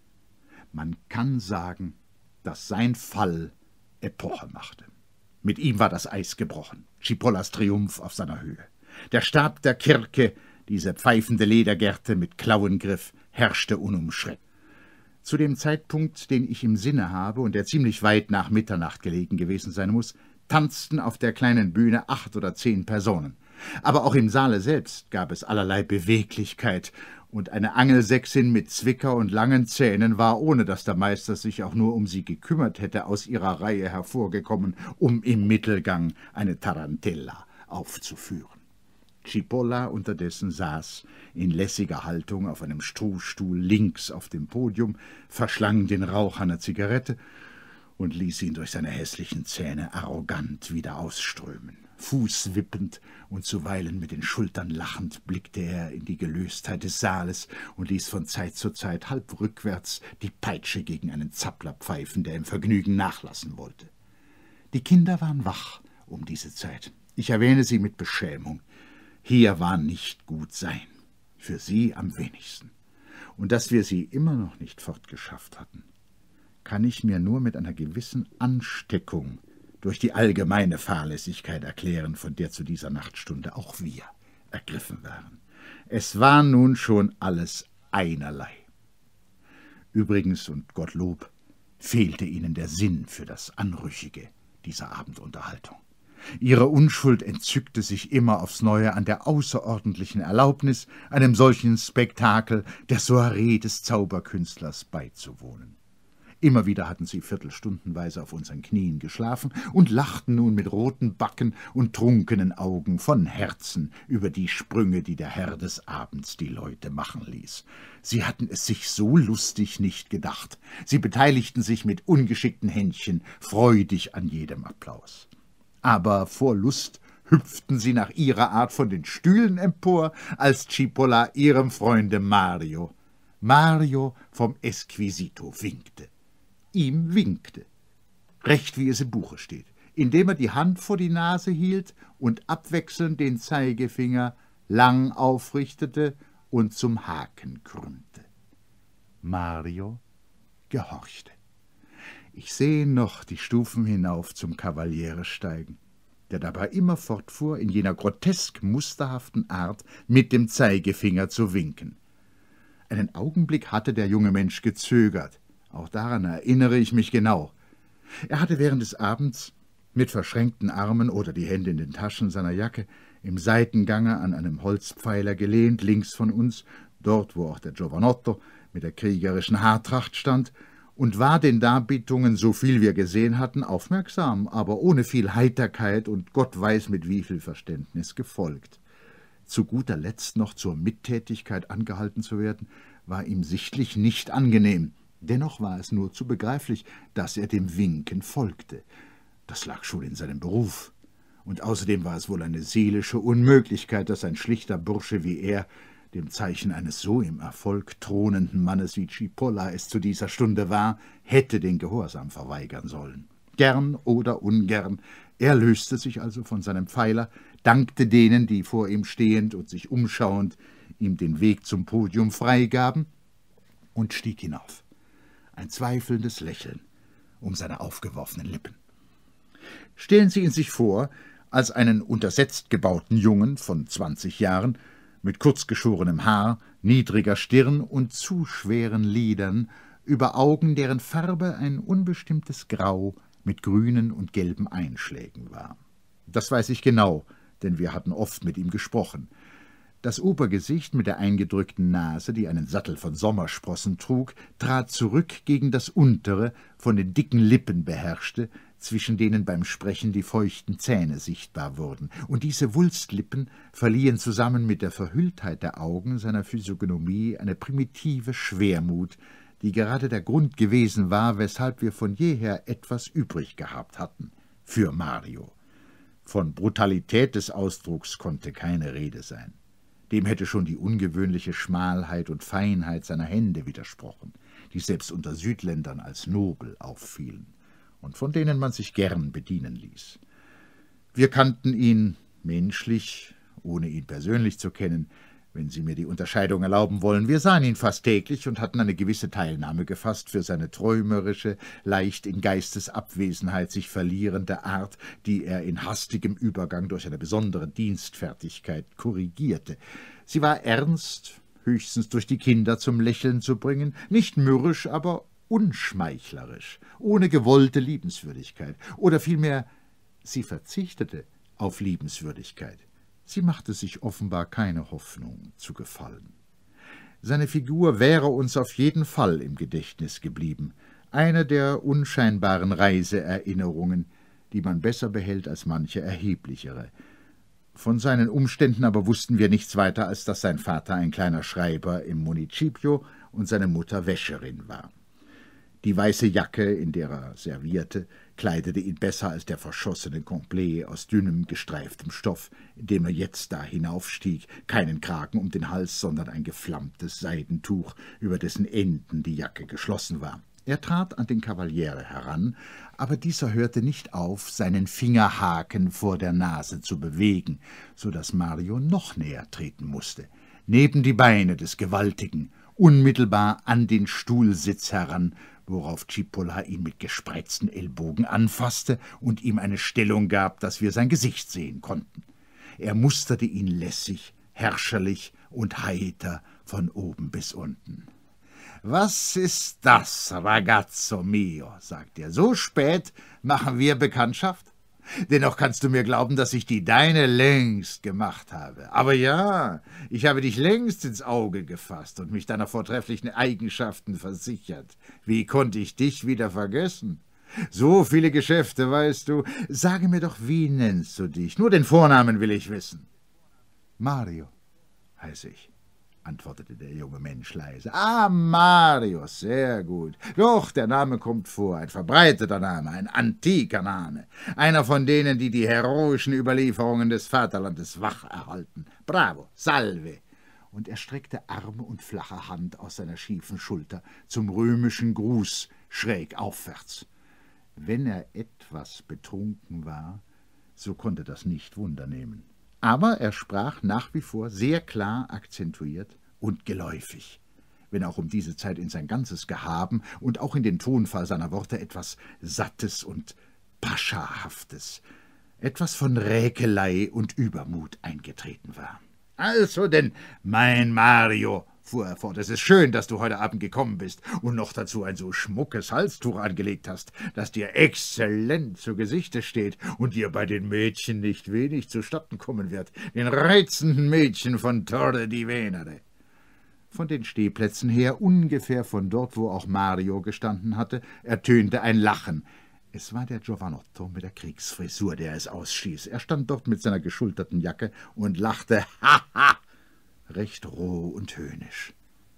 Man kann sagen, dass sein Fall Epoche machte. Mit ihm war das Eis gebrochen, Cipollas Triumph auf seiner Höhe. Der Stab der Kirke, diese pfeifende Ledergerte mit Klauengriff, herrschte unumschränkt. Zu dem Zeitpunkt, den ich im Sinne habe und der ziemlich weit nach Mitternacht gelegen gewesen sein muss, tanzten auf der kleinen Bühne acht oder zehn Personen. Aber auch im Saale selbst gab es allerlei Beweglichkeit, und eine Angelsächsin mit Zwicker und langen Zähnen war, ohne dass der Meister sich auch nur um sie gekümmert hätte, aus ihrer Reihe hervorgekommen, um im Mittelgang eine Tarantella aufzuführen. Cipolla unterdessen saß in lässiger Haltung auf einem Strohstuhl links auf dem Podium, verschlang den Rauch einer Zigarette und ließ ihn durch seine hässlichen Zähne arrogant wieder ausströmen. Fußwippend und zuweilen mit den Schultern lachend blickte er in die Gelöstheit des Saales und ließ von Zeit zu Zeit halb rückwärts die Peitsche gegen einen Zappler pfeifen, der im Vergnügen nachlassen wollte. Die Kinder waren wach um diese Zeit. Ich erwähne sie mit Beschämung. Hier war nicht gut sein, für sie am wenigsten. Und dass wir sie immer noch nicht fortgeschafft hatten, kann ich mir nur mit einer gewissen Ansteckung durch die allgemeine Fahrlässigkeit erklären, von der zu dieser Nachtstunde auch wir ergriffen waren. Es war nun schon alles einerlei. Übrigens, und Gottlob, fehlte ihnen der Sinn für das Anrüchige dieser Abendunterhaltung. Ihre Unschuld entzückte sich immer aufs Neue an der außerordentlichen Erlaubnis, einem solchen Spektakel, der Soiree des Zauberkünstlers beizuwohnen. Immer wieder hatten sie viertelstundenweise auf unseren Knien geschlafen und lachten nun mit roten Backen und trunkenen Augen von Herzen über die Sprünge, die der Herr des Abends die Leute machen ließ. Sie hatten es sich so lustig nicht gedacht. Sie beteiligten sich mit ungeschickten Händchen freudig an jedem Applaus. Aber vor Lust hüpften sie nach ihrer Art von den Stühlen empor, als Cipolla ihrem Freunde Mario, Mario vom Esquisito winkte. Ihm winkte, recht wie es im Buche steht, indem er die Hand vor die Nase hielt und abwechselnd den Zeigefinger lang aufrichtete und zum Haken krümmte. Mario gehorchte. Ich sehe noch die Stufen hinauf zum Kavaliere steigen, der dabei immer fortfuhr, in jener grotesk musterhaften Art mit dem Zeigefinger zu winken. Einen Augenblick hatte der junge Mensch gezögert, auch daran erinnere ich mich genau. Er hatte während des Abends mit verschränkten Armen oder die Hände in den Taschen seiner Jacke im Seitengange an einem Holzpfeiler gelehnt, links von uns, dort, wo auch der Giovanotto mit der kriegerischen Haartracht stand, und war den Darbietungen, so viel wir gesehen hatten, aufmerksam, aber ohne viel Heiterkeit und Gott weiß mit wie viel Verständnis gefolgt. Zu guter Letzt noch zur Mittätigkeit angehalten zu werden, war ihm sichtlich nicht angenehm. Dennoch war es nur zu begreiflich, dass er dem Winken folgte. Das lag schon in seinem Beruf. Und außerdem war es wohl eine seelische Unmöglichkeit, dass ein schlichter Bursche wie er, dem Zeichen eines so im Erfolg thronenden Mannes wie Cipolla es zu dieser Stunde war, hätte den Gehorsam verweigern sollen. Gern oder ungern, er löste sich also von seinem Pfeiler, dankte denen, die vor ihm stehend und sich umschauend ihm den Weg zum Podium freigaben, und stieg hinauf. Ein zweifelndes Lächeln um seine aufgeworfenen Lippen. Stellen Sie ihn sich vor, als einen untersetzt gebauten Jungen von zwanzig Jahren, mit kurzgeschorenem Haar, niedriger Stirn und zu schweren Lidern, über Augen, deren Farbe ein unbestimmtes Grau mit grünen und gelben Einschlägen war. Das weiß ich genau, denn wir hatten oft mit ihm gesprochen. Das Obergesicht mit der eingedrückten Nase, die einen Sattel von Sommersprossen trug, trat zurück gegen das untere, von den dicken Lippen beherrschte, zwischen denen beim Sprechen die feuchten Zähne sichtbar wurden, und diese Wulstlippen verliehen zusammen mit der Verhülltheit der Augen seiner Physiognomie eine primitive Schwermut, die gerade der Grund gewesen war, weshalb wir von jeher etwas übrig gehabt hatten für Mario. Von Brutalität des Ausdrucks konnte keine Rede sein. Dem hätte schon die ungewöhnliche Schmalheit und Feinheit seiner Hände widersprochen, die selbst unter Südländern als nobel auffielen und von denen man sich gern bedienen ließ. Wir kannten ihn menschlich, ohne ihn persönlich zu kennen, wenn Sie mir die Unterscheidung erlauben wollen. Wir sahen ihn fast täglich und hatten eine gewisse Teilnahme gefasst für seine träumerische, leicht in Geistesabwesenheit sich verlierende Art, die er in hastigem Übergang durch eine besondere Dienstfertigkeit korrigierte. Sie war ernst, höchstens durch die Kinder zum Lächeln zu bringen, nicht mürrisch, aber unschmeichlerisch, ohne gewollte Liebenswürdigkeit, oder vielmehr, sie verzichtete auf Liebenswürdigkeit. Sie machte sich offenbar keine Hoffnung zu gefallen. Seine Figur wäre uns auf jeden Fall im Gedächtnis geblieben, eine der unscheinbaren Reiseerinnerungen, die man besser behält als manche erheblichere. Von seinen Umständen aber wussten wir nichts weiter, als dass sein Vater ein kleiner Schreiber im Municipio und seine Mutter Wäscherin war. Die weiße Jacke, in der er servierte, kleidete ihn besser als der verschossene Complet aus dünnem, gestreiftem Stoff, in dem er jetzt da hinaufstieg, keinen Kragen um den Hals, sondern ein geflammtes Seidentuch, über dessen Enden die Jacke geschlossen war. Er trat an den Cavaliere heran, aber dieser hörte nicht auf, seinen Fingerhaken vor der Nase zu bewegen, so daß Mario noch näher treten musste, neben die Beine des Gewaltigen, unmittelbar an den Stuhlsitz heran, worauf Cipolla ihn mit gespreizten Ellbogen anfasste und ihm eine Stellung gab, dass wir sein Gesicht sehen konnten. Er musterte ihn lässig, herrscherlich und heiter von oben bis unten. »Was ist das, ragazzo mio?« sagte er. »So spät machen wir Bekanntschaft? Dennoch kannst du mir glauben, dass ich die deine längst gemacht habe. Aber ja, ich habe dich längst ins Auge gefasst und mich deiner vortrefflichen Eigenschaften versichert. Wie konnte ich dich wieder vergessen? So viele Geschäfte, weißt du. Sage mir doch, wie nennst du dich? Nur den Vornamen will ich wissen.« »Mario heiße ich«, antwortete der junge Mensch leise. »Ah, Mario, sehr gut. Doch, der Name kommt vor, ein verbreiteter Name, ein antiker Name, einer von denen, die die heroischen Überlieferungen des Vaterlandes wach erhalten. Bravo, salve!« Und er streckte arme und flache Hand aus seiner schiefen Schulter zum römischen Gruß schräg aufwärts. Wenn er etwas betrunken war, so konnte das nicht Wunder nehmen. Aber er sprach nach wie vor sehr klar akzentuiert und geläufig, wenn auch um diese Zeit in sein ganzes Gehaben und auch in den Tonfall seiner Worte etwas Sattes und Paschahaftes, etwas von Räkelei und Übermut eingetreten war. »Also denn, mein Mario«, fuhr er fort, »es ist schön, dass du heute Abend gekommen bist und noch dazu ein so schmuckes Halstuch angelegt hast, das dir exzellent zu Gesichte steht und dir bei den Mädchen nicht wenig zustatten kommen wird, den reizenden Mädchen von Torre di Venere.« Von den Stehplätzen her, ungefähr von dort, wo auch Mario gestanden hatte, ertönte ein Lachen. Es war der Giovanotto mit der Kriegsfrisur, der es ausstieß. Er stand dort mit seiner geschulterten Jacke und lachte »Ha, ha!« recht roh und höhnisch.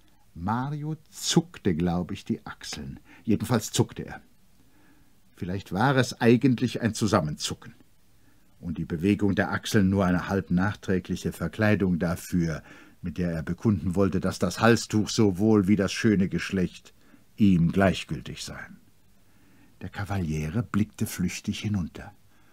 Mario zuckte, glaube ich, die Achseln. Jedenfalls zuckte er. Vielleicht war es eigentlich ein Zusammenzucken und die Bewegung der Achseln nur eine halb nachträgliche Verkleidung dafür, mit der er bekunden wollte, dass das Halstuch sowohl wie das schöne Geschlecht ihm gleichgültig seien. Der Kavaliere blickte flüchtig hinunter.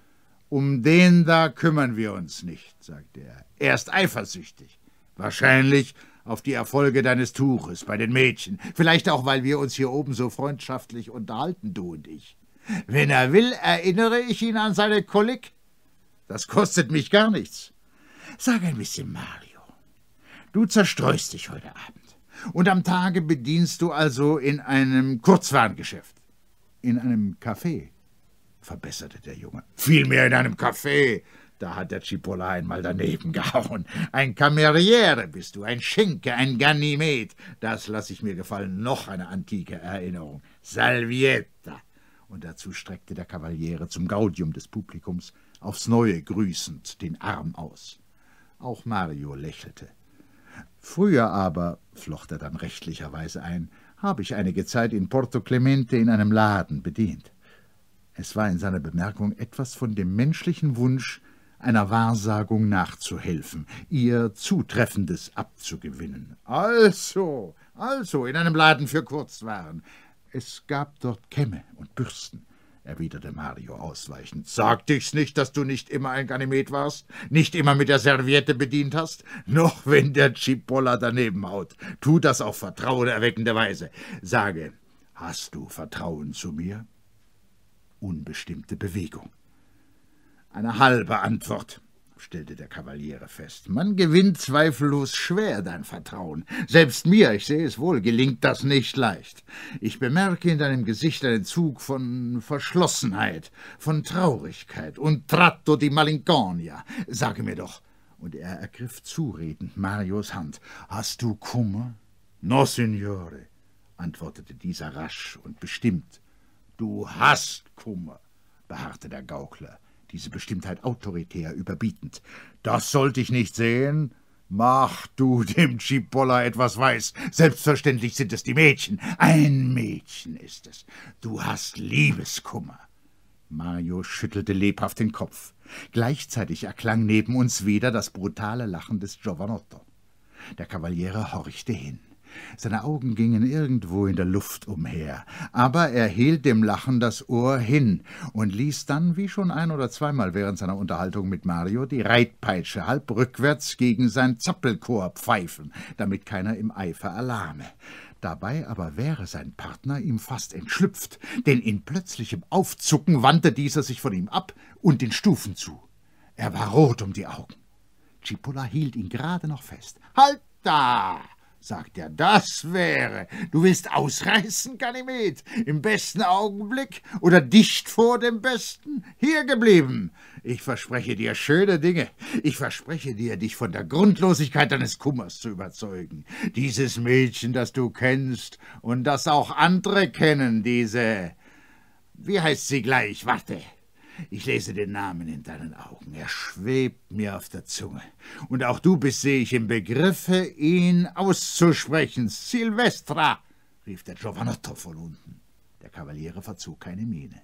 »Um den da kümmern wir uns nicht«, sagte er. »Er ist eifersüchtig. Wahrscheinlich auf die Erfolge deines Tuches bei den Mädchen. Vielleicht auch, weil wir uns hier oben so freundschaftlich unterhalten, du und ich. Wenn er will, erinnere ich ihn an seine Kolik. Das kostet mich gar nichts. Sag ein bisschen, Mario, du zerstreust dich heute Abend. Und am Tage bedienst du also in einem Kurzwarengeschäft. In einem Café«, verbesserte der Junge. »Vielmehr in einem Café. Da hat der Cipolla einmal daneben gehauen. Ein Cameriere bist du, ein Schenke, ein Ganymed. Das lasse ich mir gefallen. Noch eine antike Erinnerung. Salvietta.« Und dazu streckte der Kavaliere zum Gaudium des Publikums aufs Neue grüßend den Arm aus. Auch Mario lächelte. »Früher aber«, flocht er dann rechtlicherweise ein, »habe ich einige Zeit in Porto Clemente in einem Laden bedient.« Es war in seiner Bemerkung etwas von dem menschlichen Wunsch, einer Wahrsagung nachzuhelfen, ihr Zutreffendes abzugewinnen. »Also, also, in einem Laden für Kurzwaren. Es gab dort Kämme und Bürsten. erwiderte Mario ausweichend. Sagte ich's nicht, dass du nicht immer ein Ganymed warst? Nicht immer mit der Serviette bedient hast? Noch wenn der Cipolla daneben haut. Tu das auf vertrauenerweckende Weise. Sage, hast du Vertrauen zu mir? Unbestimmte Bewegung. Eine halbe Antwort, stellte der Kavaliere fest. Man gewinnt zweifellos schwer dein Vertrauen. Selbst mir, ich sehe es wohl, gelingt das nicht leicht. Ich bemerke in deinem Gesicht einen Zug von Verschlossenheit, von Traurigkeit und tratto di malinconia. Sage mir doch, und er ergriff zuredend Marios Hand, hast du Kummer? No, Signore, antwortete dieser rasch und bestimmt. Du hast Kummer, beharrte der Gaukler, diese Bestimmtheit autoritär überbietend. Das sollte ich nicht sehen? Mach du dem Cipolla etwas weiß. Selbstverständlich sind es die Mädchen. Ein Mädchen ist es. Du hast Liebeskummer. Mario schüttelte lebhaft den Kopf. Gleichzeitig erklang neben uns wieder das brutale Lachen des Giovanotto. Der Kavaliere horchte hin. Seine Augen gingen irgendwo in der Luft umher, aber er hielt dem Lachen das Ohr hin und ließ dann, wie schon ein- oder zweimal während seiner Unterhaltung mit Mario, die Reitpeitsche halb rückwärts gegen sein Zappelchor pfeifen, damit keiner im Eifer erlahme. Dabei aber wäre sein Partner ihm fast entschlüpft, denn in plötzlichem Aufzucken wandte dieser sich von ihm ab und den Stufen zu. Er war rot um die Augen. Cipolla hielt ihn gerade noch fest. »Halt da!« sagt er, das wäre. Du willst ausreißen, Ganymed, im besten Augenblick oder dicht vor dem besten? Hier geblieben. Ich verspreche dir schöne Dinge. Ich verspreche dir, dich von der Grundlosigkeit deines Kummers zu überzeugen. Dieses Mädchen, das du kennst und das auch andere kennen, diese... Wie heißt sie gleich? Warte. Ich lese den Namen in deinen Augen. Er schwebt mir auf der Zunge. Und auch du bist, sehe ich, im Begriffe, ihn auszusprechen. Silvestra, rief der Giovanotto von unten. Der Kavaliere verzog keine Miene.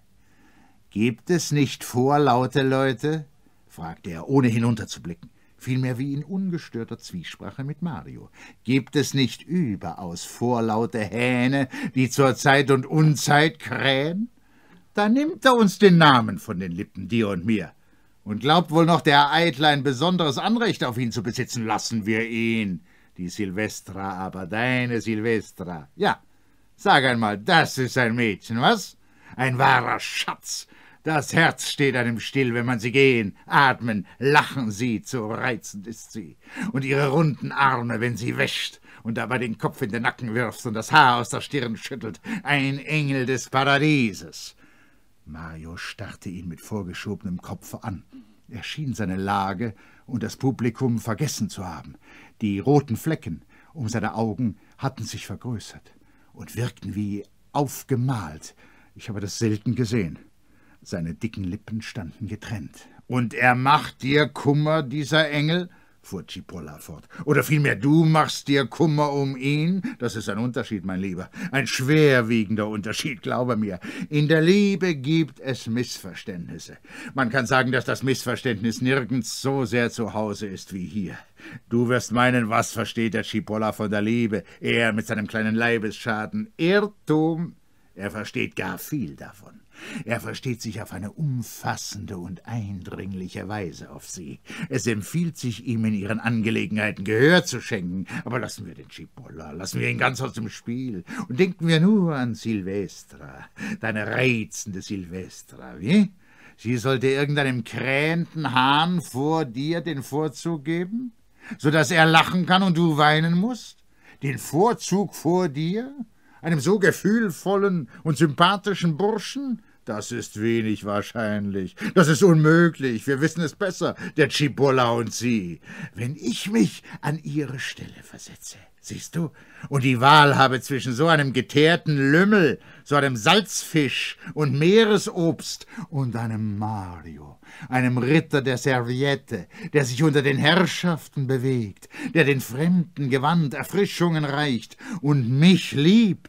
Gibt es nicht vorlaute Leute? Fragte er, ohne hinunterzublicken, vielmehr wie in ungestörter Zwiesprache mit Mario. Gibt es nicht überaus vorlaute Hähne, die zur Zeit und Unzeit krähen? Da nimmt er uns den Namen von den Lippen, dir und mir. Und glaubt wohl noch, der Eitle ein besonderes Anrecht auf ihn zu besitzen, lassen wir ihn. Die Silvestra aber, deine Silvestra. Ja, sag einmal, das ist ein Mädchen, was? Ein wahrer Schatz. Das Herz steht einem still, wenn man sie gehen, atmen, lachen sieht, so reizend ist sie. Und ihre runden Arme, wenn sie wäscht und dabei den Kopf in den Nacken wirft und das Haar aus der Stirn schüttelt. Ein Engel des Paradieses. Mario starrte ihn mit vorgeschobenem Kopfe an. Er schien seine Lage und das Publikum vergessen zu haben. Die roten Flecken um seine Augen hatten sich vergrößert und wirkten wie aufgemalt. Ich habe das selten gesehen. Seine dicken Lippen standen getrennt. »Und er macht dir Kummer, dieser Engel?« fuhr Cipolla fort. »Oder vielmehr, du machst dir Kummer um ihn? Das ist ein Unterschied, mein Lieber. Ein schwerwiegender Unterschied, glaube mir. In der Liebe gibt es Missverständnisse. Man kann sagen, dass das Missverständnis nirgends so sehr zu Hause ist wie hier. Du wirst meinen, was versteht der Cipolla von der Liebe? Er mit seinem kleinen Leibesschaden. Irrtum. Er versteht gar viel davon. Er versteht sich auf eine umfassende und eindringliche Weise auf sie. Es empfiehlt sich, ihm in ihren Angelegenheiten Gehör zu schenken. Aber lassen wir den Cipolla, lassen wir ihn ganz aus dem Spiel. Und denken wir nur an Silvestra, deine reizende Silvestra, wie? Sie sollte irgendeinem krähenden Hahn vor dir den Vorzug geben, so dass er lachen kann und du weinen musst? Den Vorzug vor dir? Einem so gefühlvollen und sympathischen Burschen? Das ist wenig wahrscheinlich. Das ist unmöglich. Wir wissen es besser, der Cipolla und sie. Wenn ich mich an ihre Stelle versetze, siehst du, und die Wahl habe zwischen so einem geteerten Lümmel, so einem Salzfisch und Meeresobst und einem Mario, einem Ritter der Serviette, der sich unter den Herrschaften bewegt, der den Fremden gewandt Erfrischungen reicht und mich liebt,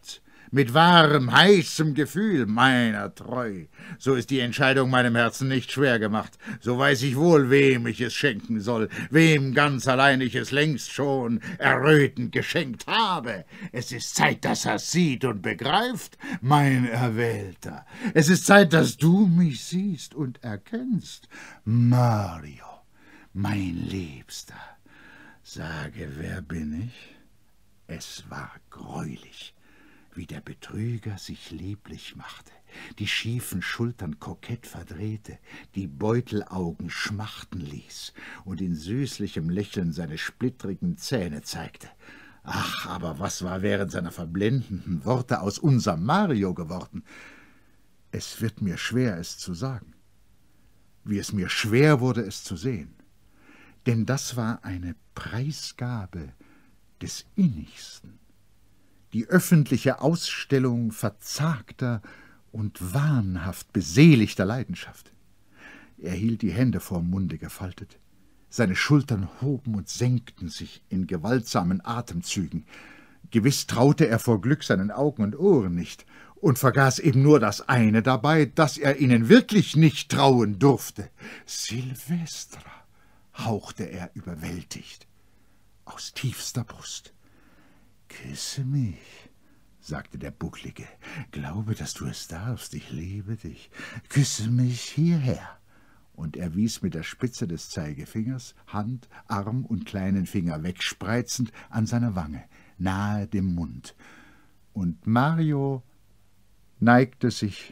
mit wahrem, heißem Gefühl meiner treu. So ist die Entscheidung meinem Herzen nicht schwer gemacht. So weiß ich wohl, wem ich es schenken soll, wem ganz allein ich es längst schon errötend geschenkt habe. Es ist Zeit, dass er sieht und begreift, mein Erwählter. Es ist Zeit, dass du mich siehst und erkennst, Mario, mein Liebster. Sage, wer bin ich? Es war greulich, wie der Betrüger sich lieblich machte, die schiefen Schultern kokett verdrehte, die Beutelaugen schmachten ließ und in süßlichem Lächeln seine splittrigen Zähne zeigte. Ach, aber was war während seiner verblendenden Worte aus unserem Mario geworden? Es wird mir schwer, es zu sagen, wie es mir schwer wurde, es zu sehen. Denn das war eine Preisgabe des Innigsten, die öffentliche Ausstellung verzagter und wahnhaft beseligter Leidenschaft. Er hielt die Hände vorm Munde gefaltet, seine Schultern hoben und senkten sich in gewaltsamen Atemzügen. Gewiß traute er vor Glück seinen Augen und Ohren nicht und vergaß eben nur das eine dabei, dass er ihnen wirklich nicht trauen durfte. »Silvestra«, hauchte er überwältigt aus tiefster Brust. »Küsse mich«, sagte der Bucklige, »glaube, dass du es darfst, ich liebe dich. Küsse mich hierher.« Und er wies mit der Spitze des Zeigefingers, Hand, Arm und kleinen Finger wegspreizend an seiner Wange, nahe dem Mund. Und Mario neigte sich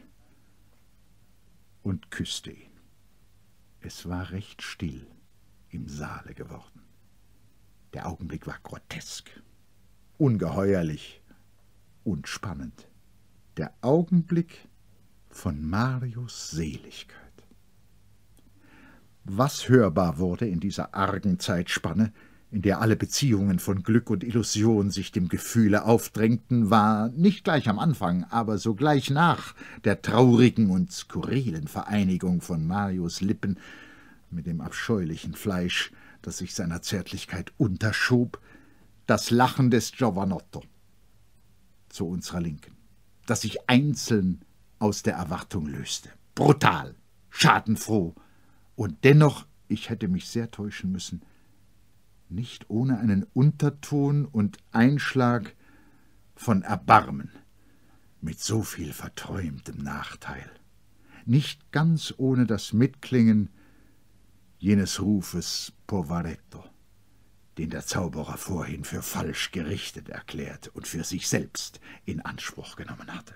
und küsste ihn. Es war recht still im Saale geworden. Der Augenblick war grotesk, ungeheuerlich und spannend. Der Augenblick von Marios Seligkeit. Was hörbar wurde in dieser argen Zeitspanne, in der alle Beziehungen von Glück und Illusion sich dem Gefühle aufdrängten, war nicht gleich am Anfang, aber sogleich nach der traurigen und skurrilen Vereinigung von Marios Lippen mit dem abscheulichen Fleisch, das sich seiner Zärtlichkeit unterschob, das Lachen des Giovanotto zu unserer Linken, das sich einzeln aus der Erwartung löste, brutal, schadenfroh und dennoch, ich hätte mich sehr täuschen müssen, nicht ohne einen Unterton und Einschlag von Erbarmen, mit so viel verträumtem Nachteil, nicht ganz ohne das Mitklingen jenes Rufes Poveretto, den der Zauberer vorhin für falsch gerichtet erklärt und für sich selbst in Anspruch genommen hatte.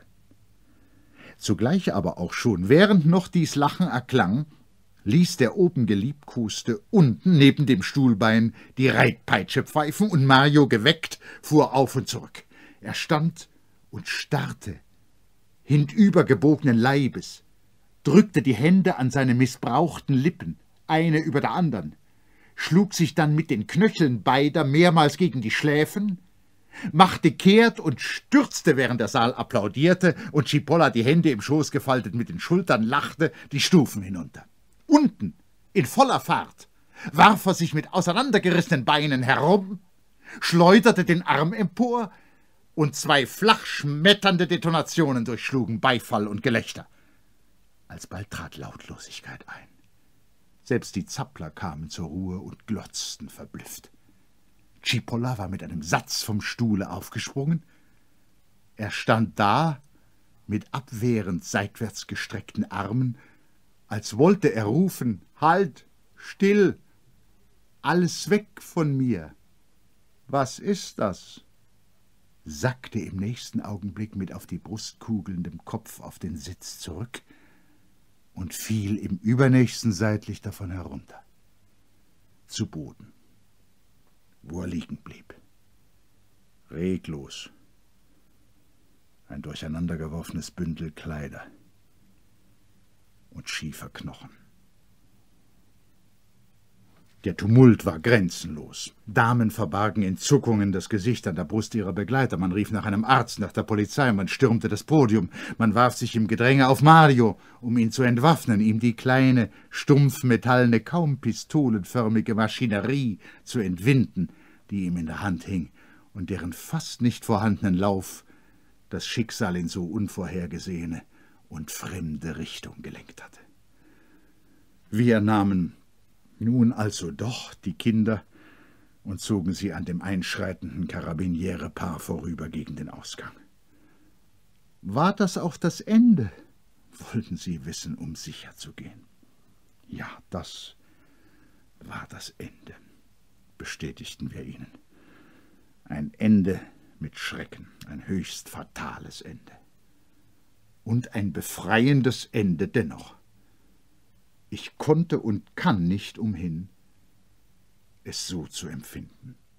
Zugleich aber auch schon, während noch dies Lachen erklang, ließ der oben Geliebkoste unten neben dem Stuhlbein die Reitpeitsche pfeifen, und Mario, geweckt, fuhr auf und zurück. Er stand und starrte, hintübergebogenen Leibes, drückte die Hände an seine missbrauchten Lippen, eine über der anderen, schlug sich dann mit den Knöcheln beider mehrmals gegen die Schläfen, machte kehrt und stürzte, während der Saal applaudierte und Cipolla, die Hände im Schoß gefaltet, mit den Schultern lachte, die Stufen hinunter. Unten, in voller Fahrt, warf er sich mit auseinandergerissenen Beinen herum, schleuderte den Arm empor, und zwei flach schmetternde Detonationen durchschlugen Beifall und Gelächter. Alsbald trat Lautlosigkeit ein. Selbst die Zappler kamen zur Ruhe und glotzten verblüfft. Cipolla war mit einem Satz vom Stuhle aufgesprungen. Er stand da, mit abwehrend seitwärts gestreckten Armen, als wollte er rufen, »Halt, still, alles weg von mir! Was ist das?« sackte im nächsten Augenblick mit auf die Brust kugelndem Kopf auf den Sitz zurück und fiel im übernächsten seitlich davon herunter, zu Boden, wo er liegen blieb, reglos, ein durcheinandergeworfenes Bündel Kleider und schiefer Knochen. Der Tumult war grenzenlos. Damen verbargen in Zuckungen das Gesicht an der Brust ihrer Begleiter. Man rief nach einem Arzt, nach der Polizei, man stürmte das Podium. Man warf sich im Gedränge auf Mario, um ihn zu entwaffnen, ihm die kleine, stumpf metallene, kaum pistolenförmige Maschinerie zu entwinden, die ihm in der Hand hing und deren fast nicht vorhandenen Lauf das Schicksal in so unvorhergesehene und fremde Richtung gelenkt hatte. Wir nahmen nun also doch die Kinder und zogen sie an dem einschreitenden Karabinierepaar vorüber gegen den Ausgang. »War das auch das Ende?« wollten sie wissen, um sicher zu gehen. »Ja, das war das Ende«, bestätigten wir ihnen. Ein Ende mit Schrecken, ein höchst fatales Ende. Und ein befreiendes Ende dennoch. Ich konnte und kann nicht umhin, es so zu empfinden.